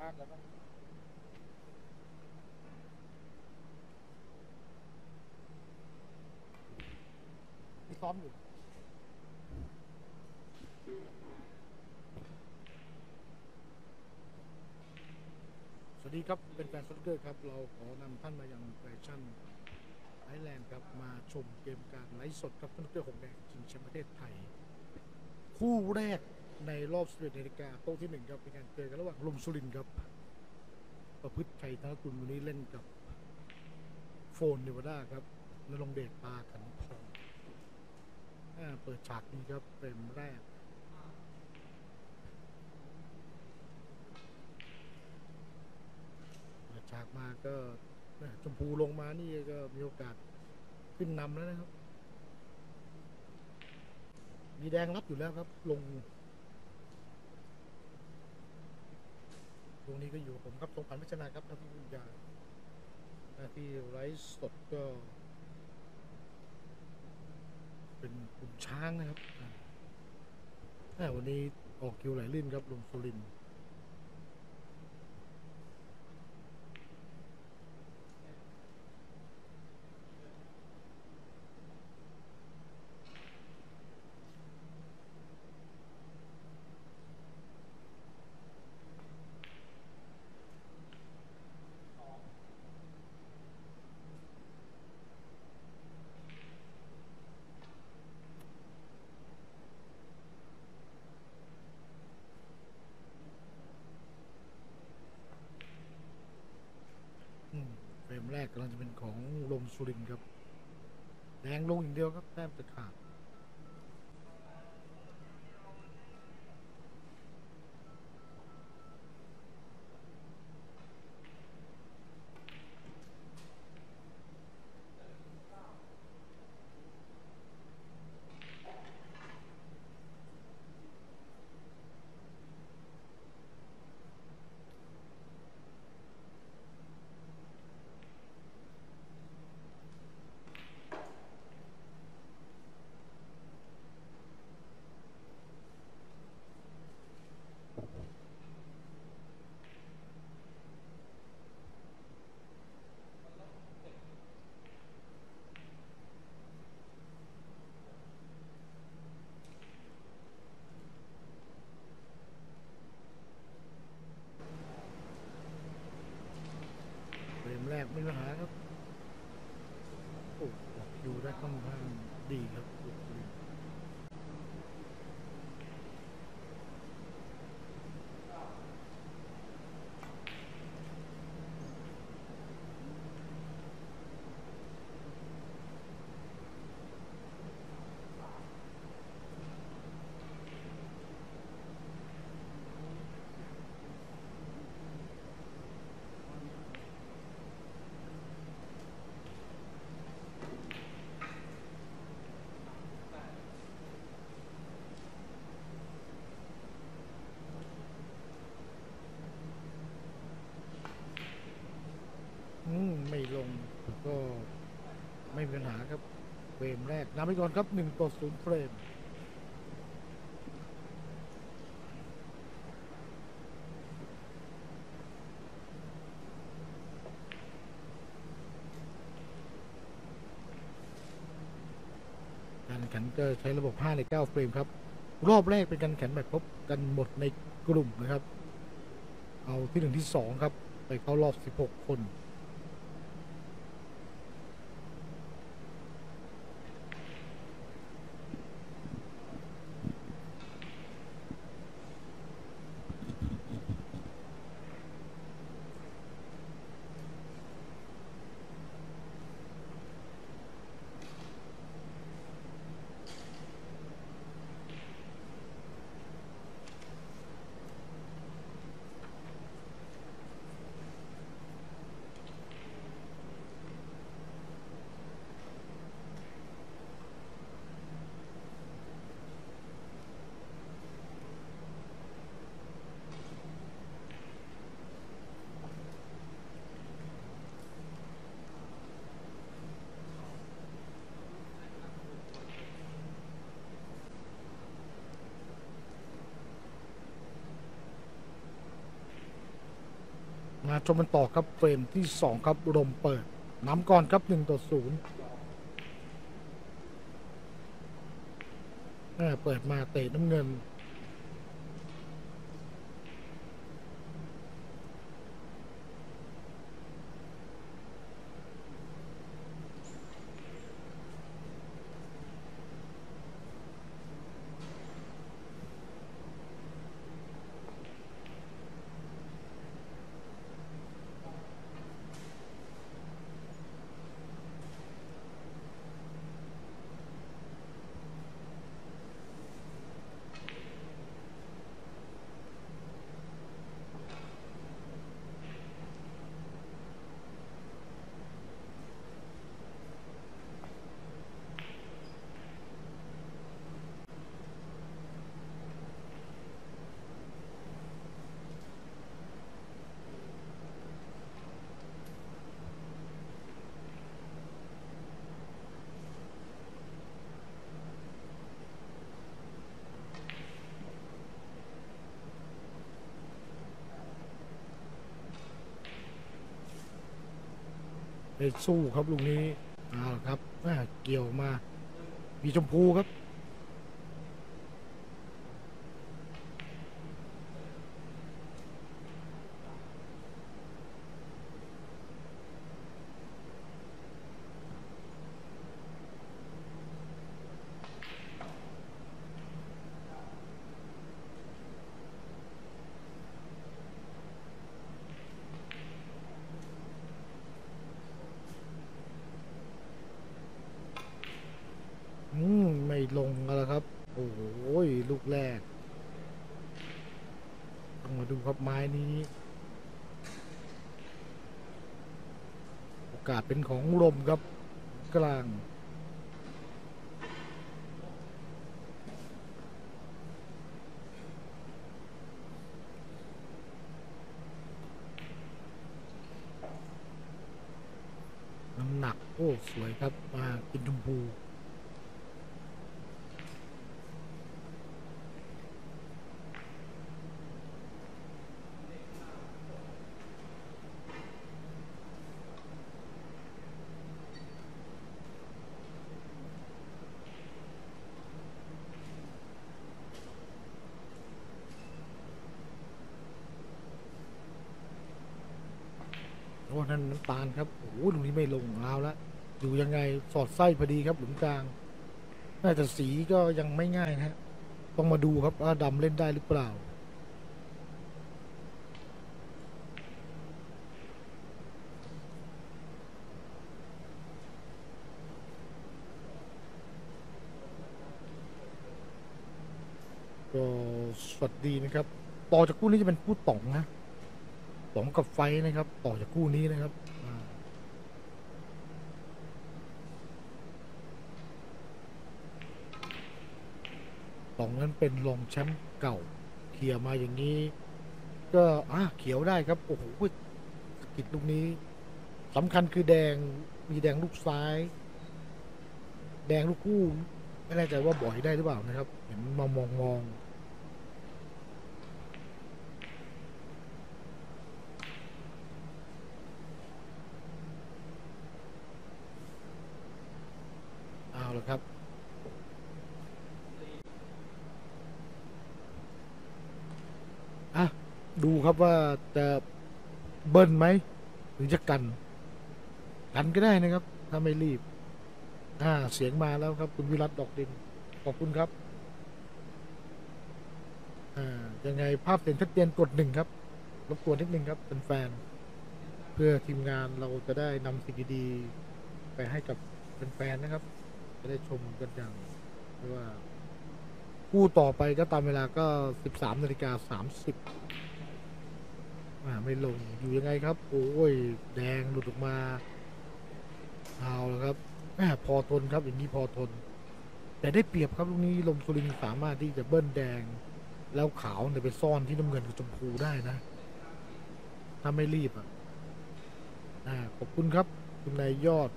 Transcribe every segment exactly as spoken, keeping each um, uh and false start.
านแล้วก็มีซ้อมอยู่สวัสดีครับเป็นแฟนฟุตเกอร์ครับเราขอนำท่านมายังแฟชั่นไอแลนด์ครับมาชมเกมการไลฟ์สดครับฟุตเกอร์หกแดงชิงแชมป์ประเทศไทยคู่แรกในรอบสิบเอ็ดนาฬิกาโต๊ะที่หนึ่งครับเป็นการเจอกันระหว่างลมสุรินทร์ครับประพฤติชัยธนกุลวันนี้เล่นกับโฟนเนวาดาครับนรงเดชปาขันทองเปิดฉากนี้ครับเป็นแรกเปิดฉากมาก็ชมพูลงมานี่ก็มีโอกาสขึ้นนำแล้วนะครับมีแดงรับอยู่แล้วครับลงตรงนี้ก็อยู่ผมครับทรงพันธ์พัชนาครับนักพิบุญญาหน้าที่ไลฟ์สดก็เป็นกลุ่มช้างนะครับวันนี้ออกคิวไหลลื่นครับลงสุรินทร์เฟรมแรกกำลังจะเป็นของลมสุรินทร์ครับแดงลงอย่างเดียวครับแต้มจะขาดเฟรมแรกไม่มีปัญหาครับโอ้อยู่ได้ค่อนข้างดีครับลมสุรินทร์ไม่ลงก็ไม่มีปัญหาครับเฟรมแรกนำไปก่อนครับหนึ่งต่อศูนย์เฟรมการแข่งขันก็ใช้ระบบห้าในเก้าเฟรมครับรอบแรกเป็นการแข่งแบบพบกันหมดในกลุ่มนะครับเอาที่หนึ่งที่สองครับไปเข้ารอบสิบหกคนชมกันต่อครับเฟรมที่สองครับลมเปิดน้ำก่อนครับหนึ่งต่อศูนย์เปิดมาเตะน้ำเงินไปสู้ครับลูกนี้เอาละครับเกี่ยวมามีชมพูครับอืมไม่ลงแล้วครับโอ้โหลูกแรกต้องมาดูครับไม้นี้โอกาสเป็นของลมครับกลางน้ำหนักโอ้สวยครับมากินชมพูโอ้นั่นน้ำตาลครับโอ้โหลูกนี้ไม่ลงเอาละอยู่ยังไงสอดไส้พอดีครับหลุมกลางน่าจะสีก็ยังไม่ง่ายนะฮะต้องมาดูครับว่าดำเล่นได้หรือเปล่าก็สวัสดีนะครับต่อจากคู่นี้จะเป็นคู่ต่องนะต่องกับไฟนะครับต่อจากคู่นี้นะครับต่องนั้นเป็นรองแชมป์เก่าเคลียร์มาอย่างนี้ก็อ่ะเขียวได้ครับโอ้โหสกิดลูกนี้สำคัญคือแดงมีแดงลูกซ้ายแดงลูกคู่ไม่แน่ใจว่าบ่อยได้หรือเปล่านะครับเห็นมองมองมองเอาละครับอ่ะดูครับว่าจะเบิ้ลไหมหรือจะกันกันก็ได้นะครับถ้าไม่รีบอ่าเสียงมาแล้วครับคุณวิรัตดอกดินขอบคุณครับอ่ายังไงภาพเสียงชัดเจนกดหนึ่งครับรบกวนนิดนึงครับเป็นแฟนเพื่อทีมงานเราจะได้นำสิ่งดีๆไปให้กับแฟนๆนะครับจะได้ชมกันอย่างเรียกว่าคู่ต่อไปก็ตามเวลาก็สิบสามนาฬิกาสามสิบอ่าไม่ลงอยู่ยังไงครับโอ้ยแดงหลุดออกมาเอาแล้วครับแหมพอทนครับอย่างนี้พอทนแต่ได้เปรียบครับลูกนี้ลมสุรินทร์สามารถที่จะเบิ้ลแดงแล้วขาวเนี่ยไปซ่อนที่น้ำเงินกับชมพูได้นะถ้าไม่รีบอ่ะอ่าขอบคุณครับคุณนายยอด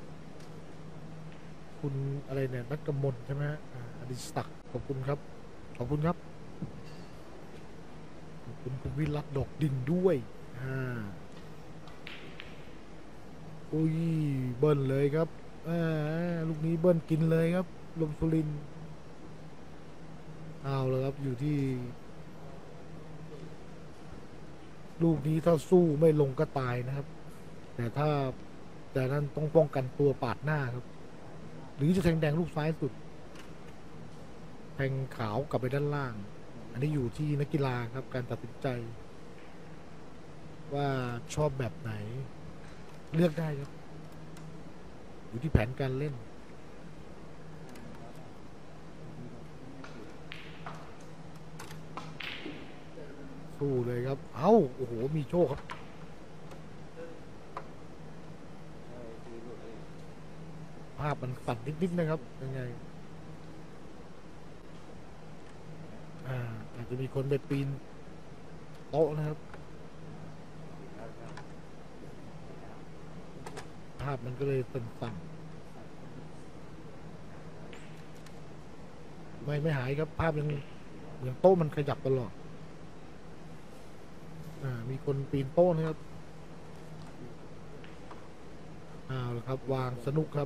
คุณอะไรเนี่ยนักกมลใช่ไหมฮะอ่าอดิศักดิ์ขอบคุณครับขอบคุณครับขอบคุณคุณวิรัตดอกดินด้วยอ่าอุ้ยเบิ้ลเลยครับอ่าลูกนี้เบิ้ลกินเลยครับลมสุรินทร์เอาเลยครับอยู่ที่ลูกนี้ถ้าสู้ไม่ลงก็ตายนะครับแต่ถ้าแต่นั้นต้องป้องกันตัวปาดหน้าครับหรือจะแทงแดงลูกซ้ายสุดแทงขาวกลับไปด้านล่างอันนี้อยู่ที่นักกีฬาครับการตัดสินใจว่าชอบแบบไหนเลือกได้ครับอยู่ที่แผนการเล่นสู้เลยครับเอ้าโอ้โหมีโชคครับภาพมันสั่นนิดๆนะครับยังไงอ่าอาจจะมีคนไปปีนโต๊ะนะครับภาพมันก็เลยสั่นๆไม่ไม่หายครับภาพยังเหมือนโต๊ะมันขยับตลอดอ่ามีคนปีนโต๊ะนะครับเอาละครับวางสนุกครับ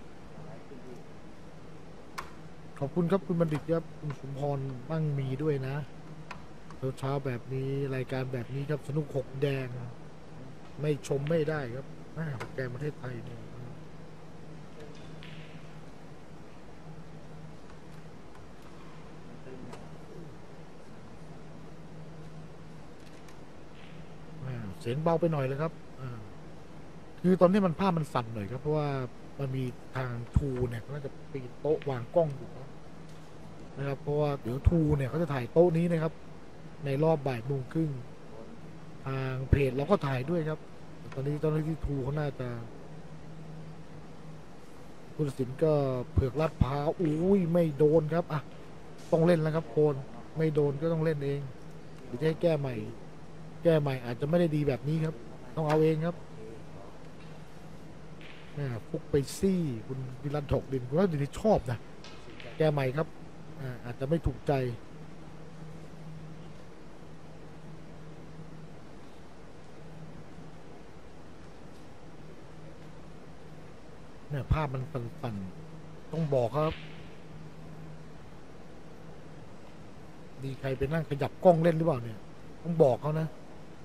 ขอบคุณครับคุณบัณฑิตครับคุณสมพรมั่งมีด้วยนะเช้าๆแบบนี้รายการแบบนี้ครับสนุกหกแดงไม่ชมไม่ได้ครับหกแดงประเทศไทยเนี่ยเสียงเบาไปหน่อยเลยครับคือตอนนี้มันภาพมันสั่นหน่อยครับเพราะว่ามันมีทางทูเนี่ยเขาจะปีนโต๊ะวางกล้องอยู่นะครับเพราะว่าเดี๋ยวทูเนี่ยเขาจะถ่ายโต๊ะนี้นะครับในรอบบ่ายโมงครึ่งทางเพจเราก็ถ่ายด้วยครับตอนนี้ตอนนี้ที่ทูเขาน่าจะผู้ตัดสินก็เผือกลาดพร้าวอุ้ยไม่โดนครับอ่ะต้องเล่นแล้วครับโคนไม่โดนก็ต้องเล่นเองหรือจะให้แก้ใหม่แก้ใหม่อาจจะไม่ได้ดีแบบนี้ครับต้องเอาเองครับฟุกไปซี่คุณวิรันถกดินคุณว่าดินชอบนะแก้ใหม่ครับอ่าอาจจะไม่ถูกใจเนี่ยภาพมันสั่นๆต้องบอกครับดีใครไปนั่งขยับกล้องเล่นหรือเปล่าเนี่ยต้องบอกเขานะ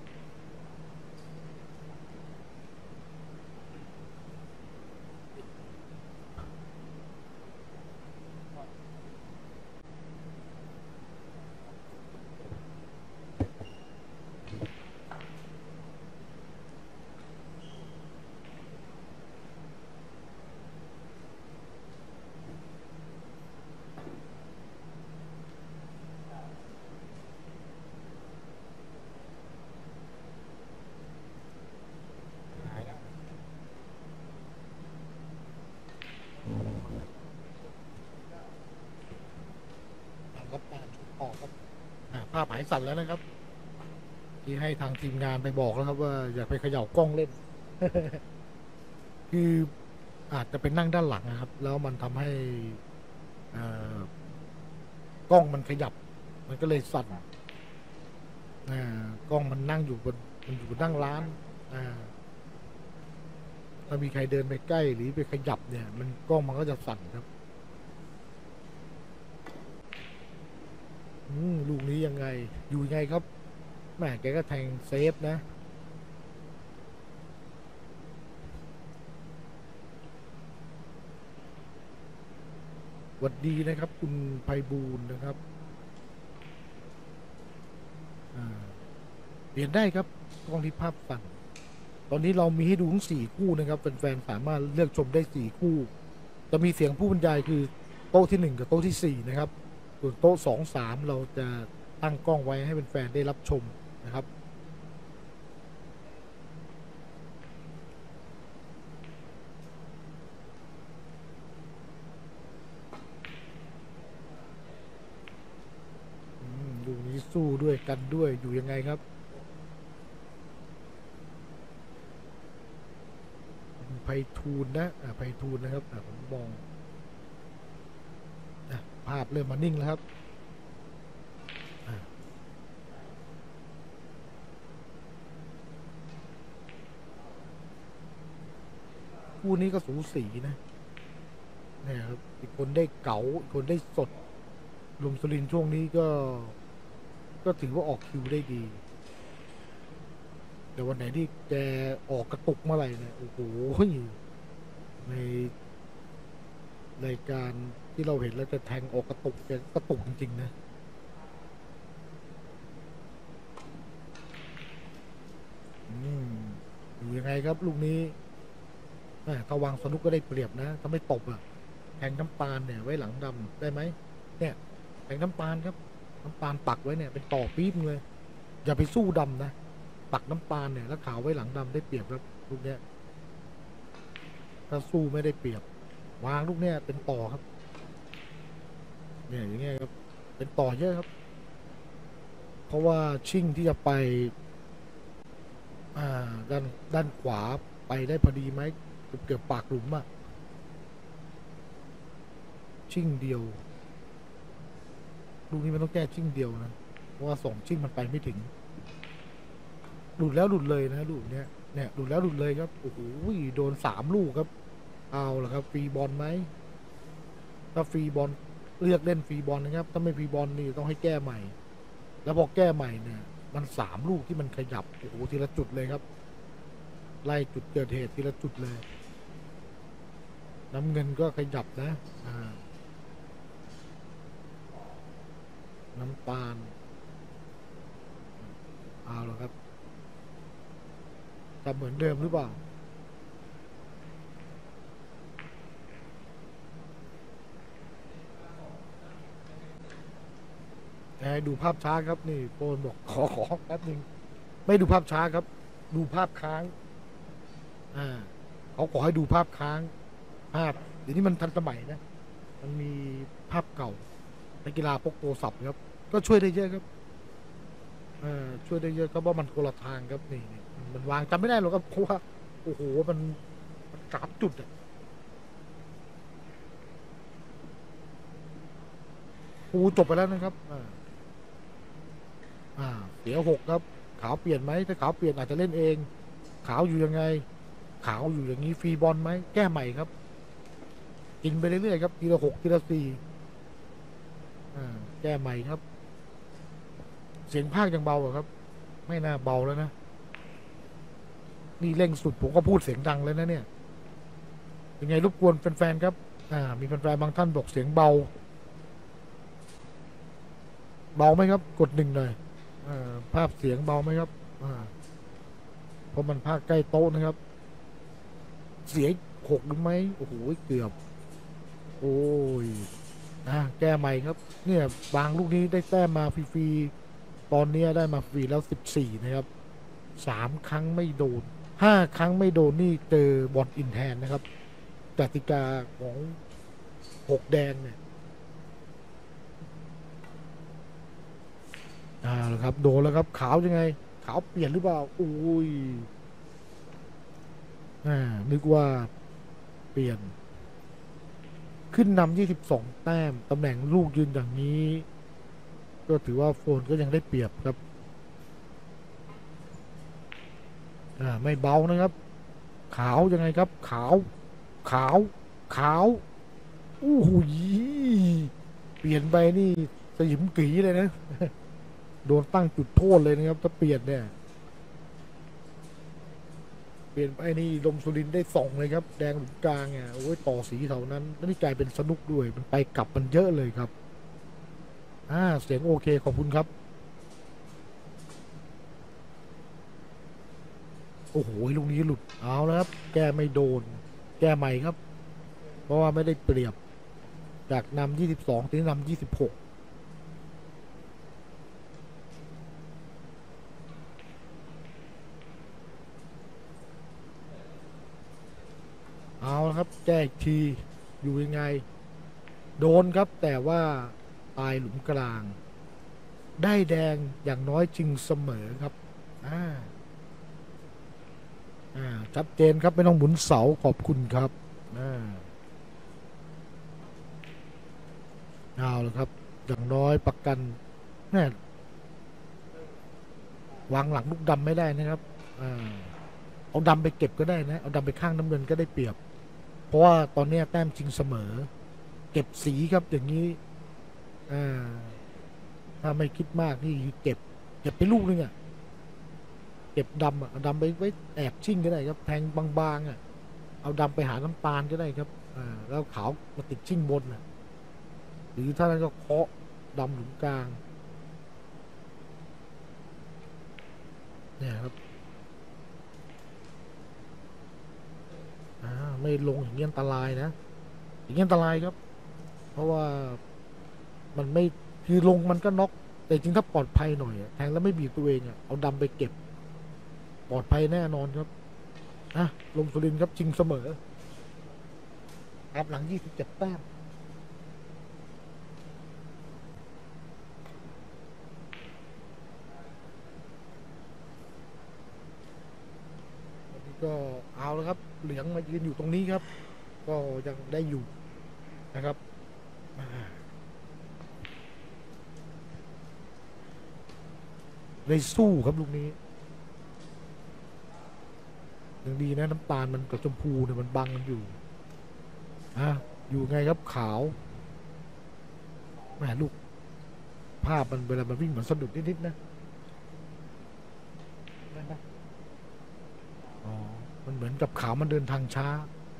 ภาพหายสั่นแล้วนะครับที่ให้ทางทีมงานไปบอกแล้วครับว่าอยากไปเขย่ากล้องเล่น คืออาจจะเป็นนั่งด้านหลังนะครับแล้วมันทำให้กล้องมันขยับมันก็เลยสั่นกล้องมันนั่งอยู่บนมันอยู่บนนั่งร้านถ้ามีใครเดินไปใกล้หรือไปขยับเนี่ยมันกล้องมันก็จะสั่นครับลูกนี้ยังไงอยู่ยังไงครับแม่แกก็แทงเซฟนะสวัสดีนะครับคุณไพบูลย์นะครับเปลี่ยนได้ครับกล้องที่ภาพสั่นตอนนี้เรามีให้ดูทั้งสี่คู่นะครับแฟนๆสามารถเลือกชมได้สี่คู่จะมีเสียงผู้บรรยายคือโต๊ะที่หนึ่งกับโต๊ะที่สี่นะครับส่วนโต๊ะสองสามเราจะตั้งกล้องไว้ให้แฟนๆได้รับชมนะครับดูนี้สู้ด้วยกันด้วยอยู่ยังไงครับไพฑูรย์นะไพฑูรย์นะครับผมมองภาพเริ่มมานิ่งแล้วครับคู่นี้ก็สูสีนะเนี่ยครับอีกคนได้เก๋าอีกคนได้สดลุมสุรินทร์ช่วงนี้ก็ ก็ถือว่าออกคิวได้ดีแต่วันไหนที่แกออกกระตุกเมื่อไหร่เนี่ยโอ้โหในรายการที่เราเห็นแล้วจะแทงออกกระตุกแกกระตุกจริงๆนะอืมอยู่ยังไงครับลูกนี้แหม่ถ้าวางสนุกก็ได้เปรียบนะถ้าไม่ตบอะแทงน้ำตาลเนี่ยไว้หลังดำได้ไหมเนี่ยแทงน้ำตาลครับน้ำตาลปักไว้เนี่ยเป็นต่อปี๊บเลยอย่าไปสู้ดำนะปักน้ำตาลเนี่ยแล้วขาวไว้หลังดำได้เปรียบครับลูกเนี้ยถ้าสู้ไม่ได้เปรียบวางลูกเนี้ยเป็นต่อครับเนี่ยอย่างเงี้ยครับเป็นต่อเยอะครับเพราะว่าชิ่งที่จะไปอ่าด้านด้านขวาไปได้พอดีไหมเกือบปากหลุมอะชิ่งเดียวลูกนี้มันต้องแก้ชิ่งเดียวนะเพราะว่าสองชิ่งมันไปไม่ถึงหลุดแล้วหลุดเลยนะลูกเนี้ยเนี่ยหลุดแล้วหลุดเลยครับโอ้โหโดนสามลูกครับเอาละครับฟรีบอลไหมถ้าฟรีบอลเลือกเล่นฟรีบอลนะครับถ้าไม่ฟรีบอลนี่ต้องให้แก้ใหม่แล้วพอแก้ใหม่เนี่ยมันสามลูกที่มันขยับโอ้โหทีละจุดเลยครับไล่จุดเกิดเหตุทีละจุดเลยน้ำเงินก็ขยับนะอ่าน้ำตาลเอาละครับจะเหมือนเดิมหรือเปล่าให้ดูภาพช้าครับนี่โปนบอกขอขอแป๊บหนึ่งไม่ดูภาพช้าครับดูภาพค้างอ่าเขาขอให้ดูภาพค้างภาพเดี๋ยวนี้มันทันสมัยนะมันมีภาพเก่านักกีฬาพกโทรศัพท์ครับก็ช่วยได้เยอะครับอ่าช่วยได้เยอะครับว่ามันคนละทางครับนี่มันวางจำไม่ได้หรอกครับเพราะว่าโอ้โหมันมันสามจุดอะโอ้จบไปแล้วนะครับอ่าอ่าเสียหกครับขาวเปลี่ยนไหมถ้าขาวเปลี่ยนอาจจะเล่นเองขาวอยู่ยังไงขาวอยู่อย่างนี้ฟรีบอลไหมแก้ใหม่ครับกินไปเรื่อยๆครับทีละหกทีละสี่อ่าแก้ใหม่ครับเสียงภาคยังเบาอะครับไม่น่าเบาแล้วนะนี่เร่งสุดผมก็พูดเสียงดังเลยนะเนี่ยยังไงรบกวนแฟนๆครับอ่ามีแฟนๆบางท่านบอกเสียงเบาเบาไหมครับกดหนึ่งหน่อยอ่าภาพเสียงเบาไหมครับอ่าเพราะมันภาคใกล้โต๊ะนะครับเสียงหกหรือไหมโอ้โหเกือบโอ้ยนะแก้ใหม่ครับเนี่ยบางลูกนี้ได้แต้มมาฟรีๆตอนนี้ได้มาฟรีแล้วสิบสี่นะครับสามครั้งไม่โดนห้าครั้งไม่โดนนี่เจอบอลอินแทนนะครับกติกาของหกแดงเนี่ยอ่าแล้วครับโดนแล้วครับขาวยังไงขาวเปลี่ยนหรือเปล่าอุ้ยอ่านึกว่าเปลี่ยนขึ้นนำยี่สิบสองแต้มตำแหน่งลูกยืนอย่างนี้ก็ถือว่าโฟนก็ยังได้เปรียบครับอ่าไม่เบานะครับขาวยังไงครับขาวขาวขาวอู้หูยเปลี่ยนไปนี่สยิมกีเลยนะโดนตั้งจุดโทษเลยนะครับถ้าเปลี่ยนเนี่ยเปลี่ยนไปนี่ลมสุรินได้สองเลยครับแดงหลุมกลางเนี่ยโอ้ยต่อสีเท่านั้นแล้วนี่กลายเป็นสนุกด้วยมันไปกลับมันเยอะเลยครับอ่าเสียงโอเคขอบคุณครับโอ้โหลูกนี้หลุดเอาแล้วครับแก้ไม่โดนแก้ใหม่ครับเพราะว่าไม่ได้เปรียบจากนำยี่สิบสองถึงนำยี่สิบหกเอาละครับแก้อีกทีอยู่ยังไงโดนครับแต่ว่าตายหลุมกลางได้แดงอย่างน้อยจึงเสมอครับอ่าอ่าชัดเจนครับไม่ต้องหมุนเสาขอบคุณครับอ่าเอาละครับอย่างน้อยประกันแน่วางหลังลูกดำไม่ได้นะครับอ่าเอาดำไปเก็บก็ได้นะเอาดำไปข้างน้ำเงินก็ได้เปรียบราะว่าตอนนี้แต้มจริงเสมอเก็บสีครับอย่างนี้อ่าถ้าไม่คิดมากนี่เก็บเก็บไปลูกนึงอ่ะเก็บดำอ่ะดำไปไว้แอบชิ่งก็ได้ครับแทงบางๆอ่ะเอาดำไปหาน้ำตาลก็ได้ครับอ่าแล้วขาวมาติดชิ่งบนอ่ะหรือถ้านั้นก็เคาะดำหลุมกลางเนี่ยครับอ่าไม่ลงอย่างนี้อันตรายนะอย่างนี้อันตรายครับเพราะว่ามันไม่คือลงมันก็น็อกแต่จริงถ้าปลอดภัยหน่อยแทงแล้วไม่บีบตัวเองอ่ะเอาดำไปเก็บปลอดภัยแน่นอนครับอ่ะลงสุรินทร์ครับชิงเสมอครับหลังยี่สิบเจ็ดแต้มวันนี้ก็เอาแล้วครับเหลืองมายืนอยู่ตรงนี้ครับก็ยังได้อยู่นะครับเลยสู้ครับลูกนี้ยังดีนะน้ำตาลมันกับชมพูเนี่ยมันบังกันอยู่อ่ะอยู่ไงครับขาวแหมลูกภาพมันเวลามันวิ่งเหมือนสะดุดนิดๆนะอ๋อมันเหมือนกับขาวมันเดินทางช้า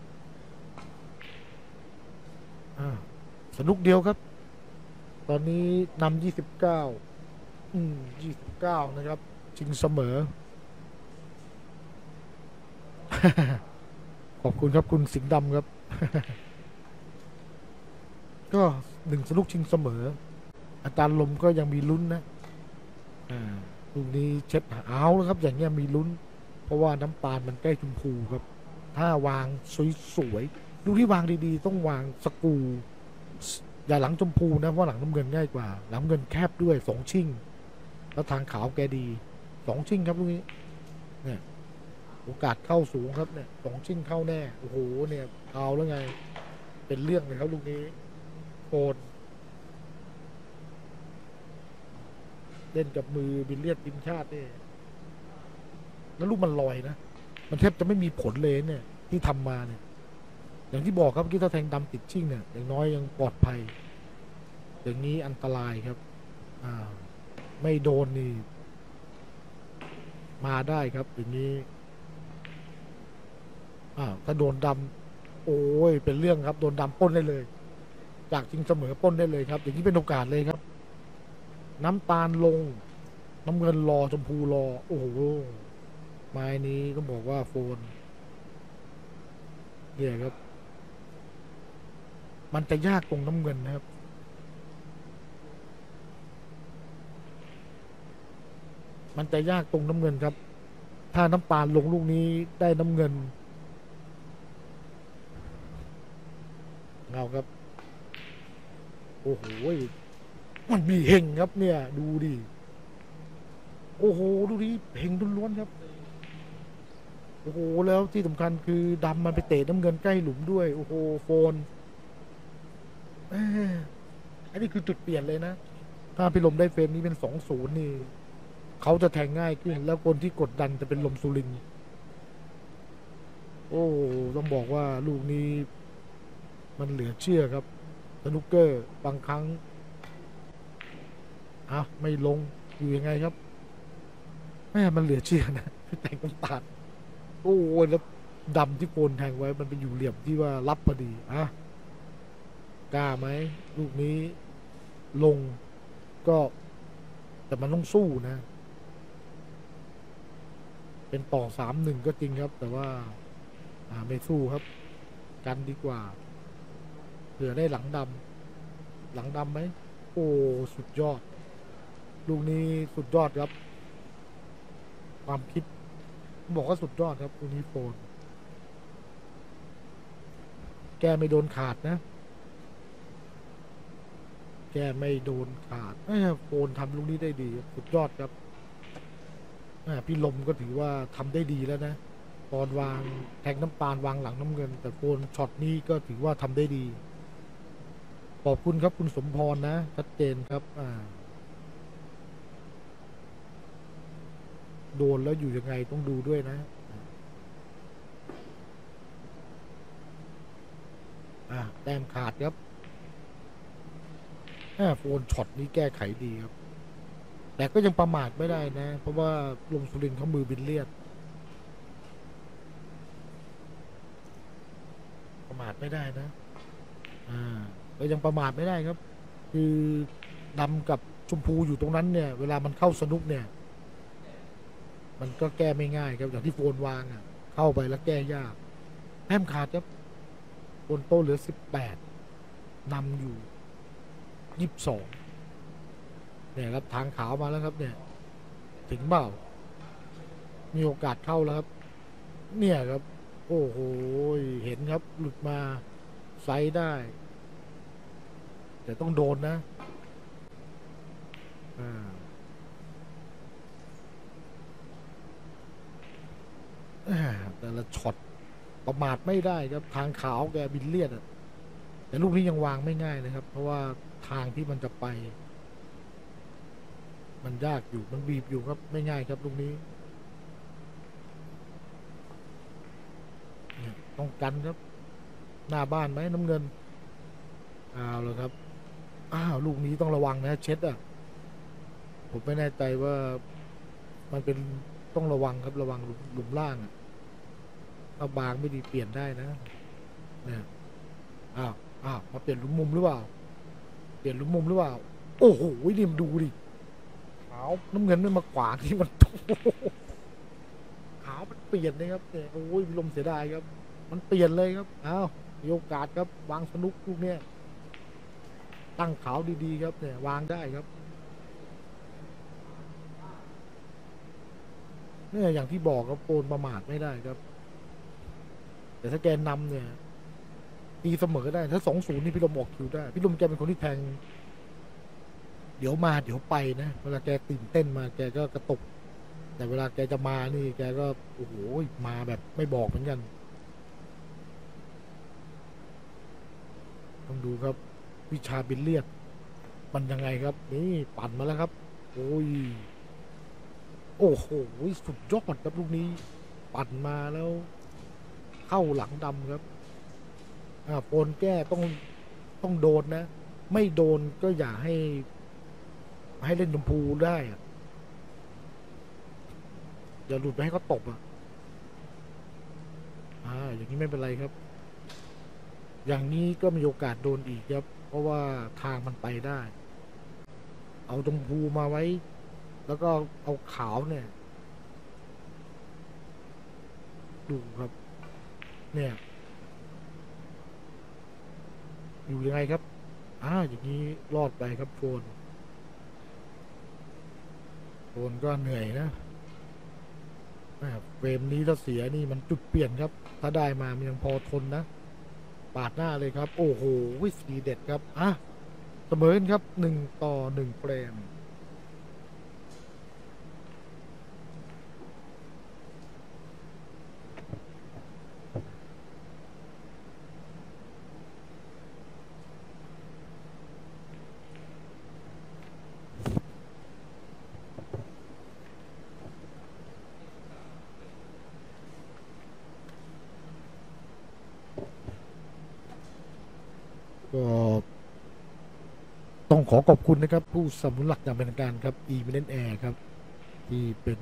อ่าสนุกเดียวครับตอนนี้นำยี่สิบเก้าอืมยี่สิบเก้านะครับชิงเสมอ ขอบคุณครับคุณสิงห์ดำครับ ก็หนึ่งสนุกชิงเสมออัตราลมก็ยังมีลุ้นนะอ่าลูกนี้เช็ดเอาแล้วครับอย่างเงี้ยมีลุ้นเพราะว่าน้ำตาลมันใกล้ชมพูครับถ้าวางสวยๆลูกที่วางดีๆต้องวางสกรูอย่าหลังชมพูนะเพราะหลังน้ำเงินง่ายกว่าหลังน้ำเงินแคบด้วยสองชิ่งแล้วทางขาวแกดีสองชิ่งครับลูกนี้เนี่ยโอกาสเข้าสูงครับเนี่ยสองชิ่งเข้าแน่โอ้โหเนี่ยเอาแล้วไงเป็นเรื่องเลยครับลูกนี้โอนเล่นกับมือบิลเลียดทีมชาติเนี่ยแล้วลูกมันลอยนะมันแทบจะไม่มีผลเลยเนี่ยที่ทำมาเนี่ยอย่างที่บอกครับกี้ถ้าแทงดำติดชิ่งเนี่ยอย่างน้อยยังปลอดภัยอย่างนี้อันตรายครับอ่าไม่โดนนี่มาได้ครับอย่างนี้อ่าถ้าโดนดำโอ้ยเป็นเรื่องครับโดนดำปล้นได้เลยจากจริงเสมอปล้นได้เลยครับอย่างนี้เป็นโอกาสเลยครับน้ำตาลลงน้ำเงินรอชมพูรอโอ้โหไม้นี้ก็บอกว่าโฟนเนี่ยครับมันจะยากตรงน้ำเงินนะครับมันจะยากตรงน้ำเงินครับถ้าน้ำตาลลงลูกนี้ได้น้ำเงินเงาครับโอ้โหมันมีเฮงครับเนี่ยดูดิโอ้โหดูดิเฮงล้วนๆครับโอ้โหแล้วที่สำคัญคือดำมันไปเตะน้ำเงินใกล้หลุมด้วยโอ้โหโฟนเอ้ออันนี้คือจุดเปลี่ยนเลยนะถ้าพี่ลมได้เฟรมนี้เป็นสองศูนย์นี่เขาจะแทงง่ายขึ้นแล้วคนที่กดดันจะเป็นลมสุรินทร์โอ้ต้องบอกว่าลูกนี้มันเหลือเชื่อครับสนุกเกอร์บางครั้งอ่ะไม่ลงอยู่ยังไงครับแม่มันเหลือเชื่อนะแต่งน้ำตาลโอ้ยแล้วดำที่โกนแทงไว้มันไปอยู่เหลี่ยมที่ว่ารับพอดีอ่ะกล้าไหมลูกนี้ลงก็แต่มันต้องสู้นะเป็นต่อสามหนึ่งก็จริงครับแต่ว่าอ่าไม่สู้ครับกันดีกว่าเผื่อได้หลังดำหลังดำไหมโอ้สุดยอดลูกนี้สุดยอดครับความคิดบอกว่าสุดยอดครับลูกนี้โฟนแกไม่โดนขาดนะแกไม่โดนขาดโฟนทำลูกนี้ได้ดีสุดยอดครับพี่ลมก็ถือว่าทำได้ดีแล้วนะตอนวางแทงน้ำตาลวางหลังน้ำเงินแต่โฟนช็อตนี้ก็ถือว่าทำได้ดีขอบคุณครับคุณสมพรนะชัดเจนครับอ่าโดนแล้วอยู่ยังไงต้องดูด้วยนะอ่ะแต้มขาดครับอ่าโฟนช็อตนี้แก้ไขดีครับแต่ก็ยังประมาทไม่ได้นะเพราะว่าลงสุรินทร์เขามือบินเลียดประมาทไม่ได้นะอ่าก็ยังประมาทไม่ได้ครับคือดำกับชมพูอยู่ตรงนั้นเนี่ยเวลามันเข้าสนุกเนี่ยมันก็แก้ไม่ง่ายครับอย่างที่โฟนวางอ่ะเข้าไปแล้วแก้ยากแต้มขาดครับโฟนโตเหลือสิบแปดนำอยู่ยี่สิบสองเนี่ยครับทางขาวมาแล้วครับเนี่ยถึงเปล่ามีโอกาสเข้าแล้วครับเนี่ยครับโอ้โหเห็นครับหลุดมาไซด์ได้แต่ต้องโดนนะอ่าแต่ละช็อตประมาทไม่ได้ครับทางขาวแกบินเลียดอะแต่ลูกนี้ยังวางไม่ง่ายนะครับเพราะว่าทางที่มันจะไปมันยากอยู่มันบีบอยู่ครับไม่ง่ายครับลูกนี้ต้องกันครับหน้าบ้านไหมน้ำเงินเอาแล้วครับอ้าวลูกนี้ต้องระวังนะเช็ดอ่ะผมไม่แน่ใจว่ามันเป็นต้องระวังครับระวังหลุมล่างอ่ะเอาบางไม่ดีเปลี่ยนได้นะเนี่ยอ้าวอ้าวมาเปลี่ยนหลุมมุมหรือเปล่าเปลี่ยนหลุมมุมหรือเปล่าโอ้โหนี่มดูดิขาวน้ำเงินไม่มาขวางที่มันขาวมันเปลี่ยนนะครับเนี่ยโอ้ยลมเสียดายครับมันเปลี่ยนเลยครับอ้าวมีโอกาสครับวางสนุกลูกเนี้ยตั้งขาวดีๆครับเนี่ยวางได้ครับเนี่ยอย่างที่บอกครับโอนประมาทไม่ได้ครับแต่ถ้าแกนำเนี่ยตีเสมอได้ถ้าสองศูนย์นี่พี่ลมออกคิวได้พี่ลมแกเป็นคนที่แทงเดี๋ยวมาเดี๋ยวไปนะเวลาแกตื่นเต้นมาแกก็กระตุกแต่เวลาแกจะมานี่แกก็โอ้โหมาแบบไม่บอกเหมือนกันต้องดูครับวิชาบินเลียดมันยังไงครับนี่ปั่นมาแล้วครับโอ้ยโอ้โหสุดยอดครับลูกนี้ปั่นมาแล้วเข้าหลังดำครับอ่าโปนแก้ต้องต้องโดนนะไม่โดนก็อย่าให้ให้เล่นชมพูได้อะอย่าหลุดไปให้เขาตบอ่ะอ่าอย่างนี้ไม่เป็นไรครับอย่างนี้ก็มีโอกาสโดนอีกครับเพราะว่าทางมันไปได้เอาชมพูมาไว้แล้วก็เอาขาวเนี่ยดูครับเนี่ยอยู่ยังไงครับอ่าอย่างนี้รอดไปครับโฟนโฟนก็เหนื่อยนะเฟรมนี้ถ้าเสียนี่มันจุดเปลี่ยนครับถ้าได้มามันยังพอทนนะปาดหน้าเลยครับโอ้โหวิสีเด็ดครับอ่ะเสมอกันครับหนึ่งต่อหนึ่งเฟรมก็ต้องขอขอบคุณนะครับผู้สนับสนุนหลักอย่างเป็นทางการครับอีเมเนนแอร์ครับที่เป็น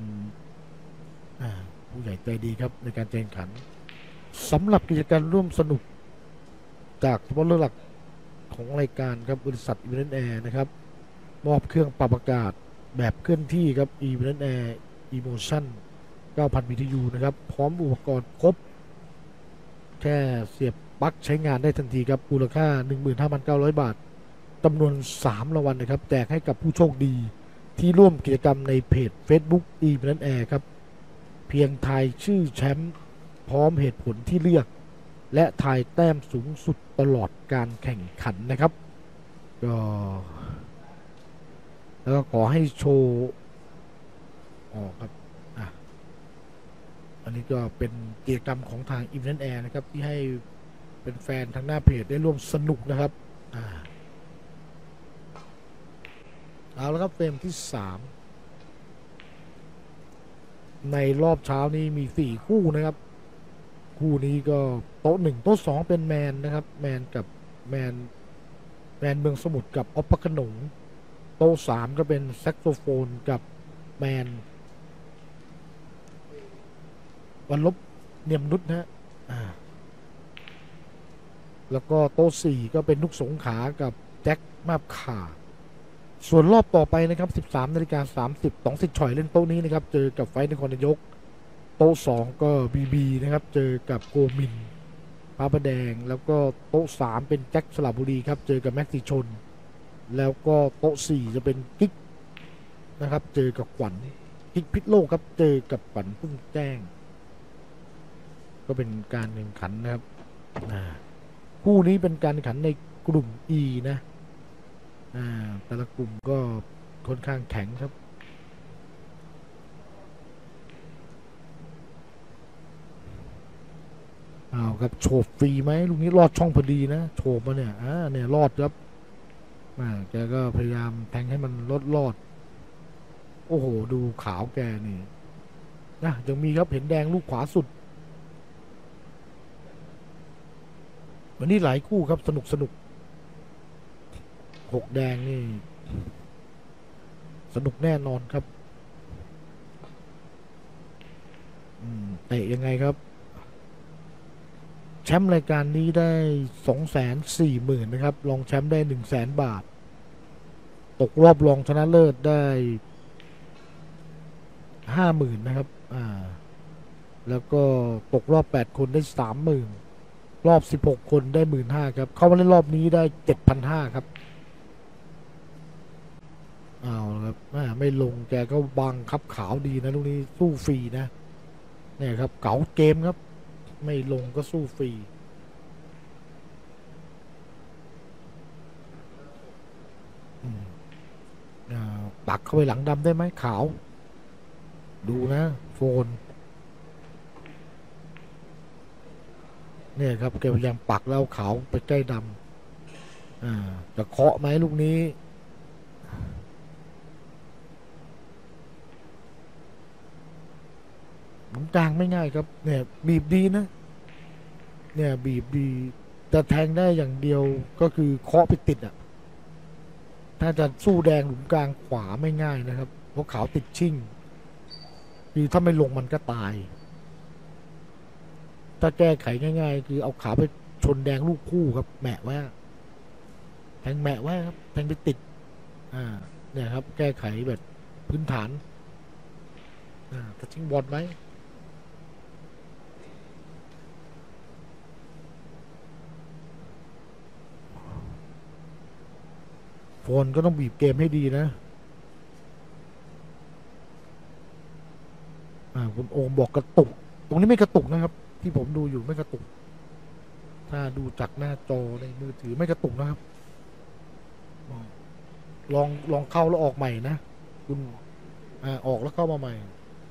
ผู้ใหญ่ใจดีครับในการแข่งขันสำหรับกิจการร่วมสนุกจากสปอนเซอร์หลักของรายการครับบริษัทอีเมเนนแอร์นะครับมอบเครื่องปรับอากาศแบบเคลื่อนที่ครับอีเมเนนแอร์อีโมชั่นเก้าพัน บี ที ยู นะครับพร้อมอุปกรณ์ครบแค่เสียบปลั๊กใช้งานได้ทันทีครับมูลค่า หนึ่งหมื่นห้าพันเก้าร้อย บาทจำนวนสามรางวัลนะครับแจกให้กับผู้โชคดีที่ร่วมกิจกรรมในเพจ Facebook อีเมเนนแอร์ครับเพียงทายชื่อแชมป์พร้อมเหตุผลที่เลือกและทายแต้มสูงสุดตลอดการแข่งขันนะครับก็แล้วก็ขอให้โชว์ออกครับอ่ะอันนี้ก็เป็นกิจกรรมของทางอีเวนต์แอร์นะครับที่ให้เป็นแฟนทางหน้าเพจได้ร่วมสนุกนะครับอ่าเอาแล้วครับเฟรมที่สามในรอบเช้านี้มีสี่คู่นะครับคคู่นี้ก็โต๊ะหนึ่งโต๊ะสองเป็นแมนนะครับแมนกับแมนแมนเมืองสมุทรกับออปปะขนงโต๊ะสามก็เป็นแซกโซโฟนกับแมนวันลบเนียมนุษนะฮะแล้วก็โต๊ะสี่ก็เป็นนุกสงขากับแจ็คมาบขาส่วนรอบต่อไปนะครับสิบสามนาฬิกาสามสิบต้องสิทธิ์ฉ่อยเล่นโต๊ะนี้นะครับเจอกับไฟนครนายกโต๊ะสองก็บีบีนะครับเจอกับโกมินพระประแดงแล้วก็โต๊ะสามเป็นแจ็คสระบุรีครับเจอกับแม็กซิชนแล้วก็โต๊ะสี่จะเป็นกิ๊กนะครับเจอกับขวัญกิ๊กพิษโลกครับเจอกับขวัญพึ่งแจ้งก็เป็นการแข่งขันนะครับคู่นี้เป็นการแข่งขันในกลุ่ม E นะอ่าแต่ละกลุ่มก็ค่อนข้างแข็งครับเอาครับโฉบฟรีไหมลูกนี้รอดช่องพอดีนะโฉบมาเนี่ยอ่าเนี่ยรอดครับอ่าแกก็พยายามแทงให้มันลดรอดโอ้โหดูขาวแกนี่นะยังมีครับเห็นแดงลูกขวาสุดวันนี้หลายคู่ครับสนุกสนุกหกแดงนี่สนุกแน่นอนครับเตะยังไงครับแชมป์รายการนี้ได้สองแสนสี่หมื่นนะครับรองแชมป์ได้หนึ่งแสนบาทตกรอบรองชนะเลิศได้ห้าหมื่นนะครับอ่าแล้วก็ตกรอบแปดคนได้สามหมื่นรอบสิบหกคนได้หมื่นห้าครับเข้ามาเล่นรอบนี้ได้เจ็ดพันห้าครับเอาครับไม่ลงแกก็บังคับขาวดีนะลูกนี้สู้ฟรีนะเนี่ยครับเก๋าเกมครับไม่ลงก็สู้ฟรีปักเข้าไปหลังดำได้ไหมขาวดูนะโฟนเนี่ยครับแกพยายามปักแล้วขาวไปใกล้ดำอ่าจะเคาะไหมลูกนี้หนุนกลางไม่ง่ายครับเนี่ยบีบดีนะเนี่ยบีบดีแต่แทงได้อย่างเดียวก็คือเคาะไปติดอ่ะถ้าจะสู้แดงหลุมกลางขวาไม่ง่ายนะครับเพราะขาวติดชิ่งคือถ้าไม่ลงมันก็ตายถ้าแก้ไขง่ายๆคือเอาขาไปชนแดงลูกคู่ครับแหมะไว้แทงแหมะไว้ครับแทงไปติดอ่าเนี่ยครับแก้ไขแบบพื้นฐานอ่าจะทิ้งบอลไหมโฟนก็ต้องบีบเกมให้ดีนะอ่าคุณโอมบอกกระตุกตรงนี้ไม่กระตุกนะครับที่ผมดูอยู่ไม่กระตุกถ้าดูจากหน้าจอในมือถือไม่กระตุกนะครับลองลองเข้าแล้วออกใหม่นะคุณอ่าออกแล้วเข้ามาใหม่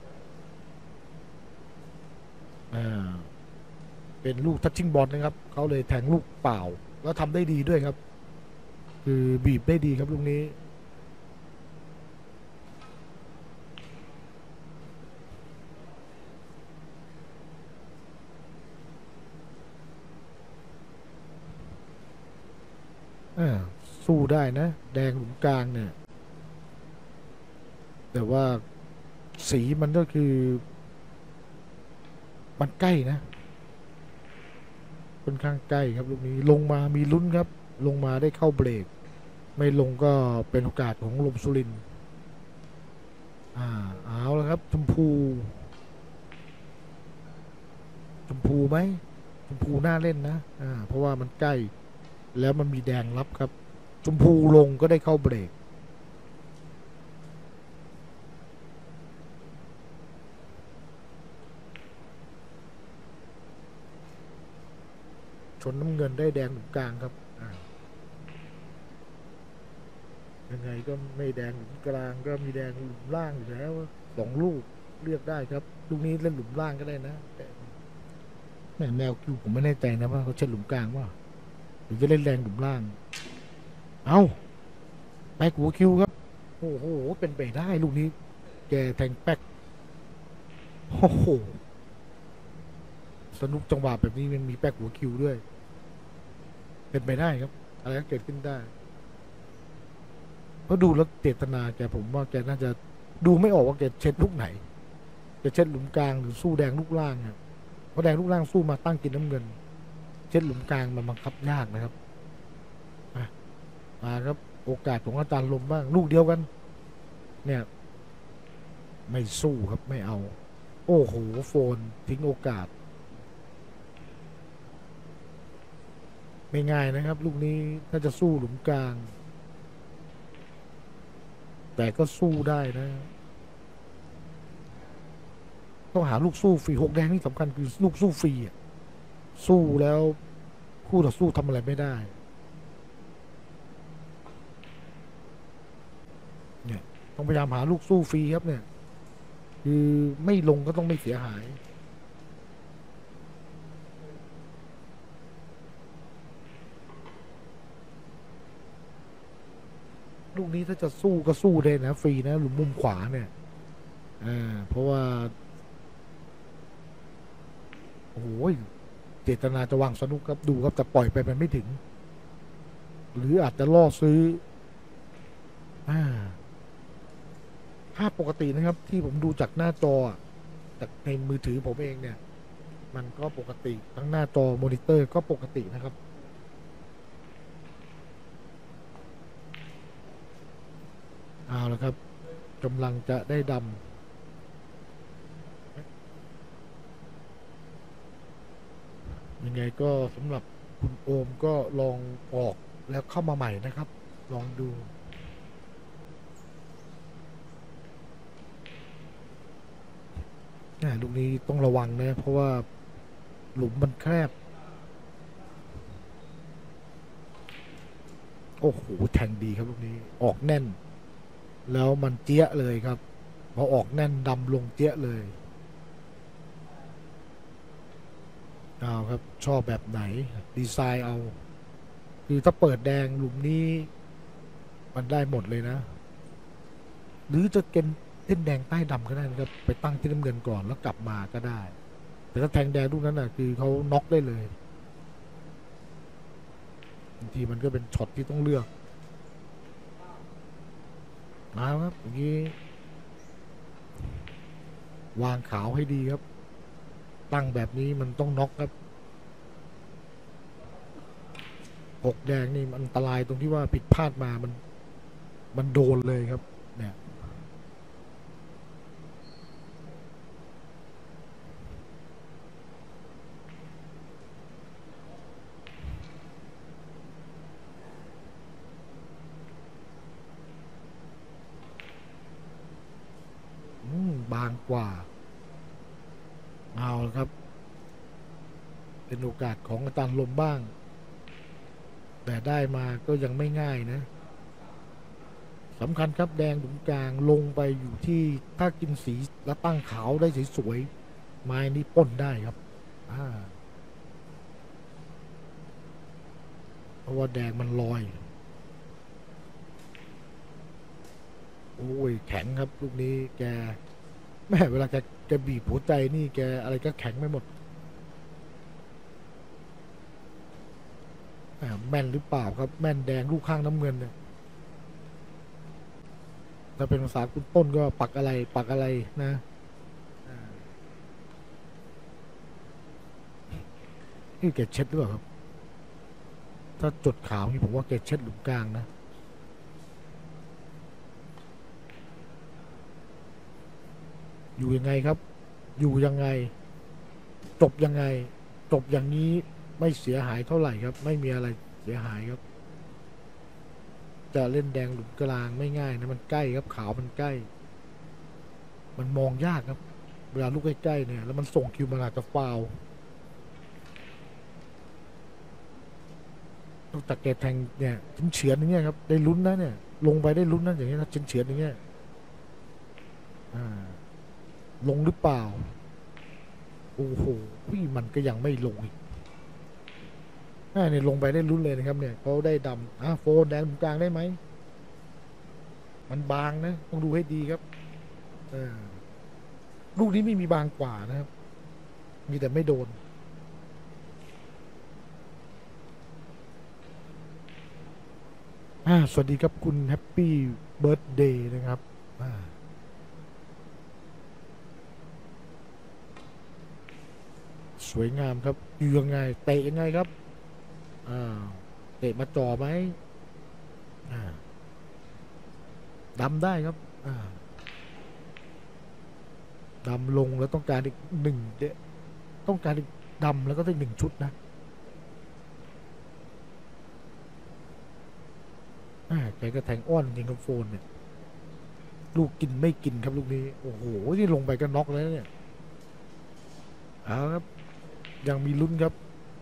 อ่าเป็นลูกทัชชิ่งบอลนะครับเขาเลยแทงลูกเปล่าแล้วทำได้ดีด้วยครับคือบีบได้ดีครับลูกนี้สู้ได้นะแดงหลุมกลางเนี่ยแต่ว่าสีมันก็คือมันใกล้นะค่อนข้างใกล้ครับลูกนี้ลงมามีลุ้นครับลงมาได้เข้าเบรกไม่ลงก็เป็นโอกาสของลมสุรินทร์อ่าเอาแล้วครับชมพูชมพูไหมชมพูน่าเล่นนะอ่าเพราะว่ามันใกล้แล้วมันมีแดงรับครับชมพูลงก็ได้เข้าเบรกชนน้ำเงินได้แดงหลุมกลางครับยังไงก็ไม่แดงหลุมกลางก็มีแดงหลุมล่างอยู่แล้วสองลูกเลือกได้ครับลูกนี้เล่นหลุมล่างก็ได้นะแม่แนวคิวผมไม่แน่ใจนะว่าเขาเช่นหลุมกลางว่าหรือจะเล่นแรงหลุมล่างเอาไปหัวคิวครับโอ้โหเป็นไปได้ลูกนี้แกแทงแป๊กโอ้โหสนุกจังหวะแบบนี้มันมีแป๊กหัวคิวด้วยเป็นไปได้ครับอะไรก็เกิดขึ้นได้เพราะดูแล้วเจตนาแกผมว่าแกน่าจะดูไม่ออกว่าแกเช็ดลูกไหนจะเช็ดหลุมกลางหรือสู้แดงลูกล่างครับเพราะแดงลูกล่างสู้มาตั้งกินน้ำเงินเช็ดหลุมกลางมันบังคับยากนะครับมาครับโอกาสของอาจารย์ลมบ้างลูกเดียวกันเนี่ยไม่สู้ครับไม่เอาโอ้โหโฟนทิ้งโอกาสไม่ง่ายนะครับลูกนี้ถ้าจะสู้หลุมกลางแต่ก็สู้ได้นะต้องหาลูกสู้ฟรีหกแดงนี่สำคัญคือลูกสู้ฟรีสู้แล้วคู่ต่อสู้ทำอะไรไม่ได้เนี่ยต้องพยายามหาลูกสู้ฟรีครับเนี่ยคือไม่ลงก็ต้องไม่เสียหายลูกนี้ถ้าจะสู้ก็สู้ได้นะฟรีนะหลุมมุมขวาเนี่ยอ่าเพราะว่าโอ้ยเจตนาจะวางสนุกครับดูครับแต่ปล่อยไปมันไม่ถึงหรืออาจจะล่อซื้ออ่าภาพปกตินะครับที่ผมดูจากหน้าจอจากในมือถือผมเองเนี่ยมันก็ปกติทั้งหน้าจอมอนิเตอร์ก็ปกตินะครับเอาละครับกำลังจะได้ดำยังไงก็สำหรับคุณโอมก็ลองออกแล้วเข้ามาใหม่นะครับลองดูนะลูกนี้ต้องระวังนะเพราะว่าหลุมมันแคบโอ้โหแทงดีครับลูกนี้ออกแน่นแล้วมันเจี๊ยะเลยครับพอออกแน่นดำลงเจี๊ยะเลยเอาครับชอบแบบไหนดีไซน์เอาคือถ้าเปิดแดงหลุมนี้มันได้หมดเลยนะหรือจะเก็นเส้นแดงใต้ดำก็ได้นะครับไปตั้งที่น้ำเงินก่อนแล้วกลับมาก็ได้แต่ถ้าแทงแดงลูกนั้นน่ะคือเขาน็อกได้เลยบางทีมันก็เป็นช็อตที่ต้องเลือกมาครับอย่างนี้วางขาวให้ดีครับตั้งแบบนี้มันต้องน็อกครับหกแดงนี่มันอันตรายตรงที่ว่าผิดพลาดมามันมันโดนเลยครับเนี่ยบางกว่าเอาละครับเป็นโอกาสของอาจารย์ลมบ้างแต่ได้มาก็ยังไม่ง่ายนะสำคัญครับแดงตรงกลางลงไปอยู่ที่ถ้ากินสีแล้วตั้งขาวได้สวยๆไม้นี้ป้นได้ครับอ่าเพราะว่าแดงมันลอยโอ้ยแข็งครับลูกนี้แกแม่เวลาแกแกบีบหัวใจนี่แกอะไรก็แข็งไม่หมดแม่นหรือเปล่าครับแม่นแดงลูกข้างน้ำเงินเนี่ยถ้าเป็นภาษาคุณต้นก็ปักอะไรปักอะไรนะนี่แกเช็ดหรือเปล่าครับถ้าจดขาวนี่ผมว่าแกเช็ดหลุมกลางนะอยู่ยังไงครับอยู่ยังไงจบยังไงจบอย่างนี้ไม่เสียหายเท่าไหร่ครับไม่มีอะไรเสียหายครับจะเล่นแดงหลุมกลางไม่ง่ายนะมันใกล้ครับขาวมันใกล้มันมองยากครับเวลาลูกใกล้ๆเนี่ยแล้วมันส่งคิวมันอาจจะฟาวนอกจากแกแทงเนี่ยชิ้นเฉือนอย่างเงี้ยครับได้ลุ้นนะเนี่ยลงไปได้ลุ้นนะอย่างเงี้ยชิ้นเฉือนอย่างเงี้ยอ่าลงหรือเปล่าโอ้โหมันก็ยังไม่ลงอีกเนี่ยลงไปได้ลุ้นเลยนะครับเนี่ยเขาได้ดำอ่ะโฟนแดงตรงกลางได้ไหมมันบางนะต้องดูให้ดีครับลูกนี้ไม่มีบางกว่านะครับมีแต่ไม่โดนอ่าสวัสดีครับคุณแฮปปี้เบิร์ a เดย์นะครับอ่าสวยงามครับอยู่ยังไงเตะยังไงครับอ่าเตะมาจ่อไหมอ่าดำได้ครับอ่าดำลงแล้วต้องการอีกหนึ่งเดต้องการอีกดำแล้วก็ต้องหนึ่งชุดนะอ่าแกก็แทงอ้อนจริงครับโฟนเนี่ยลูกกินไม่กินครับลูกนี้โอ้โหนี่ลงไปก็น็อกแล้วเนี่ยเอาครับยังมีลุ้นครับ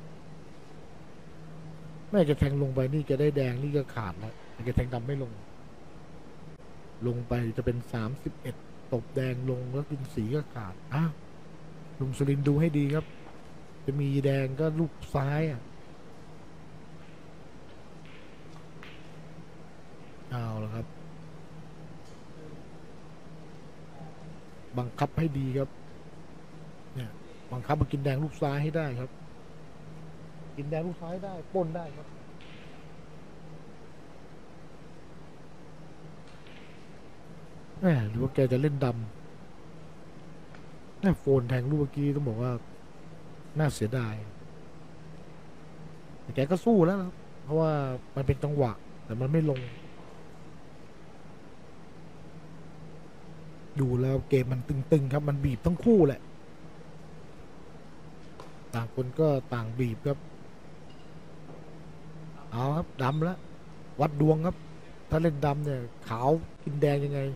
แม่จะแทงลงไปนี่จะได้แดงนี่ก็ขาดแล้วแต่แกแทงดำไม่ลงลงไปจะเป็นสามสิบเอ็ดตบแดงลงแล้วกินสีก็ขาดอ้าวลุงสุรินทร์ดูให้ดีครับจะมีแดงก็ลูกซ้ายอ่ะเอาละครับบังคับให้ดีครับเนี่ยบังคับมากินแดงลูกซ้ายให้ได้ครับกินแดงลูกซ้ายได้ปล้นได้ครับแหมหรือว่าแกจะเล่นดำแม่โฟนแทงลูกเมื่อกี้ต้องบอกว่าน่าเสียดายแต่แกก็สู้แล้วนะครับเพราะว่ามันเป็นจังหวะแต่มันไม่ลงดูแล้วเกมมันตึงๆครับมันบีบทั้งคู่แหละต่างคนก็ต่างบีบครับเอาครับดำแล้ววัดดวงครับถ้าเล่นดำเนี่ยขาวกินแดงยังไง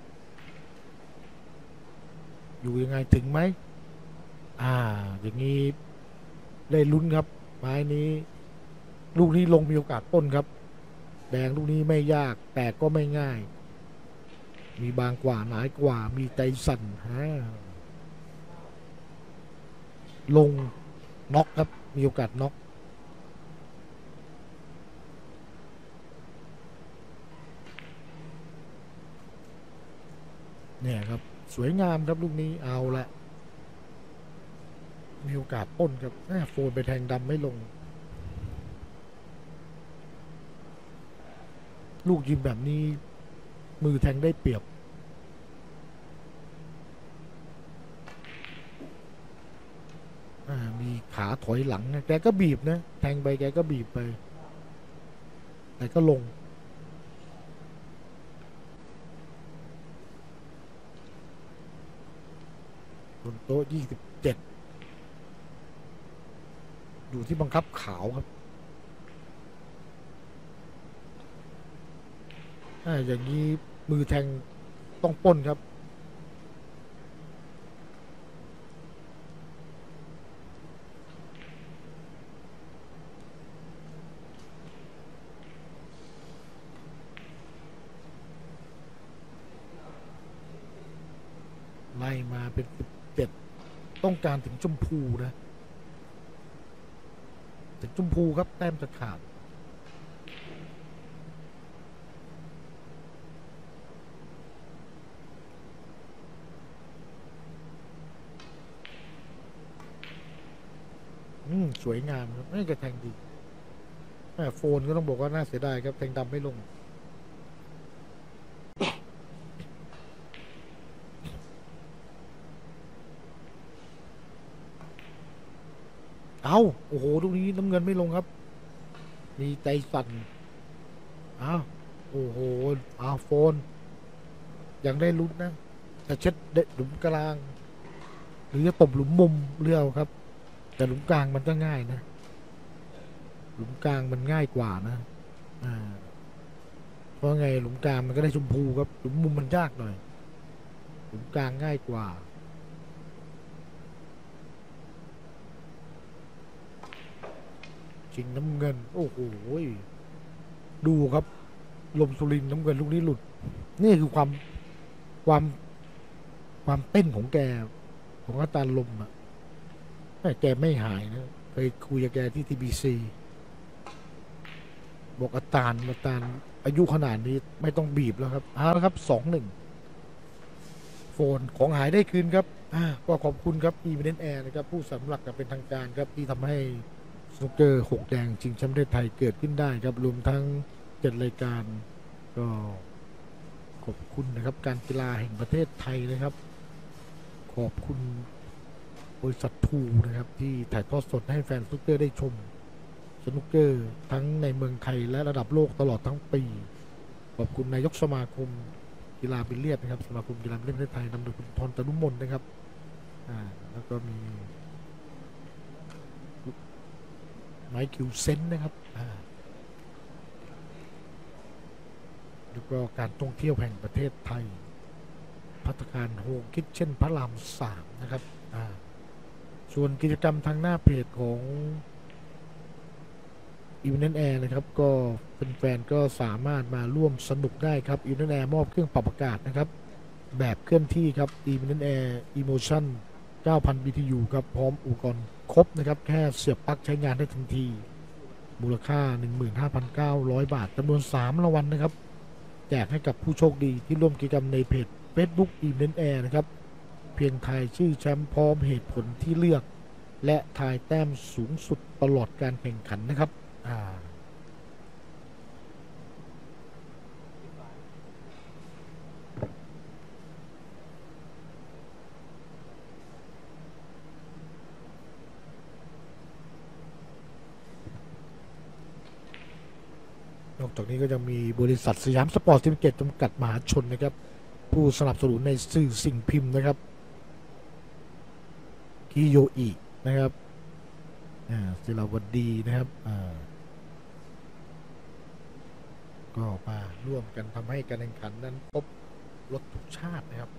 อยู่ยังไงถึงไหมอ่าอย่างนี้ได้ลุ้นครับไม้นี้ลูกนี้ลงมีโอกาสต้นครับแดงลูกนี้ไม่ยากแต่ก็ไม่ง่ายมีบางกว่าหนากว่ามีใจสั่นฮะลงน็อกครับมีโอกาสน็อกเนี่ยครับสวยงามครับลูกนี้เอาละมีโอกาสต้นครับโฟนไปแทงดำไม่ลงลูกยิมแบบนี้มือแทงได้เปรียบมีขาถอยหลังแกก็บีบนะแทงไปแกก็บีบไปแต่ก็ลงบนโต๊ะยี่สิบเจ็ดอยู่ที่บังคับขาวครับอ่าอย่างนี้มือแทงต้องป้นครับไล่มาเป็นสิบเจ็ดต้องการถึงชมพูนะถึงชมพูครับแต้มจะขาดอืมสวยงามครับนี่ก็แทงดีโฟนก็ต้องบอกว่าน่าเสียดายครับแทงดำไม่ลงเอาโอ้โหตรงนี้น้ำเงินไม่ลงครับมีใจสั่นอ้าวโอ้โหอ้าวโฟนยังได้ลุ้นนะจะเช็ดหลุมกลางหรือจะตบหลุมมุมเรือครับแต่หลุมกลางมันก็ง่ายนะหลุมกลางมันง่ายกว่านะอ่าเพราะไงหลุมกลางมันก็ได้ชมพูครับหลุมมุมมันยากหน่อยหลุมกลางง่ายกว่าชิงน้ำเงินโอ้โหดูครับลมสุรินน้ำเงินลูกนี้หลุดนี่คือความความความเต้นของแกของอาตาลมอ่ะแกไม่หายนะเคยคุยกับแกที่ทีบีซีบอกอาตาลอาตาลอายุขนาดนี้ไม่ต้องบีบแล้วครับเอาละครับสองหนึ่งโฟนของหายได้คืนครับก็ขอบคุณครับอีเวนต์แอร์นะครับผู้สำหรับกับเป็นทางการครับที่ทำให้สนุกเกอร์หกแดงชิงแชมป์ประเทศไทยเกิดขึ้นได้ครับรวมทั้งเจ็ดรายการก็ขอบคุณนะครับการกีฬาแห่งประเทศไทยนะครับขอบคุณบริษัททูนะครับที่ถ่ายทอดสดให้แฟนสนุกเกอร์ได้ชมสนุกเกอร์ทั้งในเมืองไทยและระดับโลกตลอดทั้งปีขอบคุณนายกสมาคมกีฬาบิลเลียดนะครับสมาคมกีฬาบิลเลียดประเทศไทยนำโดยคุณธรตนุมนนะครับอ่าแล้วก็มีไมค์คิวเซนนะครับอ่าแล้วก็การท่องเที่ยวแห่งประเทศไทยภัตตาคารโฮมคิทเช่นพระรามสามนะครับอ่าส่วนกิจกรรมทางหน้าเพจของอีเวนต์แอร์นะครับก็แฟนๆก็สามารถมาร่วมสนุกได้ครับอีเวนต์แอร์มอบเครื่องปรับอากาศนะครับแบบเคลื่อนที่ครับอีเวนต์แอร์อีโมชั่น เก้าพัน บี ที ยู ครับพร้อมอุปกรณ์ครบนะครับแค่เสียบปลั๊กใช้งานได้ทันทีมูลค่า หนึ่งหมื่นห้าพันเก้าร้อย บาทจำนวนสามรางวัลนะครับแจกให้กับผู้โชคดีที่ร่วมกิจกรรมในเพจ Facebook Event Air นะครับเพียงทายชื่อแชมป์พร้อมเหตุผลที่เลือกและทายแต้มสูงสุดตลอดการแข่งขันนะครับอ่านอกจากนี้ก็ยังมีบริษัทสยามสปอร์ตซิมเกตจำกัดมหาชนนะครับผู้สนับสนุนในสื่อสิ่งพิมพ์นะครับคิโยอินะครับอ่าศิลาวดีนะครับอ่าก็มาร่วมกันทำให้การแข่งขันนั้นพบรถทุกชาตินะครับ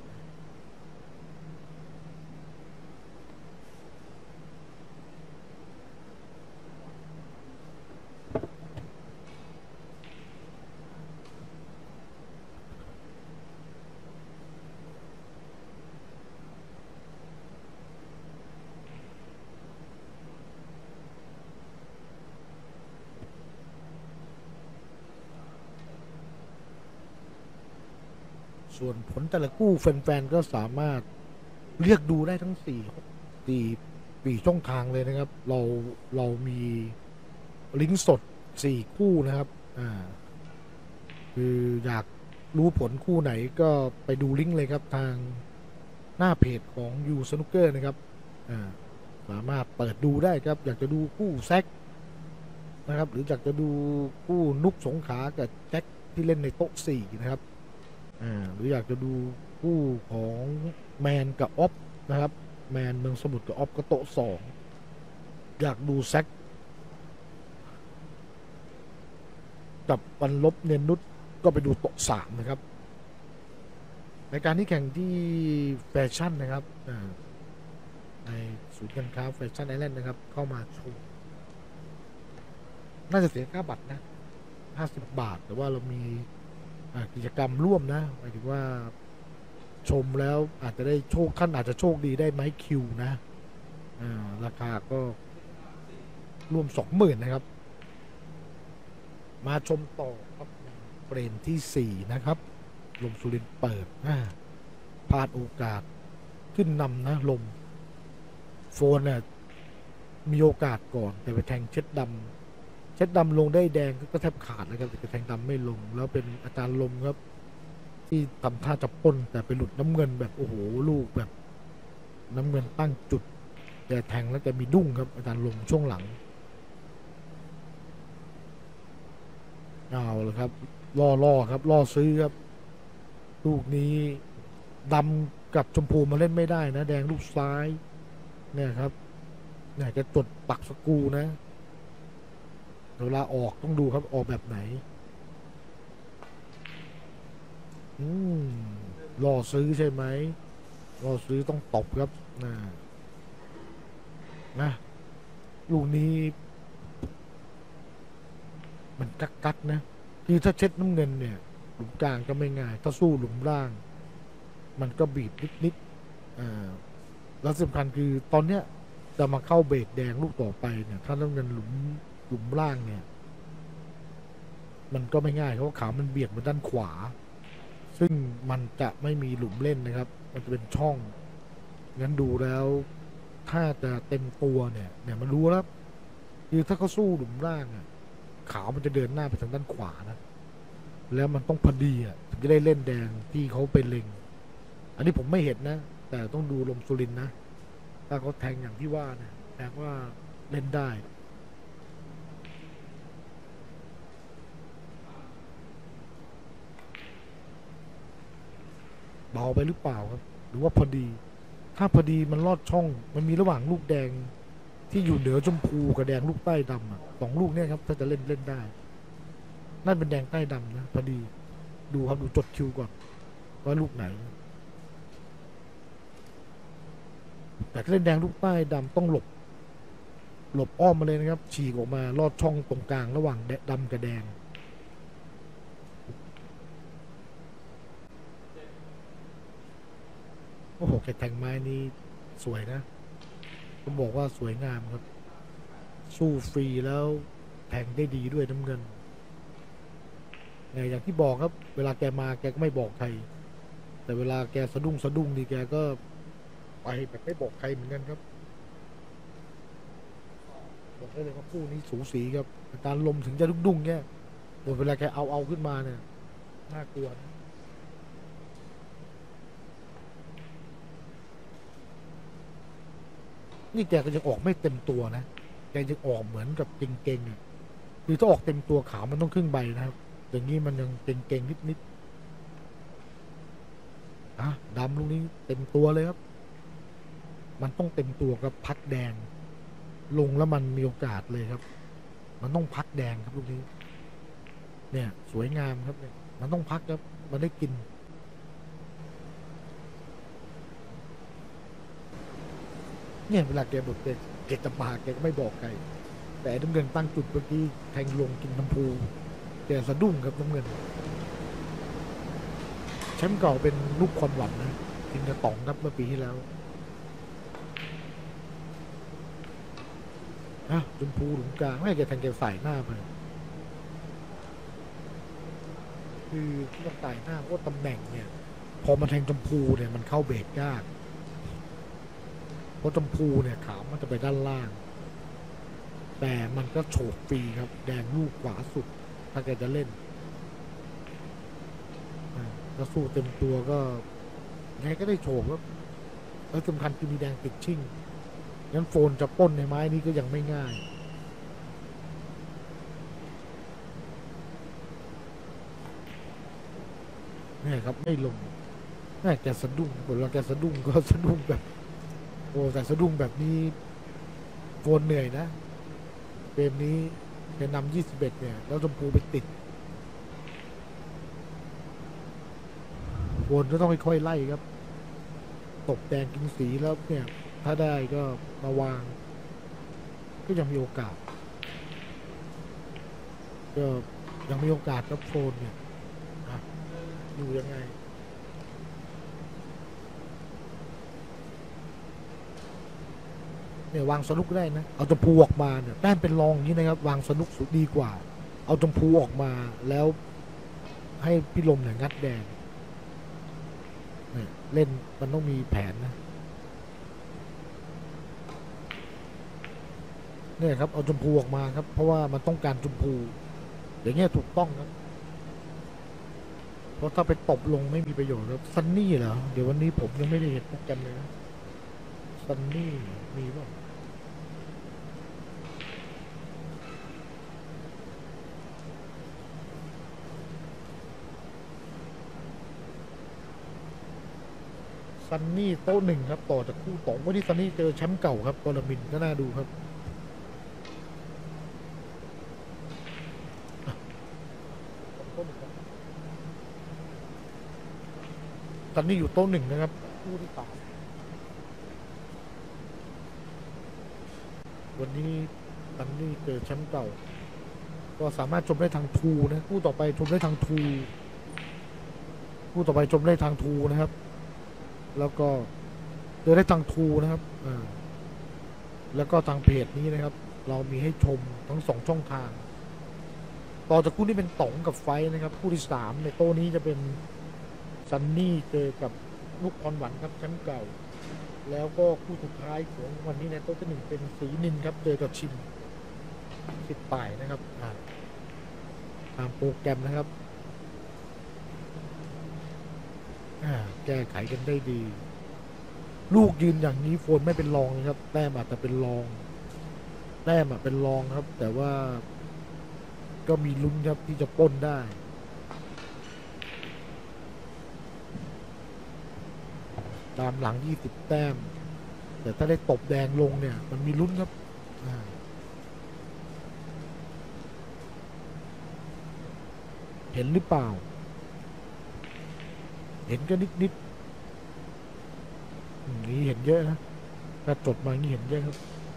ส่วนผลแต่ละคู่แฟนๆก็สามารถเลือกดูได้ทั้งสี่สี่ปีช่องทางเลยนะครับเราเรามีลิงก์สดสี่คู่นะครับอ่าคืออยากรู้ผลคู่ไหนก็ไปดูลิงก์เลยครับทางหน้าเพจของยูสนุกเกอร์นะครับอ่าสามารถเปิดดูได้ครับอยากจะดูคู่แซกนะครับหรืออยากจะดูคู่นุกสงขากับแจ็คที่เล่นในโต๊ะสี่นะครับอ่าหรืออยากจะดูคู่ของแมนกับออฟนะครับแมนเมืองสมุทรกับออฟก็โต๊ะสองอยากดูแซกกับวันลบเนียนนุชก็ไปดูโต๊ะสามนะครับในการที่แข่งที่แฟชั่นนะครับในศูนย์การค้าแฟชั่นไอแลนด์นะครับเข้ามาชมน่าจะเสียค่าบัตรนะห้าสิบบาทแต่ว่าเรามีกิจกรรมร่วมนะหมายถึงว่าชมแล้วอาจจะได้โชคท่านอาจจะโชคดีได้ไม้คิวนะราคาก็รวมสองหมื่นนะครับมาชมต่อครับเฟรมที่สี่นะครับลมสุรินทร์เปิดพลาดโอกาสขึ้นนำนะลมโฟนเนี่ยมีโอกาสก่อนแต่ไปแทงเช็ดดำเช็ดดำลงได้แดงก็แทบขาดเลยครับแต่แทงดำไม่ลงแล้วเป็นอาจารย์ลมครับที่ทำท่าจะป้นแต่ไปหลุดน้ำเงินแบบโอ้โหลูกแบบน้ำเงินตั้งจุดแต่แทงแล้วจะมีดุ้งครับอาจารย์ลมช่วงหลังเอาเลยครับล่อล่อครับล่อซื้อครับลูกนี้ดำกับชมพูมาเล่นไม่ได้นะแดงลูกซ้ายเนี่ยครับเนี่ยจะจดปักสกูนะเวลาออกต้องดูครับออกแบบไหนอืมล่อซื้อใช่ไหมล่อซื้อต้องตบครับนะนะลูกนี้มันกักกักนะคือถ้าเช็ดน้ำเงินเนี่ยหลุมกลางก็ไม่ง่ายถ้าสู้หลุมล่างมันก็บีบนิดๆอ่าแล้วสำคัญคือตอนเนี้ยจะมาเข้าเบรกแดงลูกต่อไปเนี่ยถ้าน้ำเงินหลุมหลุมล่างเนี่ยมันก็ไม่ง่ายเพราะขามันเบียดมาด้านขวาซึ่งมันจะไม่มีหลุมเล่นนะครับมันจะเป็นช่องงั้นดูแล้วถ้าจะเต็มตัวเนี่ยเนี่ยมันรู้แล้วคือถ้าเขาสู้หลุมล่างอ่ะขามันจะเดินหน้าไปทางด้านขวานะแล้วมันต้องพอดีอ่ะถึงจะได้เล่นแดงที่เขาเป็นเล็งอันนี้ผมไม่เห็นนะแต่ต้องดูลมสุรินทร์นะถ้าเขาแทงอย่างที่ว่านะแปลว่าเล่นได้เบาไปหรือเปล่าครับหรือว่าพอดีถ้าพอดีมันลอดช่องมันมีระหว่างลูกแดงที่อยู่เหนือชมพูกับแดงลูกใต้ดำอ่ะสองลูกเนี่ยครับถ้าจะเล่นเล่นได้นั่นเป็นแดงใต้ดำนะพอดีดูครับดูจดคิวก่อนว่าลูกไหนแต่ถ้าเล่นแดงลูกใต้ดำต้องหลบหลบอ้อมมาเลยนะครับฉีกออกมาลอดช่องตรงกลางระหว่างดำกับแดงโอ้โหแกแทงไม้นี้สวยนะผมบอกว่าสวยงามครับสู้ฟรีแล้วแทงได้ดีด้วยน้ำเงินเนี่ยอย่างที่บอกครับเวลาแกมาแกก็ไม่บอกใครแต่เวลาแกสะดุ้งสะดุ้งดีแกก็ไปแบบไม่บอกใครเหมือนกันครับบอกได้เลยว่าคู่นี้สูสีครับการลมถึงจะดุ้งๆเนี่ยหมดเวลาแกเอาเอาขึ้นมาเนี่ยน่ากลัวนะนี่แกก็ยังออกไม่เต็มตัวนะแกยังออกเหมือนกับเก่งๆอ่ะคือถ้าออกเต็มตัวขาวมันต้องครึ่งใบนะครับอย่างนี้มันยังเก่งๆนิดๆอ่ะดำลูกนี้เต็มตัวเลยครับมันต้องเต็มตัวกับพักแดงลงแล้วมันมีโอกาสเลยครับมันต้องพักแดงครับลูกนี้เนี่ยสวยงามครับเนี่ยมันต้องพักครับมันได้กินเนี่ยเวลาแกบอกแกแกจะมาแกก็ไม่บอกใครแต่น้ำเงินตั้งจุดเมื่อกี้แทงลงกินน้ำพูแกสะดุ้งครับน้ำเงินแชมป์เก่าเป็นลูกคอนหวันนะกินกระต๋องครับเมื่อปีที่แล้วฮะชมพูหลุมกลางไม่แกแทงแกใส่หน้ามาคือที่ต้องใส่หน้าเพราะตำแหน่งเนี่ยพอมาแทงชมพูเนี่ยมันเข้าเบรกยากเพราะชมพูเนี่ยขาวมันจะไปด้านล่างแต่มันก็โฉบฟรีครับแดงลูกขวาสุดถ้าแกจะเล่นถ้าสู้เต็มตัวก็ไงก็ได้โฉบครับแล้วสำคัญคือมีแดงติดชิ่งงั้นโฟนจะป้นในไม้นี้ก็ยังไม่ง่ายนี่ครับไม่ลงแม่แกสะดุ้งเวลาแกสะดุ้งก็สะดุ้งแบบโอ้แต่สะดุ้งแบบนี้โฟนเหนื่อยนะเกมนี้แกนำยี่สิบเอ็ดเนี่ยแล้วชมพูไปติดโฟนก็ต้องค่อยๆไล่ครับตบแดงกินสีแล้วเนี่ยถ้าได้ก็มาวางก็ยังมีโอกาสก็ยังมีโอกาสครับโฟนเนี่ยอยู่ยังไงเนี่ยวางสนุกได้นะเอาชมพูออกมาเนี่ยแต้มเป็นรองอย่างนี้นะครับวางสนุกสุดดีกว่าเอาชมพูออกมาแล้วให้พี่ลมเนี่ยงัดแดงเนี่ยเล่นมันต้องมีแผนนะเนี่ยครับเอาชมพูออกมาครับเพราะว่ามันต้องการชมพูอย่างเงี้ยถูกต้องครับเพราะถ้าไปตบลงไม่มีประโยชน์ครับซันนี่เหรอเดี๋ยววันนี้ผมยังไม่ได้เห็นโปรแกรมเลยนะซันนี่มีป่ะซันนี่โต๊ะหนึ่งครับต่อจากคู่ต่อวันนี้ซันนี่เจอแชมป์เก่าครับกอลมินก็น่าดูครับซันนี่อยู่โต๊ะหนึ่งนะครับคู่ที่สามวันนี้ซันนี่เจอแชมป์เก่าก็สามารถชมได้ทางทูนะคู่ต่อไปชมได้ทางทูคู่ต่อไปชมได้ทางทูนะครับแล้วก็เจอได้ทางทูนะครับอ่าแล้วก็ทางเพจนี้นะครับเรามีให้ชมทั้งสองช่องทางต่อจากคู่นี้เป็นต๋องกับไฟนะครับคู่ที่สามในโต๊ะนี้จะเป็นซันนี่เจอกับลูกพรหวันครับแชมป์เก่าแล้วก็คู่สุดท้ายของวันนี้ในโต๊ะที่หนึ่งเป็นสีนินครับเจอกับชิมสิบป่ายนะครับตามโปรแกรมนะครับแก้ไขกันได้ดีลูกยืนอย่างนี้โฟนไม่เป็นรองนะครับแต้มอาจจะเป็นรองแต้มอะเป็นรองครับแต่ว่าก็มีลุ้นครับที่จะปล้นได้ตามหลังยี่สิบแต้มแต่ถ้าได้ตบแดงลงเนี่ยมันมีลุ้นครับเห็นหรือเปล่าเห็นก็นิดนิดนี่เห็นเยอะนะถ้าจดมานี่เห็นเยอะครับ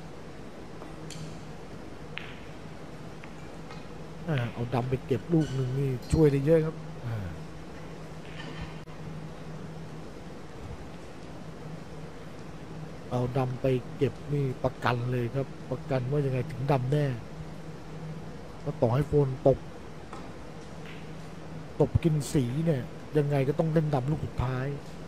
เอาดำไปเก็บลูกหนึ่งนี่ช่วยได้เยอะครับเอาดำไปเก็บนี่ประกันเลยครับประกันว่ายังไงถึงดำแน่ก็ต่อให้โฟนตกตบกินสีเนี่ยยังไงก็ต้องเล่นดำลูกสุดท้าย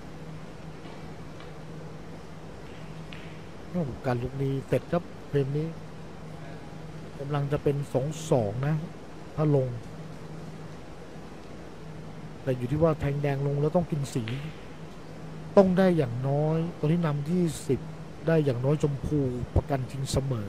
การลูกนี้เสร็จครับเฟรมนี้กำลังจะเป็นสองสองนะถ้าลงแต่อยู่ที่ว่าแทงแดงลงแล้วต้องกินสีต้องได้อย่างน้อยตอนนี้นำที่สิบได้อย่างน้อยชมพูประกันชิงเสมอ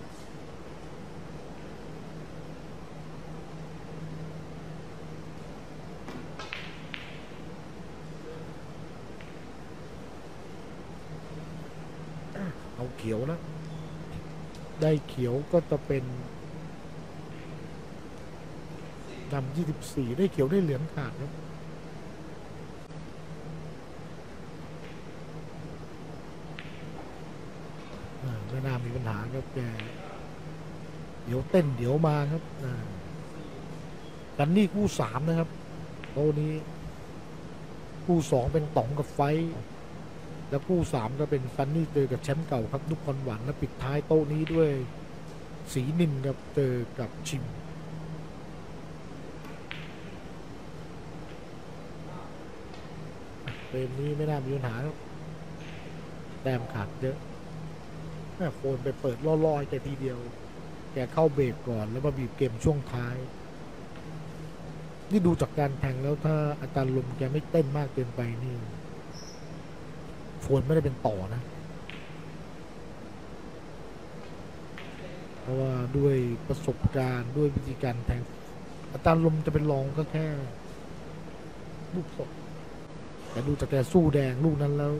เอาเขียวนะได้เขียวก็จะเป็นนำยี่สิบสี่ได้เขียวได้เหลืองขาดครับไม่น่ามีปัญหาครับแกเดี๋ยวเต้นเดี๋ยวมาครับกันนี่คู่สามนะครับโต๊ะนี้คู่สองเป็นต๋องกับไฟแล้วคู่สามก็เป็นซันนี่เจอกับแชมป์เก่าครับนุกพรหวานและปิดท้ายโต๊ะนี้ด้วยสีนินครับเจอกับชิมเกมนี้ไม่น่ามีปัญหาครับแต้มขาดเยอะแม่โฟนไปเปิดล่อๆแกทีเดียวแกเข้าเบรกก่อนแล้วมาบีบเกมช่วงท้ายนี่ดูจากการแทงแล้วถ้าอัตราลมแกไม่เต้นมากเกินไปนี่โฟนไม่ได้เป็นต่อนะเพราะว่าด้วยประสบการณ์ด้วยวิธีการแทงอัตราลมจะเป็นรองก็แค่ลูกศกแต่ดูจากแกสู้แดงลูกนั้นแล้ว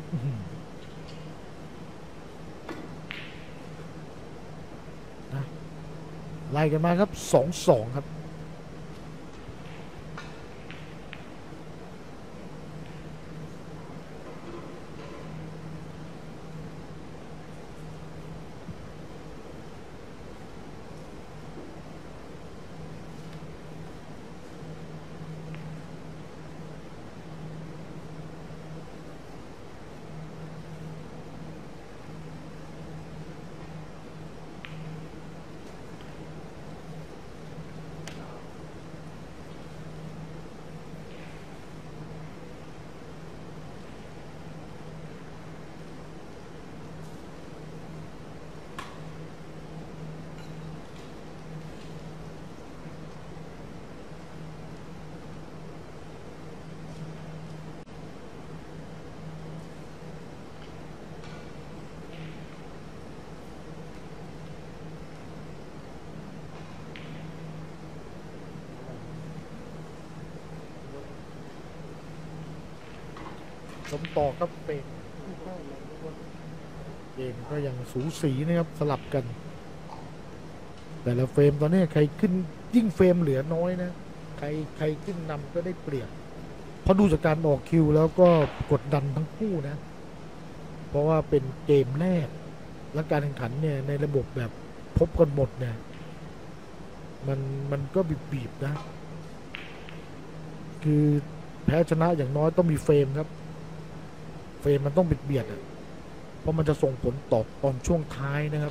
นะไล่กันมาครับสองสองครับชมต่อครับเป็นเกมก็ยังสูสีนะครับสลับกันแต่ละเฟรมตอนนี้ใครขึ้นยิ่งเฟรมเหลือน้อยนะใครใครขึ้นนำก็ได้เปรียบเพราะดูจากการออกคิวแล้วก็กดดันทั้งคู่นะเพราะว่าเป็นเกมแรกและการแข่งขันเนี่ยในระบบแบบพบกันหมดเนี่ยมันมันก็บีบๆนะคือแพ้ชนะอย่างน้อยต้องมีเฟรมครับเฟรมมันต้องเบียดๆอ่ะเพราะมันจะส่งผลต่อตอนช่วงท้ายนะครับ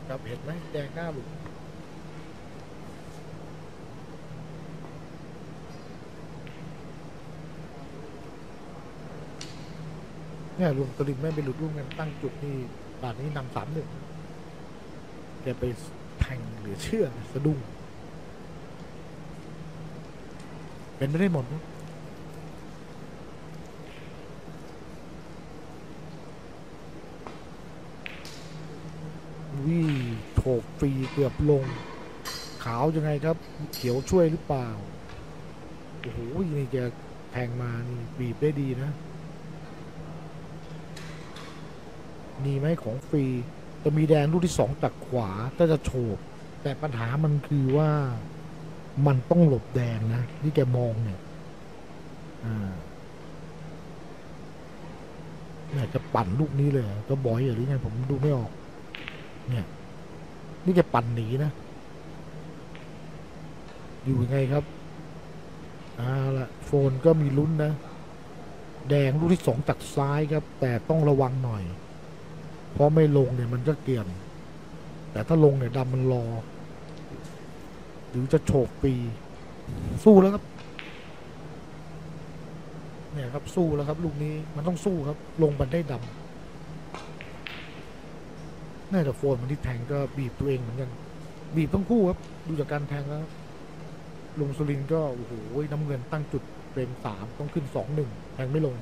ครับเห็นไหมแดงหน้าหลุดเนี่ยลุงตลิงไม่ไปหลุดร่วมกันตั้งจุดนี่ด่านนี้นำสามหนึ่งแกไปแทงเหลือเชื่อสะดุ้งเป็นไม่ได้หมดนะวิ่งโฉบฟรีเกือบลงขาวยังไงครับเขียวช่วยหรือเปล่าโอ้โหนี่แกแทงมานี่บีบได้ดีนะมีไหมของฟรีจะมีแดงลูกที่สองจากขวาถ้าจะโฉบแต่ปัญหามันคือว่ามันต้องหลบแดงนะที่แกมองเนี่ยอ่าเนี่ยจะปั่นลูกนี้เลยก็บอยหรือไงผมดูไม่ออกเนี่ยนี่แกปั่นหนีนะอยู่ยังไงครับอ่าละโฟนก็มีลุ้นนะแดงลูกที่สองจากซ้ายครับแต่ต้องระวังหน่อยเพราะไม่ลงเนี่ยมันก็เกี่ยนแต่ถ้าลงเนี่ยดำมันรอหรือจะโฉบปีสู้แล้วครับเนี่ยครับสู้แล้วครับลูกนี้มันต้องสู้ครับลงบันได้ดำน่าจะโฟนมันที่แทงก็บีบตัวเองเหมือนกันบีบต้องคู่ครับดูจากการแทงแล้วลุงสุรินก็โอ้โหน้ำเงินตั้งจุดเป็นสามต้องขึ้นสองหนึ่งแทงไม่ลง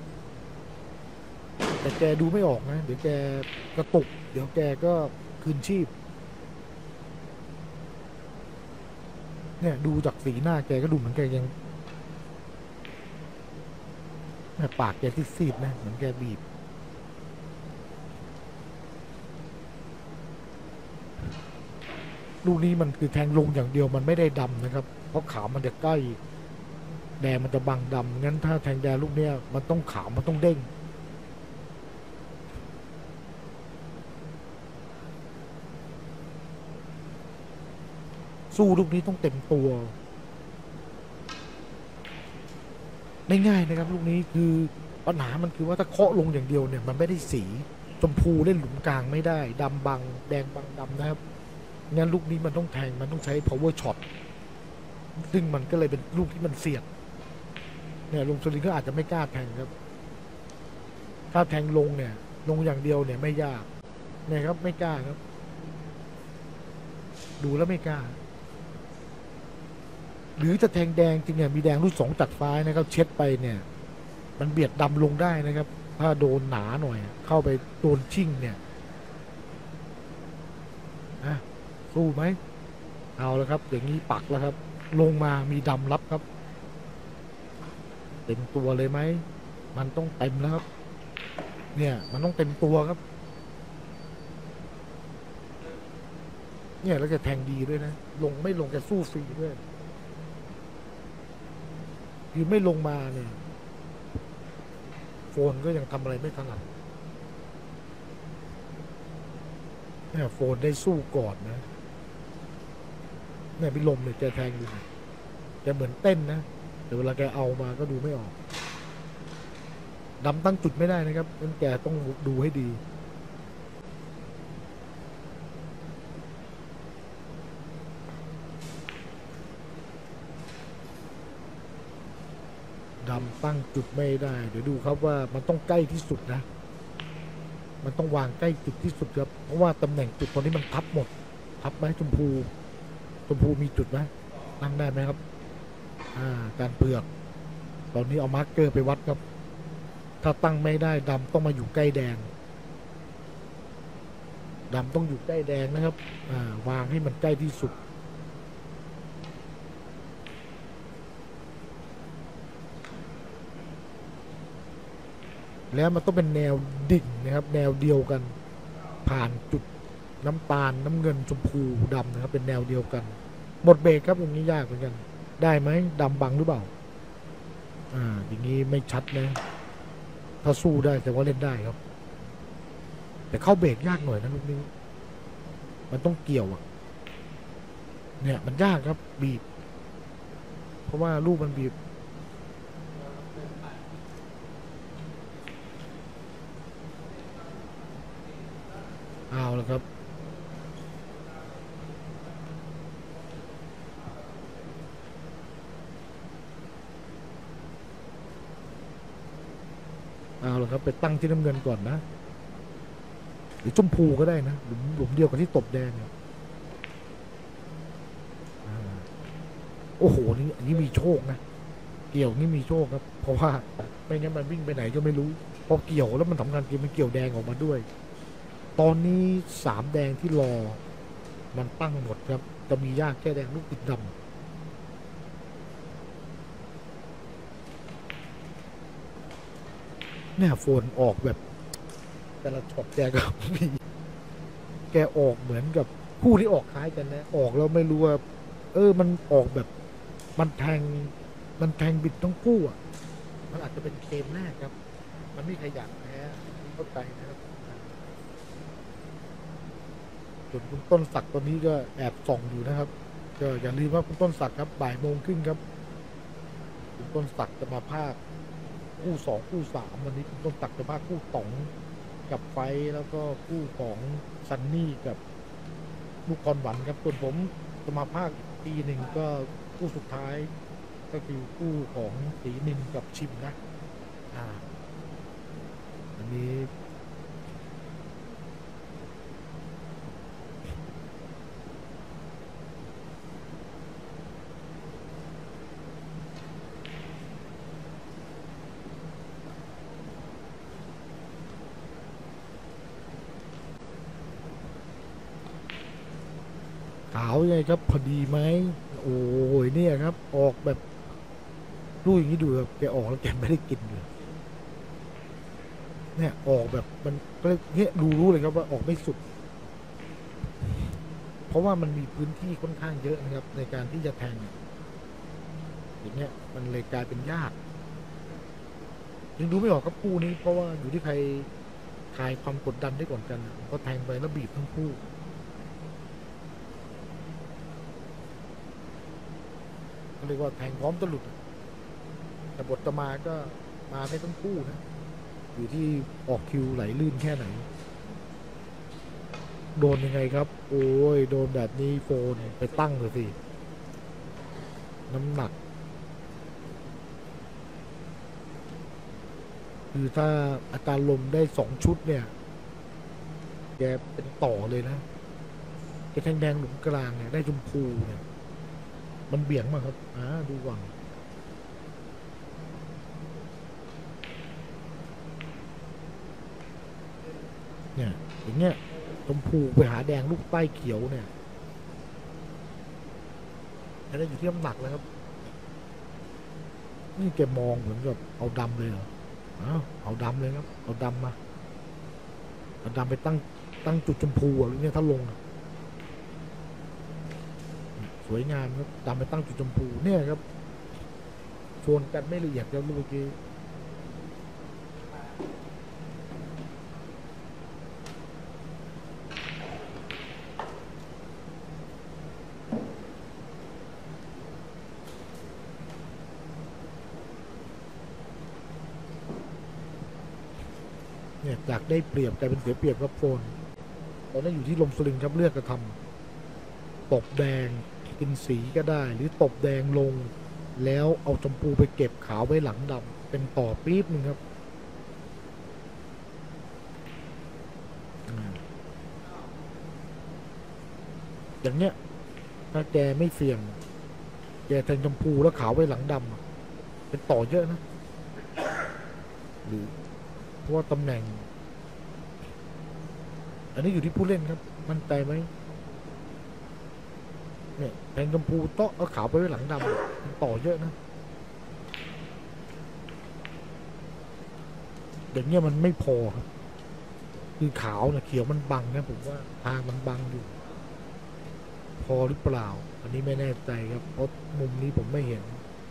แต่แกดูไม่ออกนะเดี๋ยวแกกระตุกเดี๋ยวแกก็คืนชีพเนี่ยดูจากสีหน้าแกก็ดูเหมือนแกยังเนี่ยปากแกซีดๆนะเหมือนแกบีบลูกนี้มันคือแทงลงอย่างเดียวมันไม่ได้ดำนะครับเพราะขาวมันจะใกล้แดงมันจะบังดำงั้นถ้าแทงแดงลูกเนี้ยมันต้องขาวมันต้องเด้งสู้ลูกนี้ต้องเต็มตัวง่ายๆนะครับลูกนี้คือปัญหามันคือว่าถ้าเคาะลงอย่างเดียวเนี่ยมันไม่ได้สีชมพูเล่นหลุมกลางไม่ได้ดำบังแดงบังดำนะครับงั้นลูกนี้มันต้องแทงมันต้องใช้ power shot ซึ่งมันก็เลยเป็นลูกที่มันเสี่ยงเนี่ยลุงสุรินทร์ก็อาจจะไม่กล้าแทงครับถ้าแทงลงเนี่ยลงอย่างเดียวเนี่ยไม่ยากเนี่ยครับไม่กล้าครับดูแล้วไม่กล้าหรือจะแทงแดงจริงเนี่ยมีแดงลูกสองจัดฟ้านะครับเช็ดไปเนี่ยมันเบียดดำลงได้นะครับถ้าโดนหนาหน่อยเข้าไปโดนชิ่งเนี่ยอ่ะสู้ไหมเอาแล้วครับอย่างนี้ปักแล้วครับลงมามีดำรับครับเต็มตัวเลยไหมมันต้องเต็มแล้วครับเนี่ยมันต้องเต็มตัวครับเนี่ยแล้วจะแทงดีด้วยนะลงไม่ลงจะสู้ฟรีด้วยคือไม่ลงมาเนี่ยโฟนก็ยังทำอะไรไม่ถนัดเนี่ยโฟนได้สู้ก่อนนะเนี่ยพี่ลมเนี่ยแกแทงอยู่แกเหมือนเต้นนะแต่เวลาแกเอามาก็ดูไม่ออกดำตั้งจุดไม่ได้นะครับงั้นแกต้องดูให้ดีดำตั้งจุดไม่ได้เดี๋ยวดูครับว่ามันต้องใกล้ที่สุดนะมันต้องวางใกล้จุดที่สุดครับเพราะว่าตำแหน่งจุดตอนนี้มันทับหมดทับไหมชมพูชมพูมีจุดไหมตั้งได้ไหมครับอ่าการเปลือกตอนนี้เอามาร์กเกอร์ไปวัดครับถ้าตั้งไม่ได้ดำต้องมาอยู่ใกล้แดงดำต้องอยู่ใกล้แดงนะครับอ่าวางให้มันใกล้ที่สุดแล้วมันต้องเป็นแนวดิ่งนะครับแนวเดียวกันผ่านจุดน้ำตาลน้ำเงินชมพูดำนะครับเป็นแนวเดียวกันหมดเบรกครับอย่างนี้ยากเหมือนกันได้ไหมดำบังหรือเปล่าอ่าอย่างนี้ไม่ชัดนะถ้าสู้ได้แต่ว่าเล่นได้ครับแต่เข้าเบรกยากหน่อยนะลูกนี้มันต้องเกี่ยวอ่ะเนี่ยมันยากครับบีบเพราะว่าลูกมันบีบเอาละครับละครับไปตั้งที่น้ำเงินก่อนนะหรือชมพูก็ได้นะหลุมหลุมเดียวกับที่ตบแดงเนี่ยโอ้โหนี่อันนี้มีโชคนะเกี่ยวนี่มีโชคครับเพราะว่าไม่งั้นมันวิ่งไปไหนก็ไม่รู้พอเกี่ยวแล้วมันสำคัญคือมันเกี่ยวแดงออกมาด้วยตอนนี้สามแดงที่รอมันตั้งหมดครับจะมียากแค่แดงลูกติดดำเนี่ยโฟนออกแบบแต่ละช็อตแกก็มีแกออกเหมือนกับคู่ที่ออกคล้ายกันนะออกแล้วไม่รู้ว่าเออมันออกแบบมันแทงมันแทงบิดทั้งคู่อ่ะมันอาจจะเป็นเกมแรกครับมันไม่ใครอยากแพ้เข้าใจนะครับส่วนคุณต้นศักดิ์ตอนนี้ก็แอบส่องอยู่นะครับก็อย่าลืมว่าคุณต้นศักดิ์ครับบ่ายโมงครึ่งครับคุณต้นศักดิ์จะมาภาคคู่สองคู่สามวันนี้คุณต้นศักดิ์จะภาคคู่สองกับไฟแล้วก็คู่ของซันนี่กับลูกกรหวันครับส่วนผมจะมาภาคอีกทีหนึ่งก็คู่สุดท้ายก็คือคู่ของสีนินกับชิมนะอ่าอันนี้ขาวยังไงครับพอดีไหมโอ้ยเนี่ยครับออกแบบดูอย่างนี้ดูครับแกออกแล้วแกไม่ได้กินเลยเนี่ยออกแบบมันก็เนี่ยดูรู้เลยครับว่าออกไม่สุดเพราะว่ามันมีพื้นที่ค่อนข้างเยอะนะครับในการที่จะแทงอย่างเงี้ยมันเลยกลายเป็นยากยังดูไม่ออกครับคู่นี้เพราะว่าอยู่ที่ใครคลายความกดดันได้ก่อนกันก็แทงไปแล้วบีบทั้งคู่เขาเรียกว่าแทงพร้อมตะลุดแต่บทตมาก็มาได้ทั้งคู่นะอยู่ที่ออกคิวไหลลื่นแค่ไหนโดนยังไงครับโอ้ยโดนแบบนี้โฟนไปตั้งเลยสิน้ำหนักคือถ้าอัตราลมได้สองชุดเนี่ยแกเป็นต่อเลยนะแกแทงแดงหลุมกลางเนี่ยได้ชมพูเนี่ยมันเบี่ยงมากครับอ่าดูก่อนเนี่ยอย่างเงี้ยชมพูไปหาแดงลูกใต้เขียวเนี่ยอันนี้อยู่ที่น้ำหนักเลยครับนี่แกมองเหมือนกับเอาดำเลยเหรออ้าวเอาดำเลยครับเอาดำมาเอาดำไปตั้งตั้งจุดชมพูอะไรเนี่ยถ้าลงสวยงามครับดำไปตั้งจุดชมพูเนี่ยครับชวนกันไม่ละเอียดครับเมื่อกี้เนี่ยจากได้เปรียบกลายเป็นเสียเปรียบครับโฟนตอนนี้อยู่ที่ลมสลิงครับเลือกกระทำตบแดงกินสีก็ได้หรือตบแดงลงแล้วเอาชมพูไปเก็บขาวไว้หลังดำเป็นต่อปี๊บนึงครับอย่างเนี้ยถ้าแกไม่เสี่ยงแกแทงชมพูแล้วขาวไว้หลังดำเป็นต่อเยอะนะหรือเพราะว่าตำแหน่งอันนี้อยู่ที่ผู้เล่นครับมั่นใจไหมเนี่ยแทงชมพูโต๊ะเอาขาวไปไว้หลังดำเป็นต่อเยอะนะอย่างเงี้ยมันไม่พอครับคือขาวนะเขียวมันบังนะผมว่าทางมันบังอยู่พอหรือเปล่าอันนี้ไม่แน่ใจครับเพราะมุมนี้ผมไม่เห็น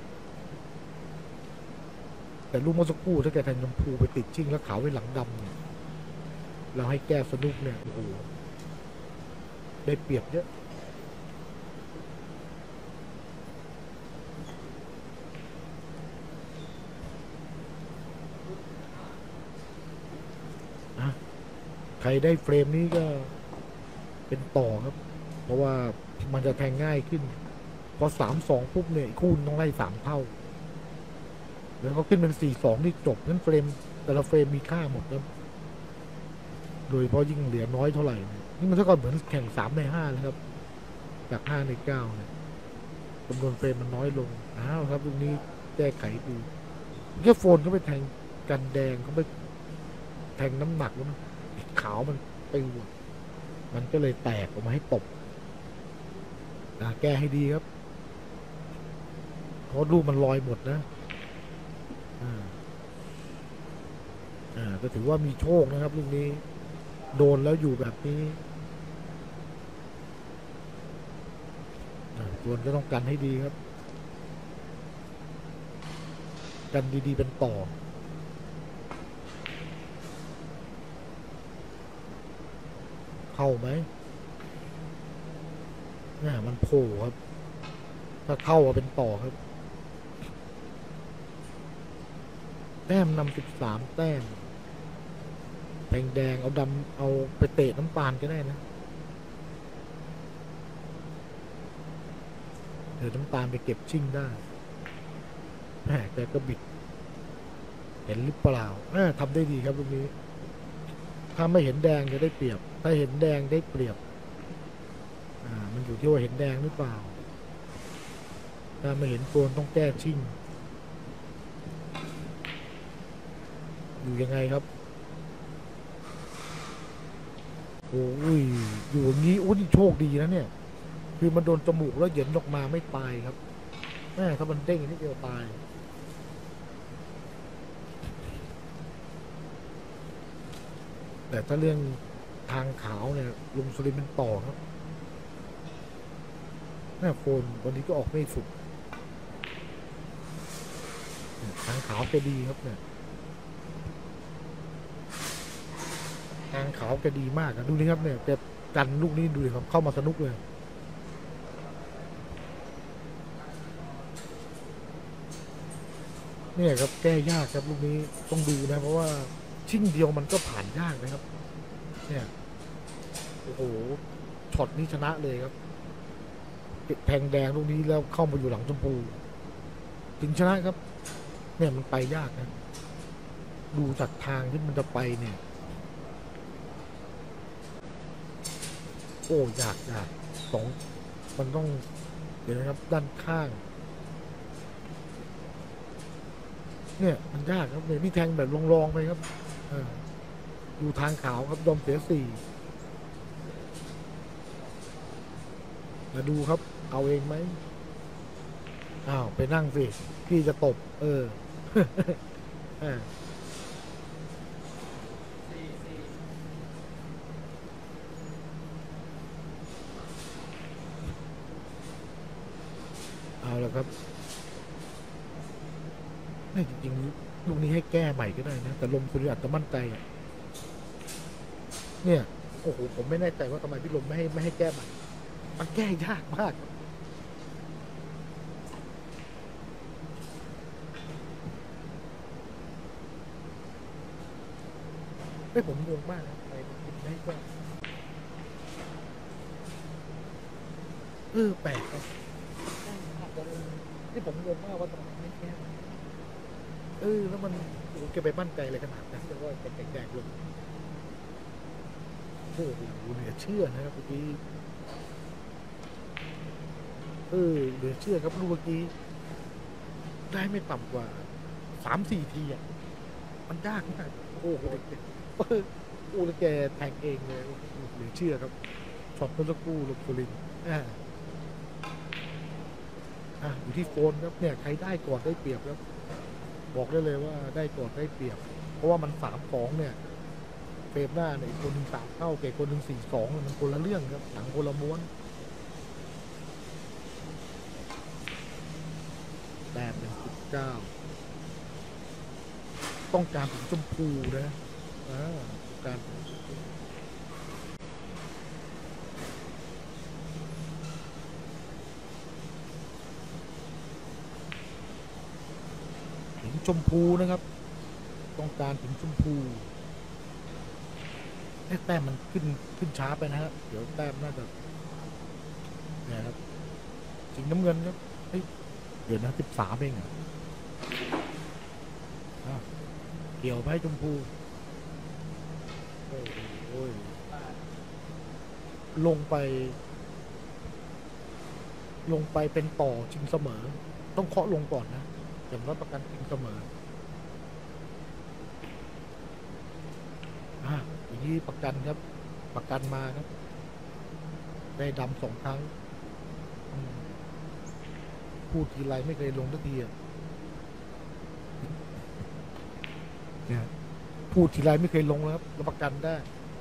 แต่ลูกเมื่อสักครู่ถ้าแกแทงชมพูไปติดชิ่งแล้วขาวไว้หลังดำเนี่ยเราให้แก้สนุกเนี่ยโอ้โหได้เปรียบเยอะนะใครได้เฟรมนี้ก็เป็นต่อครับเพราะว่ามันจะแทงง่ายขึ้นพอสามสองปุ๊บเนี่ยคู่ต้องไล่สามเท่าแล้วก็ขึ้นเป็นสี่สองนี่จบนั้นเฟรมแต่ละเฟรมมีค่าหมดครับโดยเฉพาะยิ่งเหลือน้อยเท่าไหร่เนี่ยนี่มันเท่ากับเหมือนแข่งสามในห้าเลยครับจากห้าในเก้าเนี่ยจำนวนเฟรมมันน้อยลงอ้าวครับตรงนี้แก้ไขดูแค่โฟนก็ไปแทงกันแดงเขาไปแทงน้ำหนักแล้วมันขาวมันปิวมันก็เลยแตกออกมาให้ตบแก้ให้ดีครับเพราะรูปมันลอยหมดนะอ่าอ่าก็ถือว่ามีโชคนะครับลูกนี้โดนแล้วอยู่แบบนี้ส่วนก็ต้องกันให้ดีครับกันดีๆเป็นต่อเข้าไหมเนี่ยมันโผล่ครับถ้าเข้าเป็นต่อครับแต้มนำสิบสามแต้มแดงแดงเอาดำเอาไปเตะน้ำตาลก็ได้นะเดี๋ยวน้ำตาลไปเก็บชิ่งได้แหมแต่ก็บิดเห็นหรือเปล่าทำได้ดีครับลูกนี้ถ้าไม่เห็นแดงจะได้เปรียบถ้าเห็นแดงได้เปรียบอ่ามันอยู่ที่ว่าเห็นแดงหรือเปล่าถ้าไม่เห็นโฟนต้องแก้ชิ่งอยู่ยังไงครับโอ้ยอยู่อย่างนี้อุ้ยโชคดีนะเนี่ยคือมันโดนจมูกแล้วเหยินออกมาไม่ตายครับแม่ถ้ามันเด้งนิดเดียวตายแต่ถ้าเรื่องทางขาวเนี่ยลุงสุรินทร์เป็นต่อครับแม่โฟนวันนี้ก็ออกไม่สุดทางขาวแกดีครับเนี่ยทางขาวแกดีมากดูนี่ครับเนี่ยแกกันลูกนี้ดูเลยครับเข้ามาสนุกเลยเนี่ยครับแก้ยากครับลูกนี้ต้องดูนะเพราะว่าชิ่งเดียวมันก็ผ่านยากนะครับเนี่ยโอ้โหช็อตนี้ชนะเลยครับแทงแดงลูกนี้แล้วเข้ามาอยู่หลังชมพูถึงชนะครับเนี่ยมันไปยากนะดูจากทางที่มันจะไปเนี่ยโอ้ยากยากสองมันต้องเดี๋ยวนะครับด้านข้างเนี่ยมันยากครับเนี่ยนี่แทงแบบลองๆไปครับดูทางขาวครับยอมเสียสี่มาดูครับเอาเองไหมอ้าวไปนั่งสิพี่จะตบเออ เอาละครับไม่จริงๆลูกนี้ให้แก้ใหม่ก็ได้นะแต่ลมสุริอาจจะมั่นใจอ่ะเนี่ยโอ้โหผมไม่แน่ใจว่าทำไมพี่ลมไม่ให้ไม่ให้แก้ใหม่มันแก้ยากมากไม่ผมงงมากนะไปไม่ให้แก้เออแปลกครับที่ผมงงมากว่าทำไมไม่แก้เออแล้วมันโอ้แกไปมั่นใจเลยขนาดนั้นแต่ว่าแกแดงๆลงโอ้โหเหลือเชื่อนะครับเมื่อกี้เออเหลือเชื่อครับลูกเมื่อกี้ได้ไม่ต่ำกว่าสามสี่ทีอ่ะมันยากมากโอ้โหเด็กๆโอ้แล้วแกแทงเองเลยเหลือเชื่อครับช็อตเมื่อสักครู่ลงสุรินทร์อ่าอ่ะอยู่ที่โฟนครับเนี่ยใครได้ก่อนได้เปรียบครับบอกได้เลยว่าได้ก่อนได้เปรียบเพราะว่ามันสามสองเนี่ยเฟรมหน้าเนี่ยคนหนึ่งสามเท่าเกคนหนึ่งสี่สองมันคนละเรื่องครับหนังคนละม้วนแต้มเป็นสิบเก้าต้องการถึงชมพูนะอ่าการถึงชมพูนะครับต้องการถึงชมพูแต้มมันขึ้นขึ้นช้าไปนะครับเดี๋ยวแต้มน่าจะเนี่ยครับสิงน้ำเงินครับเฮ้ยเดี๋ยวนะสิบสามเองอ่ะโอเคกี่ยวไหมชมพูโอ้โหลงไปลงไปเป็นต่อชิงเสมอต้องเคาะลงก่อนนะอย่างว่าประกันชิงเสมออ่าอย่างนี้ประกันครับประกันมาครับได้ดำสองครั้งพูดทีไรไม่เคยลงสักทีอ่ะเนี่ยพูดทีไรไม่เคยลงแล้วครับรับประกันได้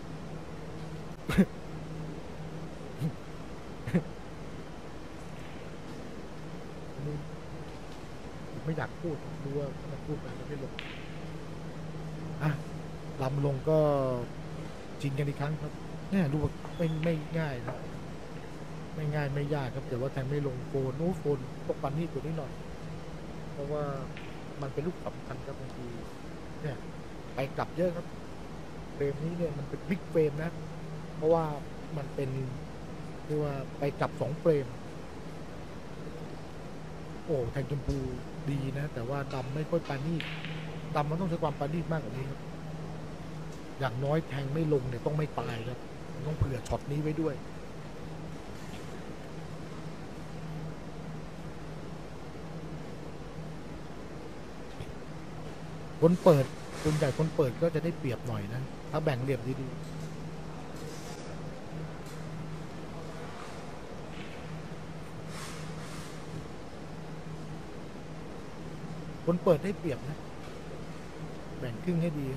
ไม่อยากพูดดูว่าถ้าพูดไปแล้วไม่ลงอ่ะลำลงก็จริงกันอีกครั้งครับเนี่ยดูว่าไม่ไม่ง่ายนะไม่ง่ายไม่ยากครับแต่ว่าแทงไม่ลงโฟนโน้โฟนตกปันนี่ตัวนี้หน่อยเพราะว่ามันเป็นลูกสำคัญครับบางทีเนี่ยไปกลับเยอะครับเฟรมนี้เนี่ยมันเป็นบิ๊กเฟรมนะเพราะว่ามันเป็นเรียกว่าไปกลับสองเฟรมโอ้แทงชมพูดีนะแต่ว่าดำไม่ค่อยปานีดำมันต้องใช้ความปานีมากกว่านี้ครับอย่างน้อยแทงไม่ลงเนี่ยต้องไม่ตายครับต้องเผื่อช็อตนี้ไว้ด้วยคนเปิดส่วนใหญ่คนเปิดก็จะได้เปรียบหน่อยนะถ้าแบ่งเหลี่ยมดีๆคนเปิดได้เปรียบนะแบ่งครึ่งให้ดี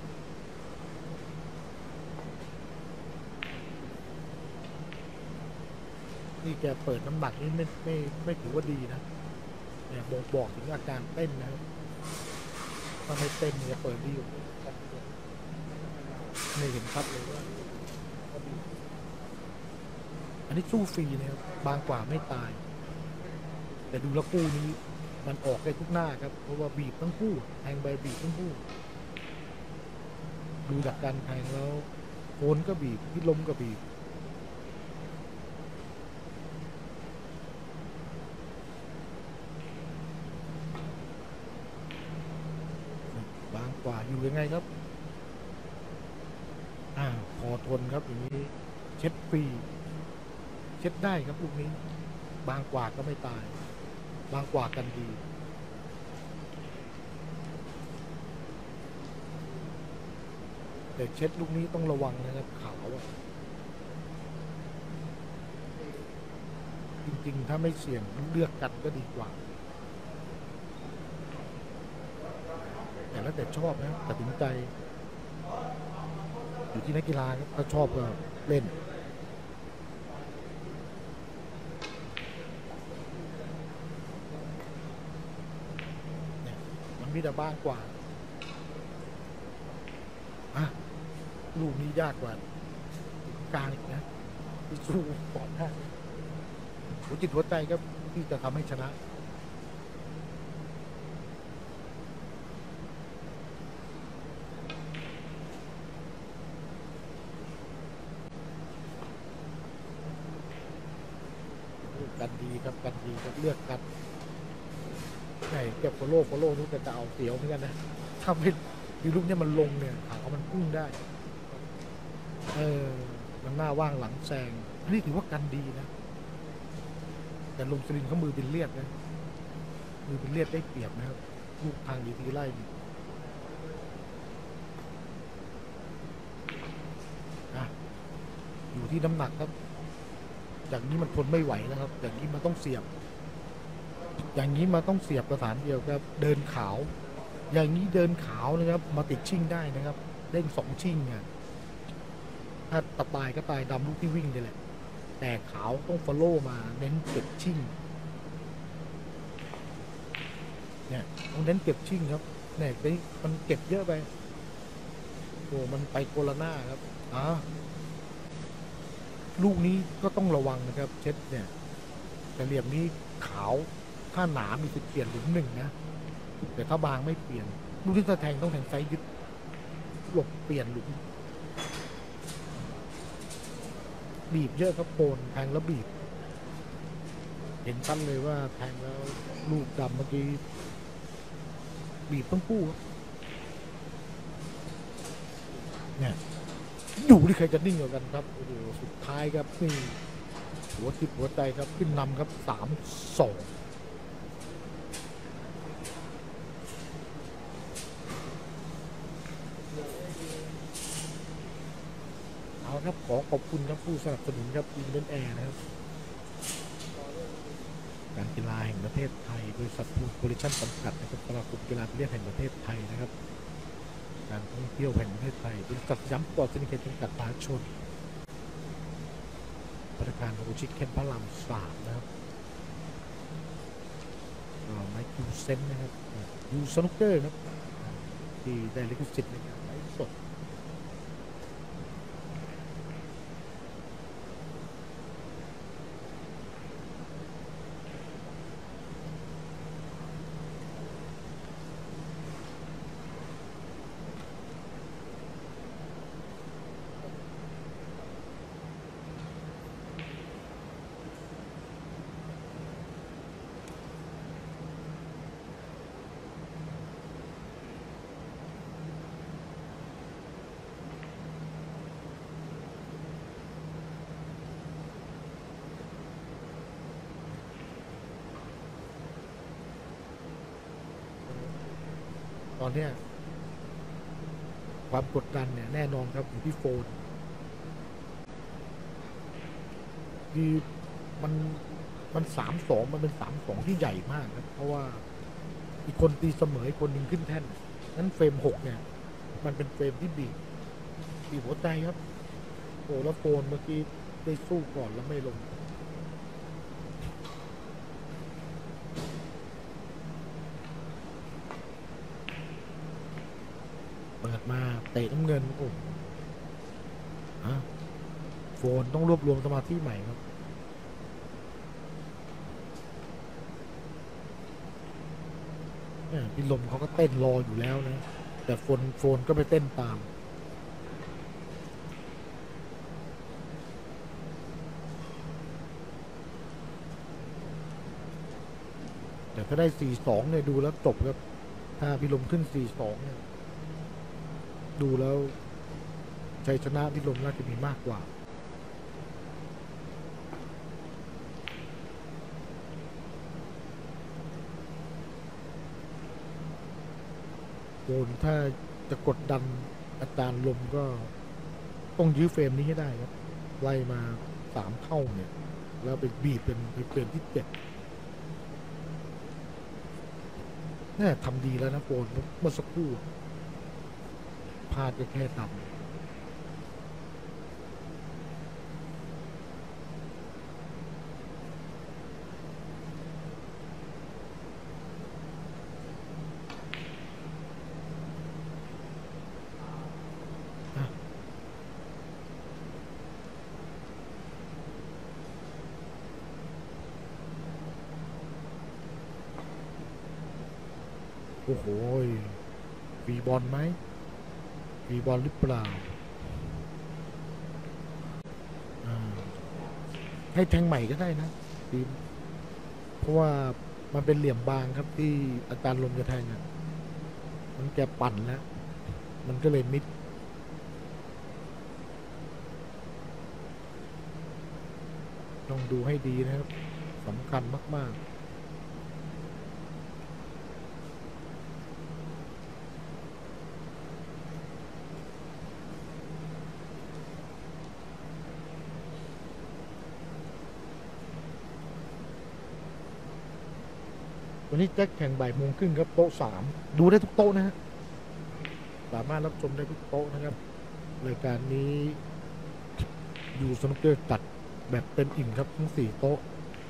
นี่แกเปิดน้ำหนักนี่ไม่ไม่ไม่ถือว่าดีนะเนี่ยบอกบอกถึงอาการเต้นนะครับถ้าไม่เต้นเนี่ยเปิดดีอยู่ไม่เห็นชัดเลยว่าอันนี้สู้ฟรีนะครับบางกว่าไม่ตายแต่ดูแล้วคู่นี้มันออกได้ทุกหน้าครับเพราะว่าบีบทั้งคู่แทงใบบีบทั้งคู่ดูจากการแทงแล้วโคนก็บีบพิลมก็บีบบางกว่าอยู่ยังไงครับอ่าพอทนครับอย่างนี้เช็ดฟรีเช็ดได้ครับลูกนี้บางกว่าก็ไม่ตายบางกว่ากันดีแต่เช็ดลูกนี้ต้องระวังนะครับขาวจริงๆถ้าไม่เสี่ยงเลือกกันก็ดีกว่าแต่แล้วแต่ชอบนะตัดสินใจอยู่ที่นักกีฬาครับถ้าชอบก็เล่นเนี่ยมันมีแต่บ้างกว่าอ่ะลูกนี้ยากกว่ากลางอีกนะที่สู้ก่อนหน้าหัวจิตหัวใจครับที่จะทำให้ชนะกันดีครับกันดีครับเลือกกันไหนเก็บโฟโล่โฟโล่นู้นจะเอาเสียวเหมือนกันนะถ้าเป็นดีลูกเนี่ยมันลงเนี่ยขามันพุ่งได้เออมันหน้าว่างหลังแซงอันนี้ถือว่ากันดีนะแต่ลมสลินเขามือเป็นเลียดนะมือเป็นเลียดได้เปรียบนะครับลูกทางดีทีไล่นะอยู่ที่น้ำหนักครับอย่างนี้มันทนไม่ไหวแล้วครับอย่างนี้มันต้องเสียบอย่างนี้มาต้องเสียบประสานเดียวครับเดินขาวอย่างนี้เดินขาวนะครับมาติดชิ่งได้นะครับเล่นสองชิ่งอ่ะถ้าตะตายก็ตายดำลูกที่วิ่งนี่แหละแต่ขาวต้องฟอลโล่มาเน้นเก็บชิ่งเนี่ยต้องเน้นเก็บชิ่งครับเนี่ยมันเก็บเยอะไปโอ้มันไปโกลาน่าครับอ่าลูกนี้ก็ต้องระวังนะครับเช็ดเนี่ยแต่เหลี่ยมนี้ขาวถ้าหนามีสิทธิ์เปลี่ยนหลุมหนึ่งนะแต่ถ้าบางไม่เปลี่ยนลูกที่จะแทงต้องแทงไซส์ยึดหลบเปลี่ยนหลุมบีบเยอะครับโคนแทงแล้วบีบเห็นชัดเลยว่าแทงแล้วลูกดำเมื่อกี้บีบต้องกู้เนี่ยอยู่ที่ใครจะนิ่งกว่ากันครับโอ้โหสุดท้ายครับนี่หัวจิตหัวใจครับขึ้นนำครับสามสองเอาครับขอขอบคุณครับผู้สนับสนุนครับอินเดนแอร์นะครับการกีฬาแห่งประเทศไทยบริษัทพูลโพลิชั่นจำกัดนะครับสมาคมกีฬาบิลเลียนแห่งประเทศไทยนะครับการท่องเที่ยวแห่งประเทศไทยบริษัทย้ำปอดซินิเคตจำกัดมหาชนบริการโอชิเคนพระรามสามนะครับไมค์คิวเซนนะครับยูสนุกเกอร์ครับที่ได้ลิขสิทธิ์ในการไลฟ์สดตอนนี้ความกดดันเนี่ยแน่นอนครับอยู่ที่โฟนคือมันมันสามสองมันเป็นสามสองที่ใหญ่มากครับเพราะว่าอีกคนตีเสมออีกคนหนึ่งขึ้นแท่นนั้นเฟรมหกเนี่ยมันเป็นเฟรมที่บีบบีบหัวใจครับโอ้แล้วโฟนเมื่อกี้ได้สู้ก่อนแล้วไม่ลงเปิดมาเตะน้ำเงินโอ้ฮะโฟนต้องรวบรวมสมาธิใหม่ครับพี่ลมเขาก็เต้นรออยู่แล้วนะแต่โฟนโฟนก็ไปเต้นตามแต่ถ้าได้สี่สองเนี่ยดูแล้วจบครับถ้าพี่ลมขึ้นสี่สองเนี่ยดูแล้วชัยชนะพี่ลมน่าจะมีมากกว่าโดนถ้าจะกดดันอาจารย์ลมก็ต้องยื้อเฟรมนี้ให้ได้ครับไล่มาสามเท่าเนี่ยแล้วไปบีบเป็นเฟรมที่เจ็ดน่าทำดีแล้วนะโฟนเมื่อสักครู่พลาดก็แค่ต่ำโอ้โหฟีบอลไหมฟีบอลหรือเปล่าให้แทงใหม่ก็ได้นะทีมเพราะว่ามันเป็นเหลี่ยมบางครับที่อาจารย์ลมจะแทงอ่ะมันแกปั่นแล้วมันก็เลยมิดต้องดูให้ดีนะครับสำคัญมากๆวันนี้แจ็คแข่งบ่ายโมงครึ่งครับโต๊ะสามดูได้ทุกโต๊ะนะฮะสามารถรับชมได้ทุกโต๊ะนะครับรายการนี้อยู่สนุกเกอร์จัดแบบเต็มอิ่มครับทั้งสี่โต๊ะ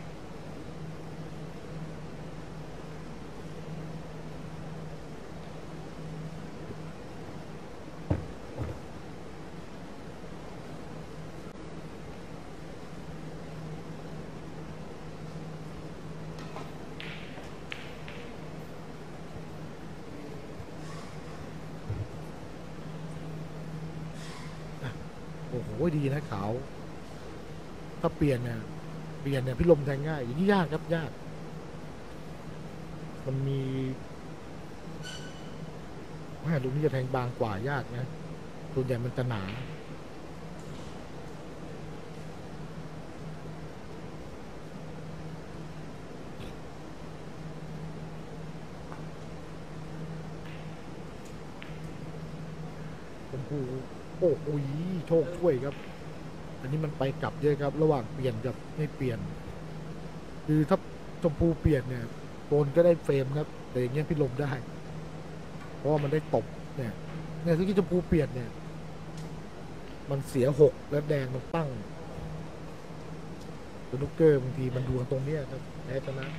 โอ้โหดีนะขาวถ้าเปลี่ยนเนี่ยเปลี่ยนเนี่ยพี่ลมแทงง่ายอย่างนี้ยากครับยากมันมีแม่ลูกนี้จะแทงบางกว่ายากนะส่วนใหญ่มันจะหนาชมพูโอ้โหโชคช่วยครับอันนี้มันไปกลับเยอะครับระหว่างเปลี่ยนกับไม่เปลี่ยนคือถ้าชมพูเปลี่ยนเนี่ยโดนก็ได้เฟรมครับแต่อย่างเงี้ยพี่ลมได้เพราะว่ามันได้ตบเนี่ยเนี่ยที่ชมพูเปลี่ยนเนี่ยมันเสียหกแล้วแดงมันตั้งสนุกเกอร์บางทีมันดวงตรงเนี้ยครับแพ้ชนะ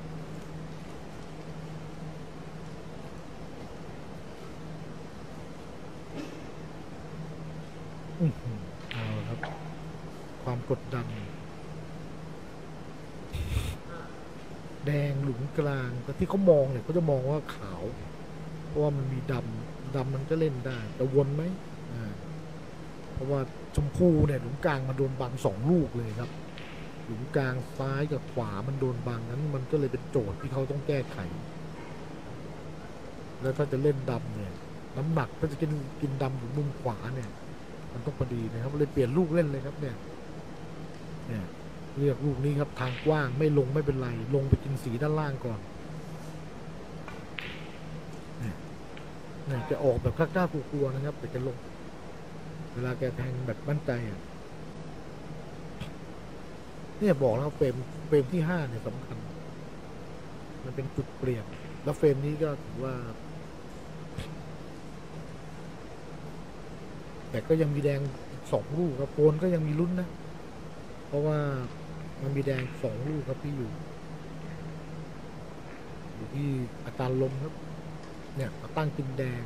อือหือเอาละครับความกดดันแดงหลุมกลางแต่ที่เขามองเนี่ยเขาจะมองว่าขาวเพราะว่ามันมีดำดำมันก็เล่นได้แต่วนไหมอ่าเพราะว่าชมพูเนี่ยหลุมกลางมันโดนบังสองลูกเลยครับหลุมกลางซ้ายกับขวามันโดนบังนั้นมันก็เลยเป็นโจทย์ที่เขาต้องแก้ไขแล้วถ้าจะเล่นดำเนี่ยน้ำหนักถ้าจะกินกินดำอยู่มุมขวาเนี่ยมันต้องพอดีนะครับเลยเปลี่ยนลูกเล่นเลยครับเนี่ยเนี่ยเลือกลูกนี้ครับทางกว้างไม่ลงไม่เป็นไรลงไปกินสีด้านล่างก่อนเนี่ยเนี่ยจะออกแบบกล้าๆกลัวๆนะครับแต่จะลงเวลาแกแทงแบบมั่นใจอ่ะเนี่ยบอกแล้วเฟรมเฟรมที่ห้าเนี่ยสำคัญมันเป็นจุดเปลี่ยนแล้วเฟรมนี้ก็ถือว่าแต่ก็ยังมีแดงสองลูกครับโปนก็ยังมีลุ้นนะเพราะว่ามันมีแดงสองลูกครับที่อยู่อยู่ที่อาการลมครับเนี่ยมาตั้งกินแดง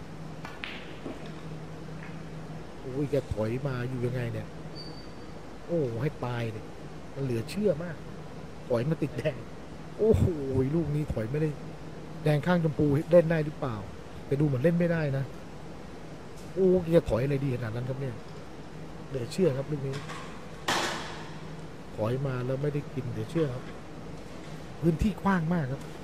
โอ้ยแกถอยมาอยู่ยังไงเนี่ยโอ้ให้ตายเลยมันเหลือเชื่อมากถอยมาติดแดงโอ้โหลูกนี้ถอยไม่ได้แดงข้างชมพูเล่นได้หรือเปล่าแต่ดูเหมือนเล่นไม่ได้นะโอ้แกถอยอะไรดีขนาดนั้นครับเนี่ยเหลือเชื่อครับลูกนี้ถอยมาแล้วไม่ได้กินเหลือเชื่อครับพื้นที่กว้างมากครับ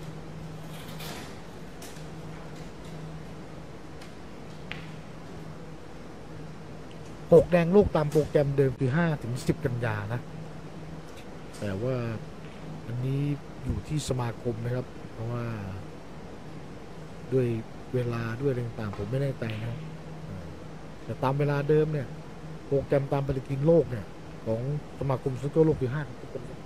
หกแดงลูกตามโปรแกรมเดิมคือห้าถึงสิบกันยานะแต่ว่าอันนี้อยู่ที่สมาคมนะครับเพราะว่าด้วยเวลาด้วยอะไรต่างๆผมไม่แน่ใจนะแต่ตามเวลาเดิมเนี่ยโปรแกรมตามปฏิทินโลกเนี่ยของสมาคมสนุกเกอร์โลกคือห้าถึงสิบกันยา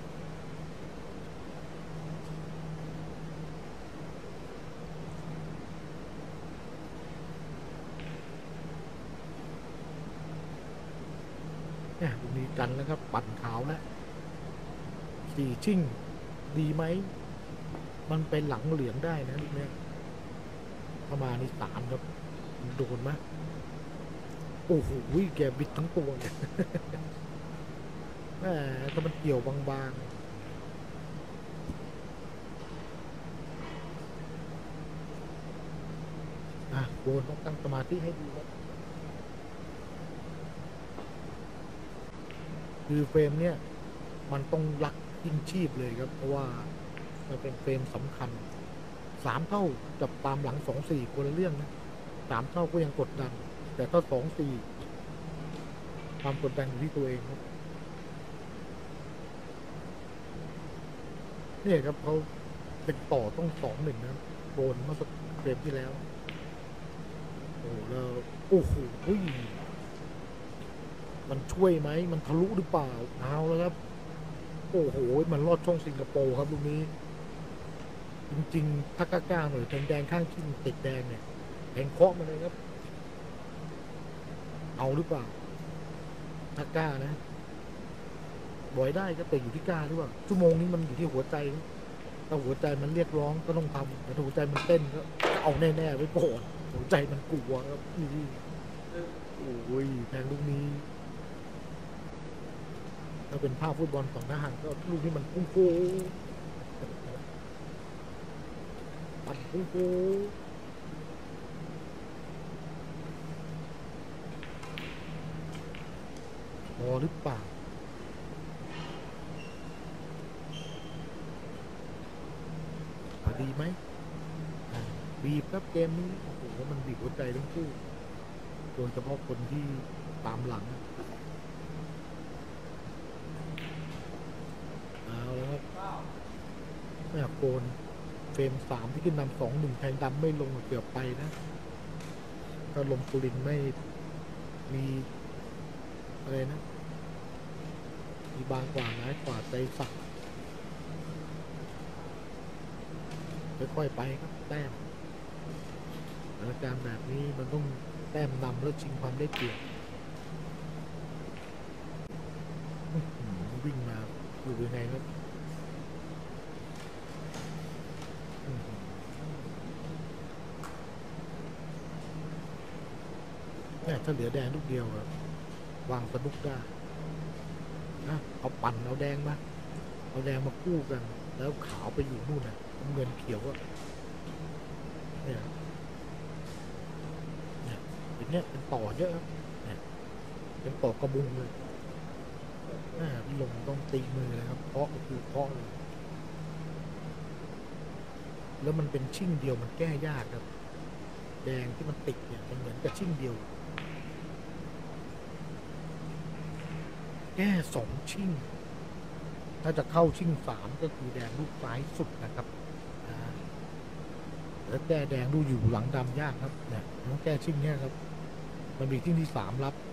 เนี่ยมีกันแล้วครับปั่นขาวแล้วสี่ชิ่งดีไหมมันไปหลังเหลืองได้นะลูกเนี้ยประมาณนี้สามครับโดนไหมโอ้โหแกบิดทั้งตัวเนี่ยแหมถ้ามันเกี่ยวบางๆอ่ะโดนต้องตั้งสมาธิให้ดีครับคือเฟรมเนี่ยมันต้องรักยิ่งชีพเลยครับเพราะว่ามันเป็นเฟรมสำคัญสามเท่ากับตามหลังสองสี่คนละเรื่องนะสามเท่าก็ยังกดดันแต่ถ้าสองสี่ความกดดันอยู่ที่ตัวเองครับเนี่ยครับเขาเป็นต่อต้องสองหนึ่งนะโดนเมื่อสักเกมที่แล้วโอ้แล้วโอ้โหมันช่วยไหมมันทะลุหรือเปล่าเอาแล้วครับโอ้โหมันลอดช่องสิงคโปร์ครับลูกนี้จริงๆถ้ากล้าๆหน่อยแดงแดงข้างที่ติดแดงเนี่ยแทงเคาะมาเลยครับเอาหรือเปล่าถ้ากล้านะบ่อยได้ก็แต่อยู่ที่กล้าหรือเปล่าชั่วโมงนี้มันอยู่ที่หัวใจถ้าหัวใจมันเรียกร้องก็ต้องทำแต่ถ้าหัวใจมันเต้นก็เอาแน่ๆไว้ก่อนหัวใจมันกลัวครับโอ้ยแทงลูกนี้ถ้าเป็นภาพฟุตบอลของทหารก็ลูกนี้มันพุ่งโค้ปัดพุ่งโค้พอหรือเปล่าดีไหมบีบครับเกมนี้โอ้โหมันบีบหัวใจทั้งคู่โดยเฉพาะคนที่ตามหลังเอาแล้วครับแม่โกนเฟรมสามที่ขึ้นนำสองหนึ่งแทงดำไม่ลงเกือบไปนะก็ลมสุรินไม่มีอะไรนะมีบางกว่าน้อยกว่าใจสักค่อยๆไปครับแต้มสถานการณ์แบบนี้มันต้องแต้มนำแล้วชิงความได้เปรียบวิ่งมาอยู่ยังไงครับเนี่ยถ้าเหลือแดงลูกเดียววางสนุกได้นะเอาปั่นเอาแดงมาเอาแดงมาคู่กันแล้วขาวไปอยู่นู่นน่ะเงินเขียวก็เนี่ยเนี่ยเป็นเนี่ยเป็นต่อเยอะเนี่ยเป็นต่อกระบุงเลยน่าลงต้องตีมือเลยครับเพราะคือเพราะเลยแล้วมันเป็นชิ่งเดียวมันแก้ยากครับแดงที่มันติดเนี่ยมันเหมือนกับชิ่งเดียวแก้สองชิ่งถ้าจะเข้าชิ่งสามก็คือแดงลูกซ้ายสุดนะครับแล้วแก้แดงดูอยู่หลังดำยากครับเนี่ยต้องแก้ชิ่งเนี้ยครับมันมีชิ่งที่สามรับ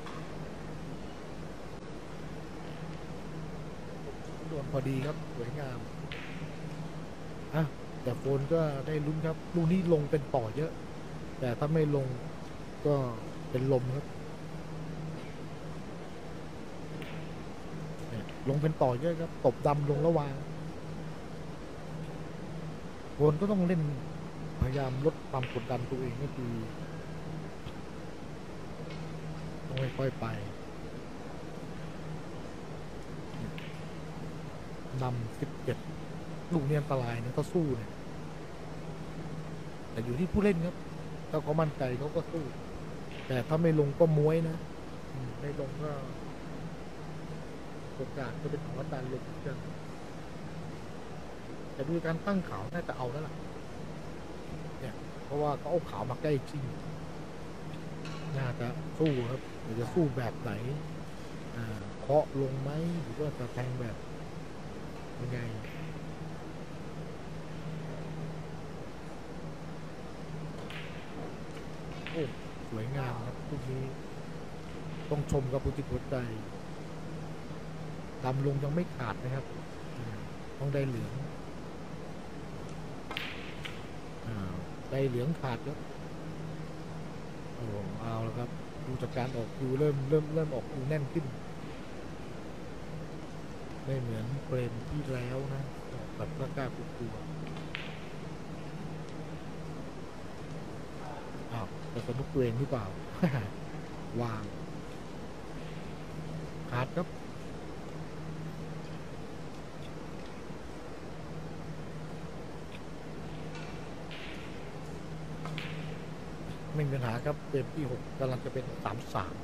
โดนพอดีครับสวยงามอ่ะแต่โฟนก็ได้ลุ้นครับลูกนี้ลงเป็นต่อเยอะแต่ถ้าไม่ลงก็เป็นลมครับลงเป็นต่อเยอะครับตบดำลงระวางโฟนก็ต้องเล่นพยายามลดความกดดันตัวเองก็คือต้องค่อยๆไปนำสิบเจ็ดลูกเนียนตรายนะถ้าสู้เนี่ยแต่อยู่ที่ผู้เล่นครับถ้าเขามั่นใจเขาก็สู้แต่ถ้าไม่ลงก็ม้วยนะไม่ลงก็โอกาสจะเป็นของอาจารย์ลงกันแต่ดูการตั้งขาวน่าจะเอาแล้วล่ะเนี่ยเพราะว่าเขาเอาขาวมาใกล้จริงน่าจะสู้ครับหรือจะสู้แบบไหนเคาะลงไหมหรือว่าจะแทงแบบยังไงโอ้สวยงามครับทุกนี้ต้องชมกับผู้จิตหัวใจดำลงยังไม่ขาดนะครับต้องได้เหลืองได้เหลืองขาดแล้วโอ้เอาแล้วครับดูจากการออกคิวเริ่มเริ่มเริ่มออกคิวแน่นขึ้นไม่เหมือนเฟรมที่แล้วนะแบบกล้ากลัวอ้าวจะสนุกตัวเองหรือเปล่าวางขาดครับไม่มีปัญหาครับเกมที่หกกำลังจะเป็นสามสาม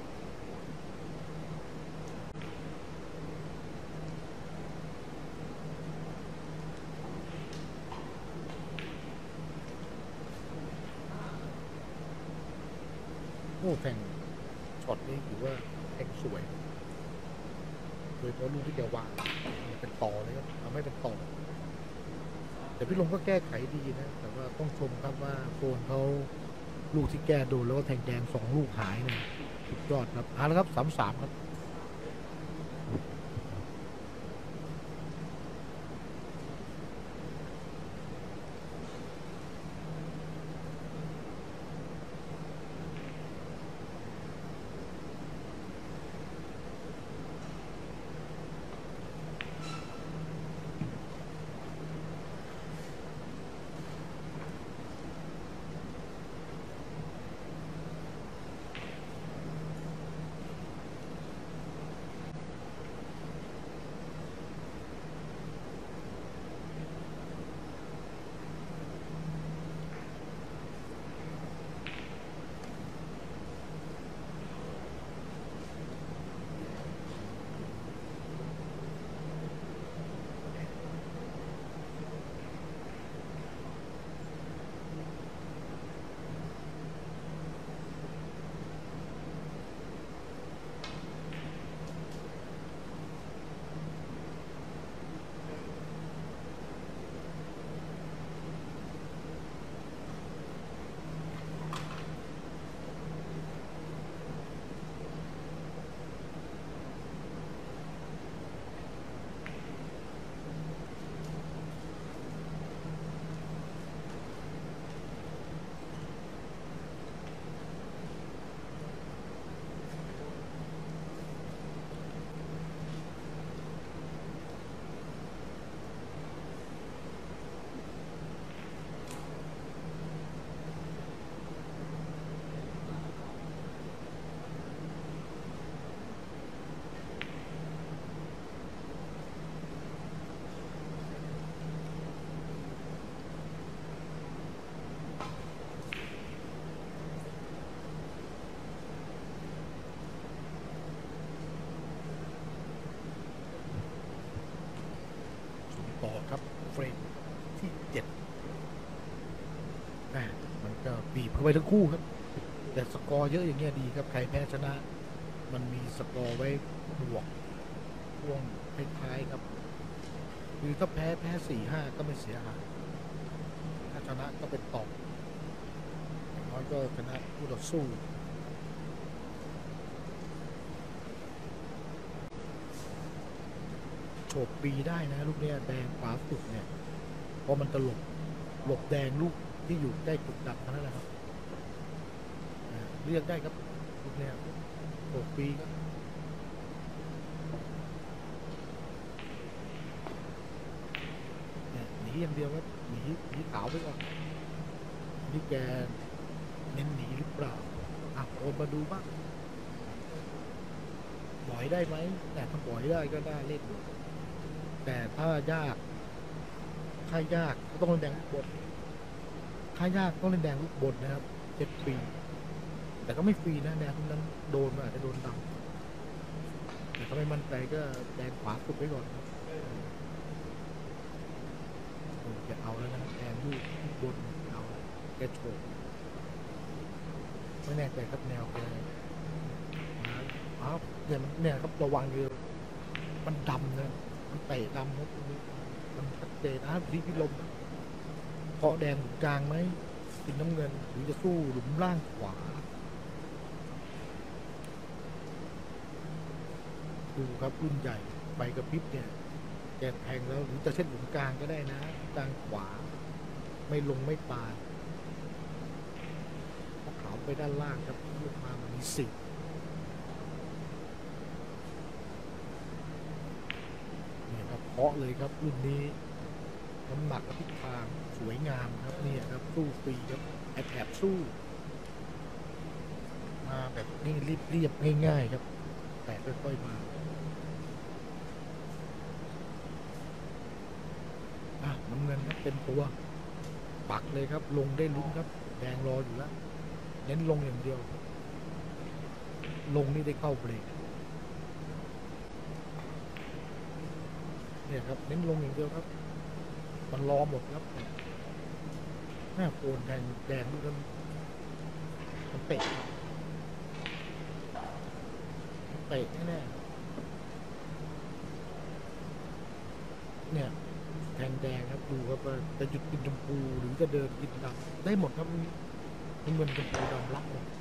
โอ้แข่งช็อตนี้ถือว่าแข่งสวยโดยเฉพาะลูกที่แกวางเป็นต่อเลยครับทำให้เป็นต่อแต่พี่ลงก็แก้ไขดีนะแต่ว่าต้องชมครับว่าโฟนเขาลูกที่แก้โดนแล้วก็แทงแดงสองลูกหายเนี่ยสุดยอดครับเอาละครับสามสามครับเฟรมที่เจ็ดนะมันก็บีบเข้าไปทั้งคู่ครับแต่สกอร์เยอะอย่างเงี้ยดีครับใครแพ้ชนะมันมีสกอร์ไว้บวกช่วงท้ายๆครับคือถ้าแพ้แพ้สี่ห้าก็ไม่เสียหายถ้าชนะก็เป็นต่ออย่างน้อยก็ชนะคู่ต่อสู้โฉบปีได้นะลูกเนี้ยแดงขวาสุดเนี่ยเพราะมันจะหลบหลบแดงลูกที่อยู่ใกล้จุดดับนั่นแหละครับเรียกได้ครับลูกเนี้ยโฉบปีก็เนี่ยหนีอย่างเดียวครับหนีหนีขาวไปก่อนนี่แกเน้นหนีหรือเปล่าอ่ะโอนมาดูบ้างบ่อยได้ไหมแต่ถ้าบ่อยได้ก็ได้เล่นแต่ถ้ายากถ้ายากก็ต้องเล่นแดงลูกบนถ้ายากต้องเล่นแดงลูกบนนะครับเจ็ดปีแต่ก็ไม่ฟรีนะแดงทุกนั้นโดนอาจจะโดนดำแต่ถ้าไม่มั่นใจก็แดงขวาสุดไว้ก่อนครับจะเอาแล้วนะแดงลูกบนเอาแกโฉบไม่แน่ใจครับแนวแกอ้าวเนี่ยมันเนี่ยครับระวังเยอะมันดำนะมันเตะดำครับมันชัดเจนนะที่พิลมเพาะแดงหลุมกลางไหมเป็นน้ำเงินหรือจะสู้หลุมล่างขวาดูครับรุ่นใหญ่ไปกับพริบเนี่ยแกแทงแล้วหรือจะเช่นหลุมกลางก็ได้นะกลางขวาไม่ลงไม่ปานเพราะขาวไปด้านล่างครับลูกมามันมีสิบเนี่ยครับเพาะเลยครับรุ่นนี้น้ำหนักและทิศทางสวยงามครับเนี่ยครับสู้ฟรีครับแอบแอบสู้มาแบบนี้รีบเรียบง่ายๆครับแต่ค่อยๆมาอ่ะน้ำเงินครับเป็นตัวปักเลยครับลงได้ลุ้นครับแดงรออยู่แล้วเน้นลงอย่างเดียวลงนี่ได้เข้าเบรกเนี่ยครับเน้นลงอย่างเดียวครับมันรอหมดครับหน้าโกนแดงแดงนี่มันมันเตะมันเตะแน่เนี่ยแทงแดงครับดูครับว่าจะหยุดกินชมพูหรือจะเดินกินดำได้หมดครับมันเงินชมพูดำรับหมด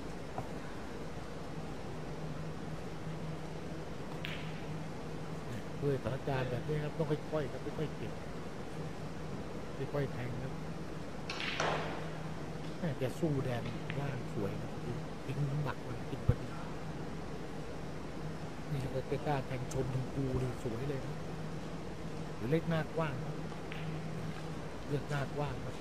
ด้วยสถานการณ์แบบนี้ครับต้องค่อยๆครับค่อยๆเก็บค่อยๆแทงครับแกสู้แดงล่างสวยนะทิ้งน้ำหนักมันกินพอดีนี่ก็กล้าแทงชนชมพูเลยสวยเลยนะหรือเล็กหน้ากว้างเลือกหน้ากว้างครับ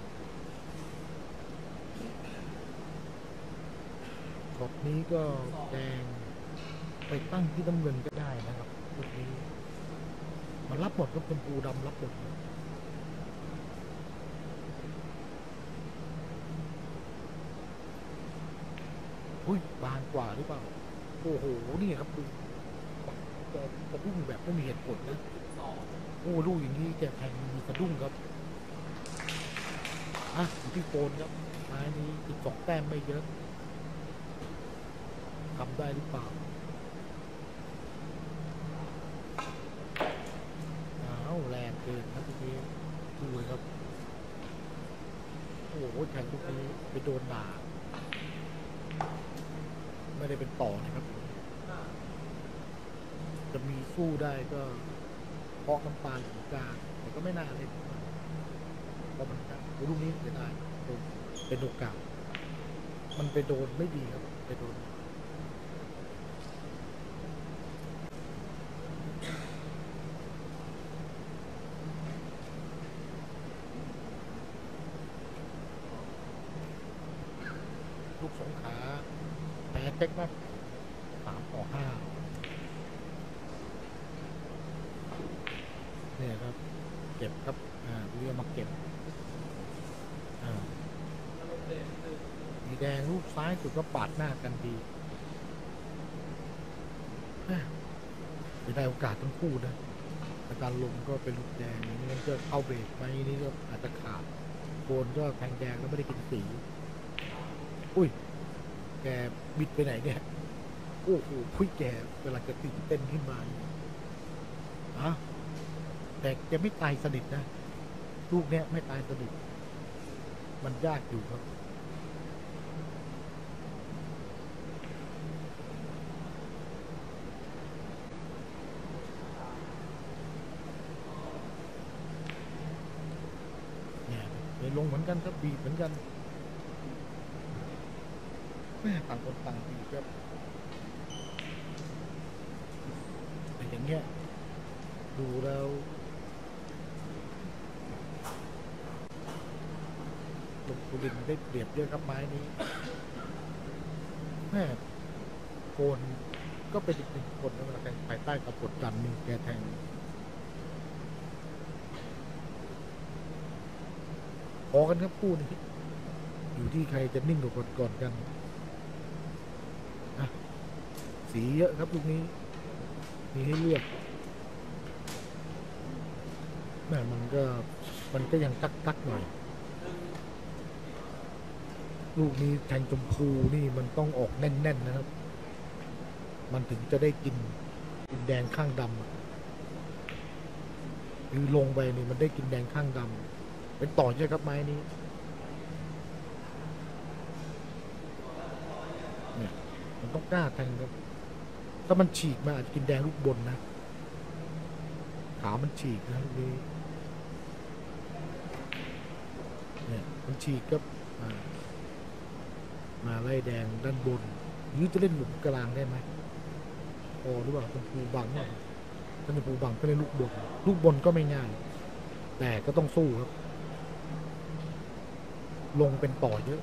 ขอบนี้ก็แดงไปตั้งที่น้ำเงินก็ได้นะครับลูกนี้มันรับหมดครับชมพูดำรับหมดอุ้ยบางกว่าหรือเปล่าโอ้โหนี่ครับดูกระดุ้งแบบไม่มีเหตุผลนะโอ้ลูกอย่างนี้แกแทงมีกระดุ้งครับอ่ะอยู่ที่โฟนครับไม้นี้อีกสองแต้มไม่เยอะทำได้หรือเปล่าอ้าวแรงเกินครับทีนี้ดูเลยครับโอ้โหแทงทุกนี้ไปโดนด่าไม่ได้เป็นต่อนะครับจะมีสู้ได้ก็เพาะน้ำปลาหรือกลางแต่ก็ไม่น่าเล่นเพราะมันกันลูกนี้จะได้เป็นโอกาสมันไปโดนไม่ดีครับไปโดนลูกสงขาแพ้เต็กมากสามต่อห้าเนี่ยครับเก็บครับอ่าเรือมาเก็บอ่าสีแดงลูกซ้ายสุดก็ปาดหน้ากันดีไปได้โอกาสทั้งคู่นะแต่อาจารย์ลมก็เป็นลูกแดงนี่มันก็เข้าเบรกไหมนี่ก็อาจจะขาดโคนก็แทงแดงแล้วไม่ได้กินสีอุ้ยแกบิดไปไหนเนี่ยโอ้โหคุยแกเวลาแกตื่นเต้นขึ้นมาอะแต่แกไม่ตายสนิทนะลูกเนี้ยไม่ตายสนิทมันยากอยู่ครับเนี่ยเลยลงเหมือนกันครับบีบเหมือนกันแม่ต่างคนต่างบีบครับแต่อย่างเงี้ยดูแล้วลงสุรินทร์ได้เปรียบเยอะครับไม้นี้แม่โกนก็เป็นอีกหนึ่งคนนะเวลาแทงภายใต้กับกดดันนี่แกแทงพอกันครับคู่นี้อยู่ที่ใครจะนิ่งกว่าก่อนกันอ่ะสีเยอะครับลูกนี้มีให้เลือกแม่มันก็มันก็ยังตักตักหน่อยลูกนี้แทงชมพูนี่มันต้องออกแน่นๆนะครับมันถึงจะได้กินกินแดงข้างดำคือลงไปนี่มันได้กินแดงข้างดำเป็นต่อใช่ครับไม้นี้เนี่ยมันต้องกล้าแทงครับถ้ามันฉีกมาอาจจะกินแดงลูกบนนะขามันฉีกนะลูกนี้เนี่ยมันฉีกครับมาไล่แดงด้านบนหรือจะเล่นหลุมกลางได้ไหมพอหรือเปล่าชมพูบังเนี่ยถ้าชมพูบังก็เล่นลูกบนลูกบนก็ไม่ง่ายแต่ก็ต้องสู้ครับลงเป็นต่อเยอะ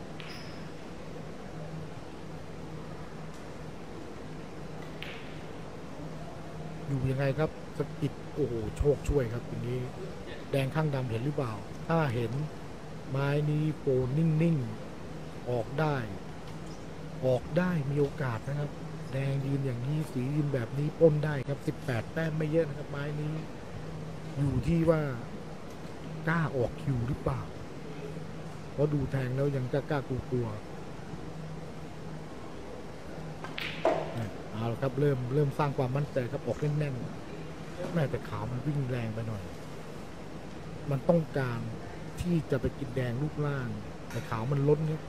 อยู่ยังไงครับสกิดโอ้โหโชคช่วยครับอย่างนี้แดงข้างดำเห็นหรือเปล่าถ้าเห็นไม้นี้โปรนิ่งๆออกได้ออกได้มีโอกาสนะครับแดงยืนอย่างนี้สียืนแบบนี้ป้นได้ครับสิบแปดแต้มไม่เยอะนะครับไม้นี้อยู่ที่ว่ากล้าออกคิวหรือเปล่าเพราะดูแทงแล้วยังกล้ากล้ากลัวเอาละครับเริ่มเริ่มสร้างความมั่นใจครับออกแน่นๆแม้แต่ขาวมันวิ่งแรงไปหน่อยมันต้องการที่จะไปกินแดงลูกล่างแต่ขาวมันล้นเนี่ย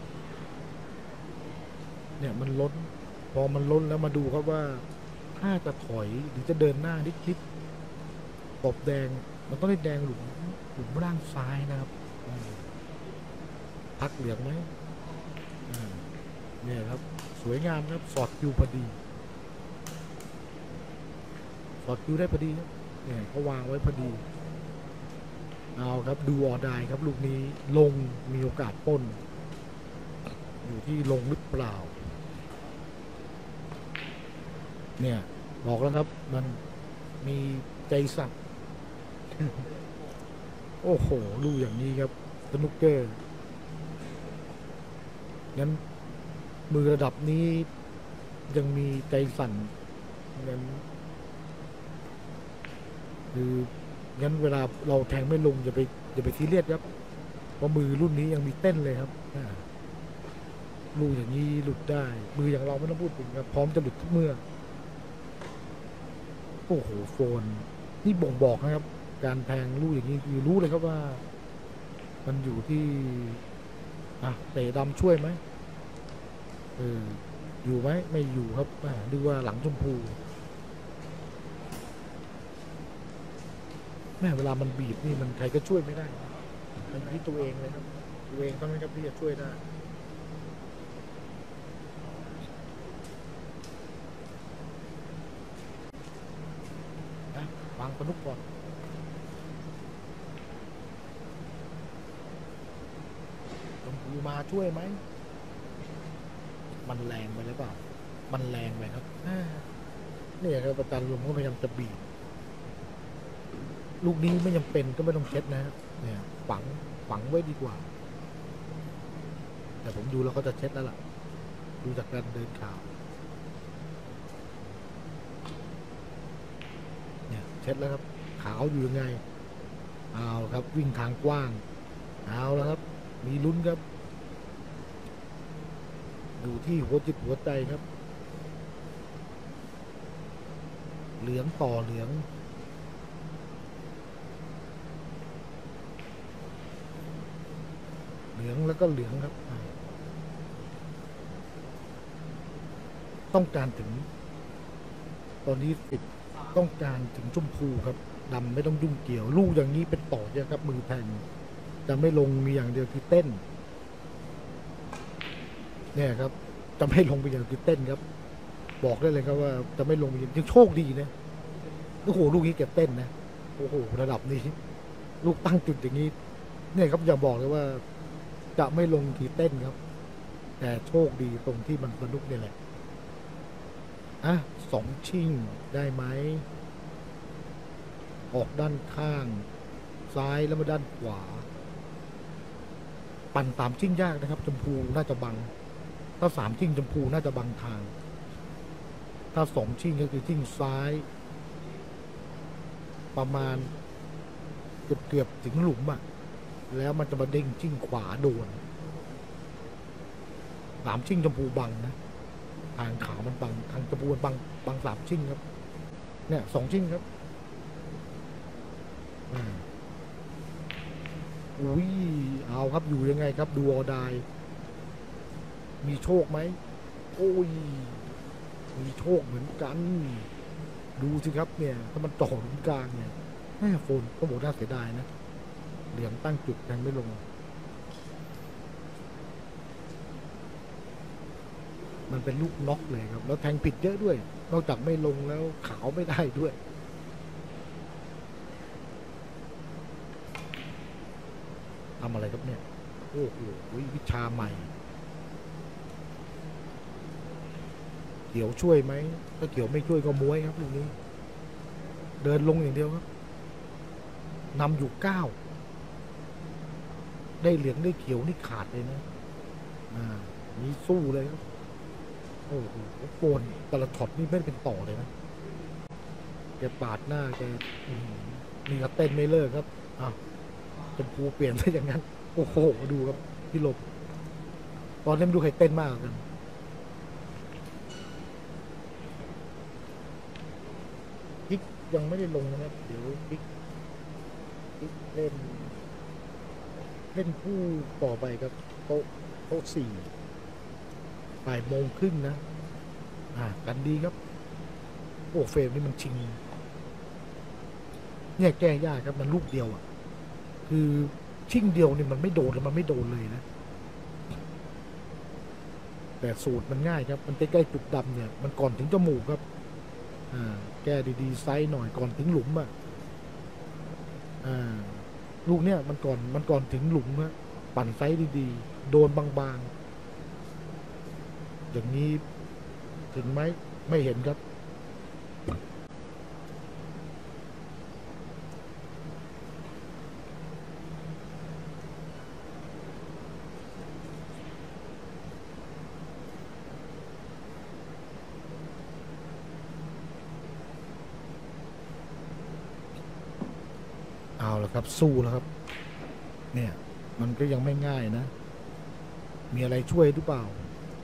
เนี่ยมันล้นพอมันล้นแล้วมาดูครับว่าถ้าจะถอยหรือจะเดินหน้านิดๆตบแดงมันต้องได้แดงหลุมหลุมล่างซ้ายนะครับพักเหลืองไหมเนี่ยครับสวยงามครับสอดคิวพอดีสอดคิวได้พอดีครับเนี่ยเขาวางไว้พอดีเอาครับดูออได้ครับลูกนี้ลงมีโอกาสป้นอยู่ที่ลงหรือเปล่าเนี่ยบอกแล้วครับมันมีใจสั่นโอ้โหลูกอย่างนี้ครับสนุกเกอร์งั้นมือระดับนี้ยังมีใจสั่นงั้นคืองั้นเวลาเราแทงไม่ลงอย่าไปอย่าไปซีเรียสครับเพราะมือรุ่นนี้ยังมีเต้นเลยครับลูกอย่างนี้หลุดได้มืออย่างเราไม่ต้องพูดถึงครับพร้อมจะหลุดทุกเมื่อโอ้โหโฟนนี่บ่งบอกนะครับการแทงลูกอย่างนี้คือรู้เลยครับว่ามันอยู่ที่อ่ะเตะดำช่วยไหมเอออยู่ไหมไม่อยู่ครับดูว่าหลังชมพูแม่เวลามันบีบนี่มันใครก็ช่วยไม่ได้มันอยู่ที่ตัวเองเลยครับตัวเองต้องครับที่จะช่วยได้นะวางสนุกก่อนชมพูมาช่วยไหมมันแรงไปหรือเปล่ามันแรงไปครับนี่ครับอาจารย์รวมก็พยายามจะบีบลูกนี้ไม่จำเป็นก็ไม่ต้องเช็ดนะเนี่ยฝังฝังไว้ดีกว่าแต่ผมดูแล้วเขาจะเช็ดแล้วล่ะดูจากการเดินข่าวเนี่ยเช็ดแล้วครับขาวอยู่ยังไงเอาครับวิ่งทางกว้างเอาแล้วครับมีลุ้นครับอยู่ที่หัวจิตหัวใจครับเหลืองต่อเหลืองเหลืองแล้วก็เหลืองครับต้องการถึงตอนนี้ติดต้องการถึงชมพูครับดำไม่ต้องยุ่งเกี่ยวลูกอย่างนี้เป็นต่อเยอะครับมือแทงจะไม่ลงมีอย่างเดียวคือเต้นเนี่ยครับจะไม่ลงไปอย่างคือเต้นครับบอกได้เลยครับว่าจะไม่ลงไปยังโชคดีนะโอ้โหลูกนี้เก็บเต้นนะโอ้โหระดับนี้ลูกตั้งจุดอย่างนี้เนี่ยครับอย่าบอกเลยว่าจะไม่ลงทีเต้นครับแต่โชคดีตรงที่มันสนุกนี่แหละอ่ะสองชิ่งได้ไหมออกด้านข้างซ้ายแล้วมาด้านขวาปั่นสามชิ่งยากนะครับชมพูน่าจะบังถ้าสามชิ่งชมพูน่าจะบังทางถ้าสองชิ่งก็คือชิ่งซ้ายประมาณเกือบเกือบถึงหลุมอ่ะแล้วมันจะมาเด้งชิ่งขวาโดนสามชิ่งชมพูบังนะทางขาวมันบังทางชมพูบังบังสามชิ่งครับเนี่ยสองชิ่งครับอุ้ยเอาครับอยู่ยังไงครับดูออดายมีโชคไหมโอ้ยมีโชคเหมือนกันดูสิครับเนี่ยถ้ามันต่อตรงกลางเนี่ยแม่โฟนก็บอกน่าเสียดายนะเหลืองตั้งจุดยังไม่ลงมันเป็นลูกน็อกเลยครับแล้วแทงผิดเยอะด้วยนอกจากไม่ลงแล้วขาวไม่ได้ด้วยทำอะไรครับเนี่ยโอ้โหวิชาใหม่เขียวช่วยไหมถ้าเขียวไม่ช่วยก็ม้วยครับลูกนี้เดินลงอย่างเดียวครับนำอยู่เก้าได้เหลืองได้เขียวนี่ขาดเลยนะอ่ามีสู้เลยครับโอ้โหโกนแต่ละช็อตนี่ไม่เป็นต่อเลยนะแกปาดหน้าแกนี่ก็เต้นไม่เลิกครับอ้าวชมพูเปลี่ยนซะอย่างนั้นโอ้โหดูครับพี่ลบตอนนี้ดูใครเต้นมากกันกิ๊กยังไม่ได้ลงนะครับเดี๋ยวกิ๊กกิ๊กเล่นเล่นคู่ต่อไปครับโต๊ะโต๊ะสี่บ่ายโมงครึ่งนะอ่ากันดีครับโอ้เฟรมนี่มันชิงเนี่ยแก้ยากครับมันลูกเดียวอ่ะคือชิ่งเดียวนี่มันไม่โดนแล้วมันไม่โดนเลยนะแต่สูตรมันง่ายครับมันใกล้ๆจุดดำเนี่ยมันก่อนถึงจมูกครับอ่าแก้ดีๆไซส์หน่อยก่อนถึงหลุมอ่ะอ่าลูกเนี่ยมันก่อนมันก่อนถึงหลุมอะปั่นไซส์ดีๆโดนบางๆอย่างนี้ถึงไหมไม่เห็นครับเอาละครับสู้แล้วครับเนี่ยมันก็ยังไม่ง่ายนะมีอะไรช่วยหรือเปล่า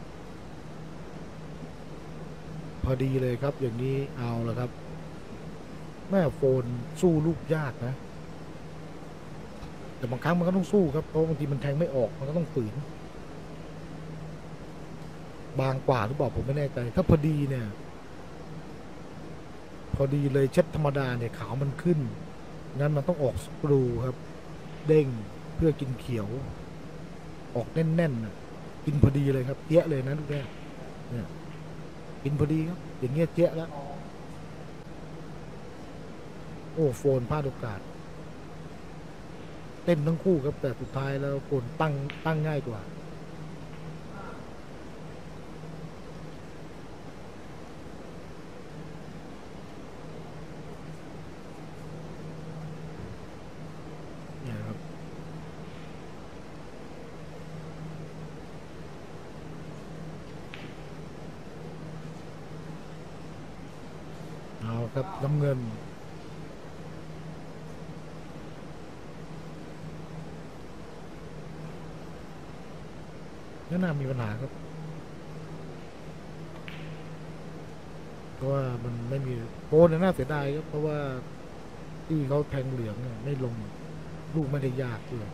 พอดีเลยครับอย่างนี้เอาละครับแม่โฟนสู้ลูกยากนะแต่บางครั้งมันก็ต้องสู้ครับเพราะบางทีมันแทงไม่ออกมันก็ต้องฝืนบางกว่าหรือเปล่าผมไม่แน่ใจถ้าพอดีเนี่ยพอดีเลยเช็ดธรรมดาเนี่ยขาวมันขึ้นงั้นมันต้องออกสกรูครับเด้งเพื่อกินเขียวออกแน่นๆนะกินพอดีเลยครับเจี๊ยะเลยนะลูกแม่เนี่ยกินพอดีครับอย่างเงี้ยเจี๊ยะแล้วโอ้โฟนพลาดโอกาสเต้นทั้งคู่ครับแต่สุดท้ายแล้วโฟนตั้งตั้งง่ายกว่าเนี่ยครับเอาครับน้ำเงินไม่น่ามีปัญหาครับเพราะว่ามันไม่มีโค้ดน่าเสียดายครับเพราะว่าที่เขาแทงเหลืองเนี่ยไม่ลงลูกไม่ได้ยากเลย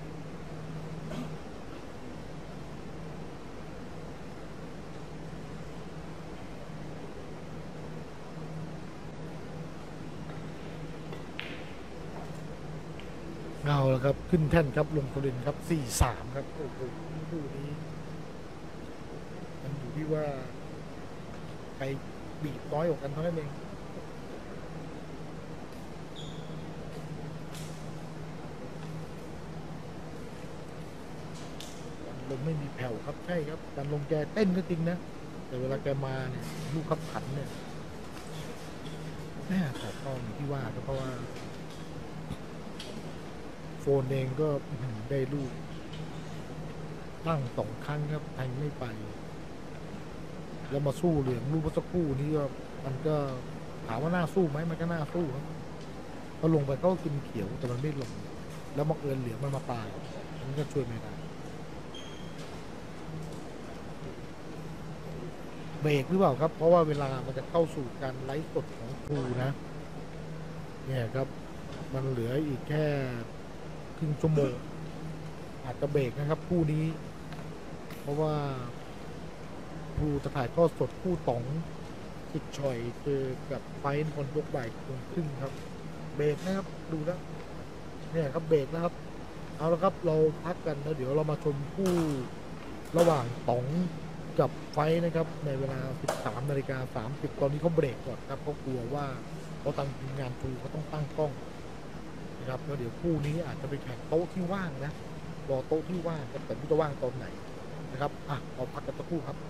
เอาแล้วครับขึ้นแท่นครับลงโคลินครับสี่สามครับโอ้โหคู่นี้มันอยู่ที่ว่าใครบีบน้อยกว่ากันเท่านั้นเองลงไม่มีแผ่วครับใช่ครับการลงแกเต้นก็จริงนะแต่เวลาแกมาเนี่ยลูกขับขันเนี่ยแน่แต่ก็มีที่ว่าก็เพราะว่าโฟนเองก็ได้ลูกตั้งสองครั้งครับแทงไม่ไปแล้วมาสู้เหลืองลูกเมื่อสักครู่นี้ก็มันก็ถามว่าน่าสู้ไหมมันก็น่าสู้ครับพอลงไปก็กินเขียวแต่มันไม่ลงแล้วมาเอิญเหลืองมันมาตายมันก็ช่วยไม่ได้เบรกหรือเปล่าครับเพราะว่าเวลามันจะเข้าสู่การไลฟ์สดของครูนะเนี่ยครับมันเหลืออีกแค่ครึ่งชั่วโมงอาจจะเบรกนะครับคู่นี้เพราะว่าครูจะถ่ายทอดสดคู่ต๋องติดชอยเจอกับไฟน์คนยกบ่ายคงครึ่งครับเบรกนะครับดูแล้วเนี่ยครับเบรกนะครับเอาละครับเราพักกันแล้วเดี๋ยวเรามาชมคู่ระหว่างต๋องกับไฟน์นะครับในเวลา สิบสามนาฬิกาสามสิบ ตอนนี้เขาเบรกก่อนครับเขากลัวว่าเขาตั้งทีมงานครูเขาต้องตั้งกล้องนะครับแล้วเดี๋ยวคู่นี้อาจจะไปแข่งโต๊ะที่ว่างนะรอโต๊ะที่ว่างแต่ไม่รู้จะว่างตอนไหนนะครับอ่ะเราพักกันสักครู่ครับ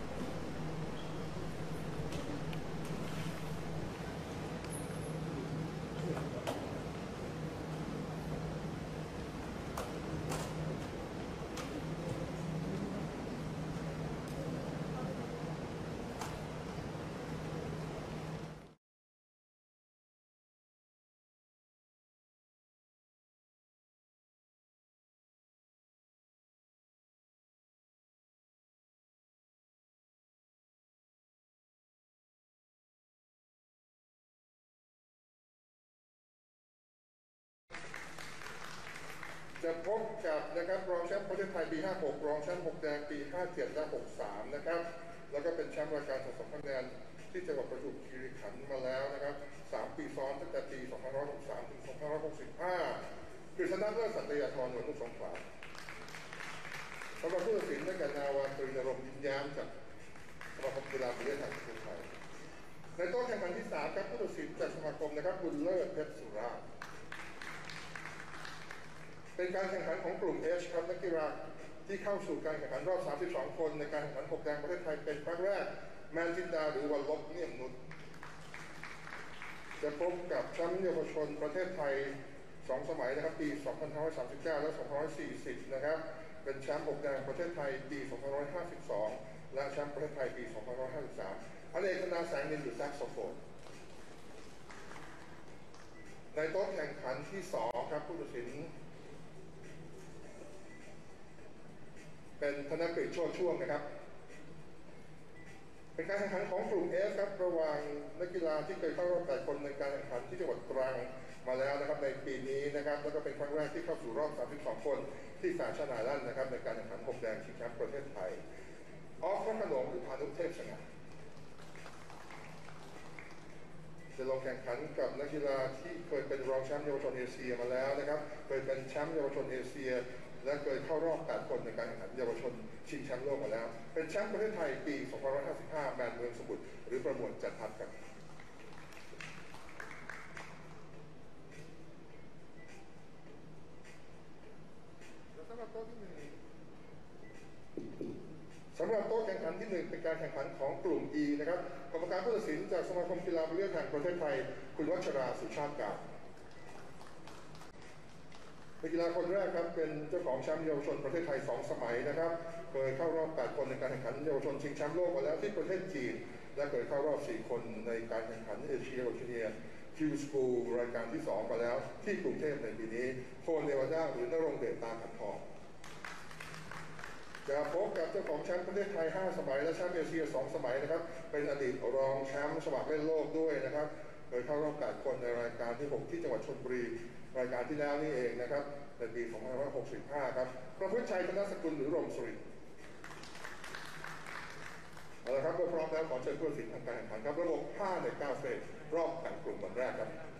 จะพบกับนะครับรองแชมป์ประเทศไทยปีห้าหกรองแชมป์หกแดงปีห้าเจ็ดและหกสามนะครับแล้วก็เป็นแชมป์รายการสะสมคะแนนที่จังหวัดประจวบคีรีขันธ์มาแล้วนะครับสามปีซ้อนตั้งแต่ปีสองพันห้าร้อยหกสิบสามถึงสองพันห้าร้อยหกสิบห้ากฤษณะเลิศสัตยาธรหน่วยลูกสงขลาสำหรับผู้ตัดสินได้แก่นาวาตรีนรงค์ยิ้มแย้มจากสมาคมกีฬาบิลเลียร์แห่งประเทศไทยในโต๊ะแข่งขันที่สามครับผู้ตัดสินจากสมาคมนะครับบุญเลิศเพชรสุราษฎร์เป็นการแข่งขันของกลุ่ม H ครับนักกีฬาที่เข้าสู่การแข่งขันรอบสามสิบสองคนในการแข่งขันหกแดงประเทศไทยเป็นครั้งแรกแมนจินดาหรือวันลบเนียมนุชจะพบกับแชมป์เยาวชนประเทศไทยสองสมัยนะครับปีสองพันห้าร้อยสามสิบเก้าและสองพันห้าร้อยสี่สิบนะครับเป็นแชมป์หกแดงประเทศไทยปีสองพันห้าร้อยห้าสิบสองและแชมป์ประเทศไทยปีสองพันห้าร้อยห้าสิบสามอเนกธนาแสงนินหรือแซกโซโฟนในโต๊ะแข่งขันที่สองครับผู้ตัดสินเป็นธนกฤษโชติช่วงนะครับเป็นการแข่งขันของกลุ่ม F ครับระหว่างนักกีฬาที่เคยเข้ารอบแปดคนในการแข่งขันที่จังหวัดตรังมาแล้วนะครับในปีนี้นะครับแล้วก็เป็นครั้งแรกที่เข้าสู่รอบสามสิบสองคนที่แฟชั่นไอแลนด์นะครับในการแข่งขันหกแดงชิงแชมป์ประเทศไทยออฟพระขนงหรือพานุเทพสง่าจะลงแข่งขันกับนักกีฬาที่เคยเป็นรองแชมป์เยาวชนเอเชียมาแล้วนะครับเคยเป็นแชมป์เยาวชนเอเชียและเคยเข้ารอบแปดคนในการแข่งขันเยาวชนชิงแชมป์โลกมาแล้วเป็นแชมป์ประเทศไทยปีสองพันห้าร้อยห้าสิบห้าแมนเมืองสมุทรหรือประมวลจันทัศน์ครับสำหรับโต๊ะที่หนึ่งสำหรับโต๊ะแข่งขันที่หนึ่งเป็นการแข่งขันของกลุ่ม E นะครับกรรมการผู้ตัดสินจากสมาคมกีฬาบิลเลียร์แห่งประเทศไทยคุณวัชราสุชาติกาศนักกีฬาคนแรกครับเป็นเจ้าของแชมป์เยาวชนประเทศไทยสองสมัยนะครับเคยเข้ารอบแปดคนในการแข่งขันเยาวชนชิงแชมป์โลกมาแล้วที่ประเทศจีนและเคยเข้ารอบสี่คนในการแข่งขันเอเชียโอเชียเนียคิวสกูลรายการที่สองมาแล้วที่กรุงเทพในปีนี้โฟนเนวาดาหรือนรงเดชตาขันทองจะพบกับเจ้าของแชมป์ประเทศไทยห้าสมัยและแชมป์เอเชียสองสมัยนะครับเป็นอดีตรองแชมป์สมัครเล่นโลกด้วยนะครับโดยเข้ารอบแปดคนในรายการที่หกที่จังหวัดชลบุรีรายการที่แล้วนี่เองนะครับในปีสองพันห้าร้อยหกสิบห้าครับประพฤติชัยธนสกุลหรือรมสุรินทร์เอาละครับเมื่อพร้อมแล้วขอเชิญผู้ตัดสินทางการแข่งขันครับระบบห้าในเก้าเฟสรอบแบ่งกลุ่มวันแรกครับ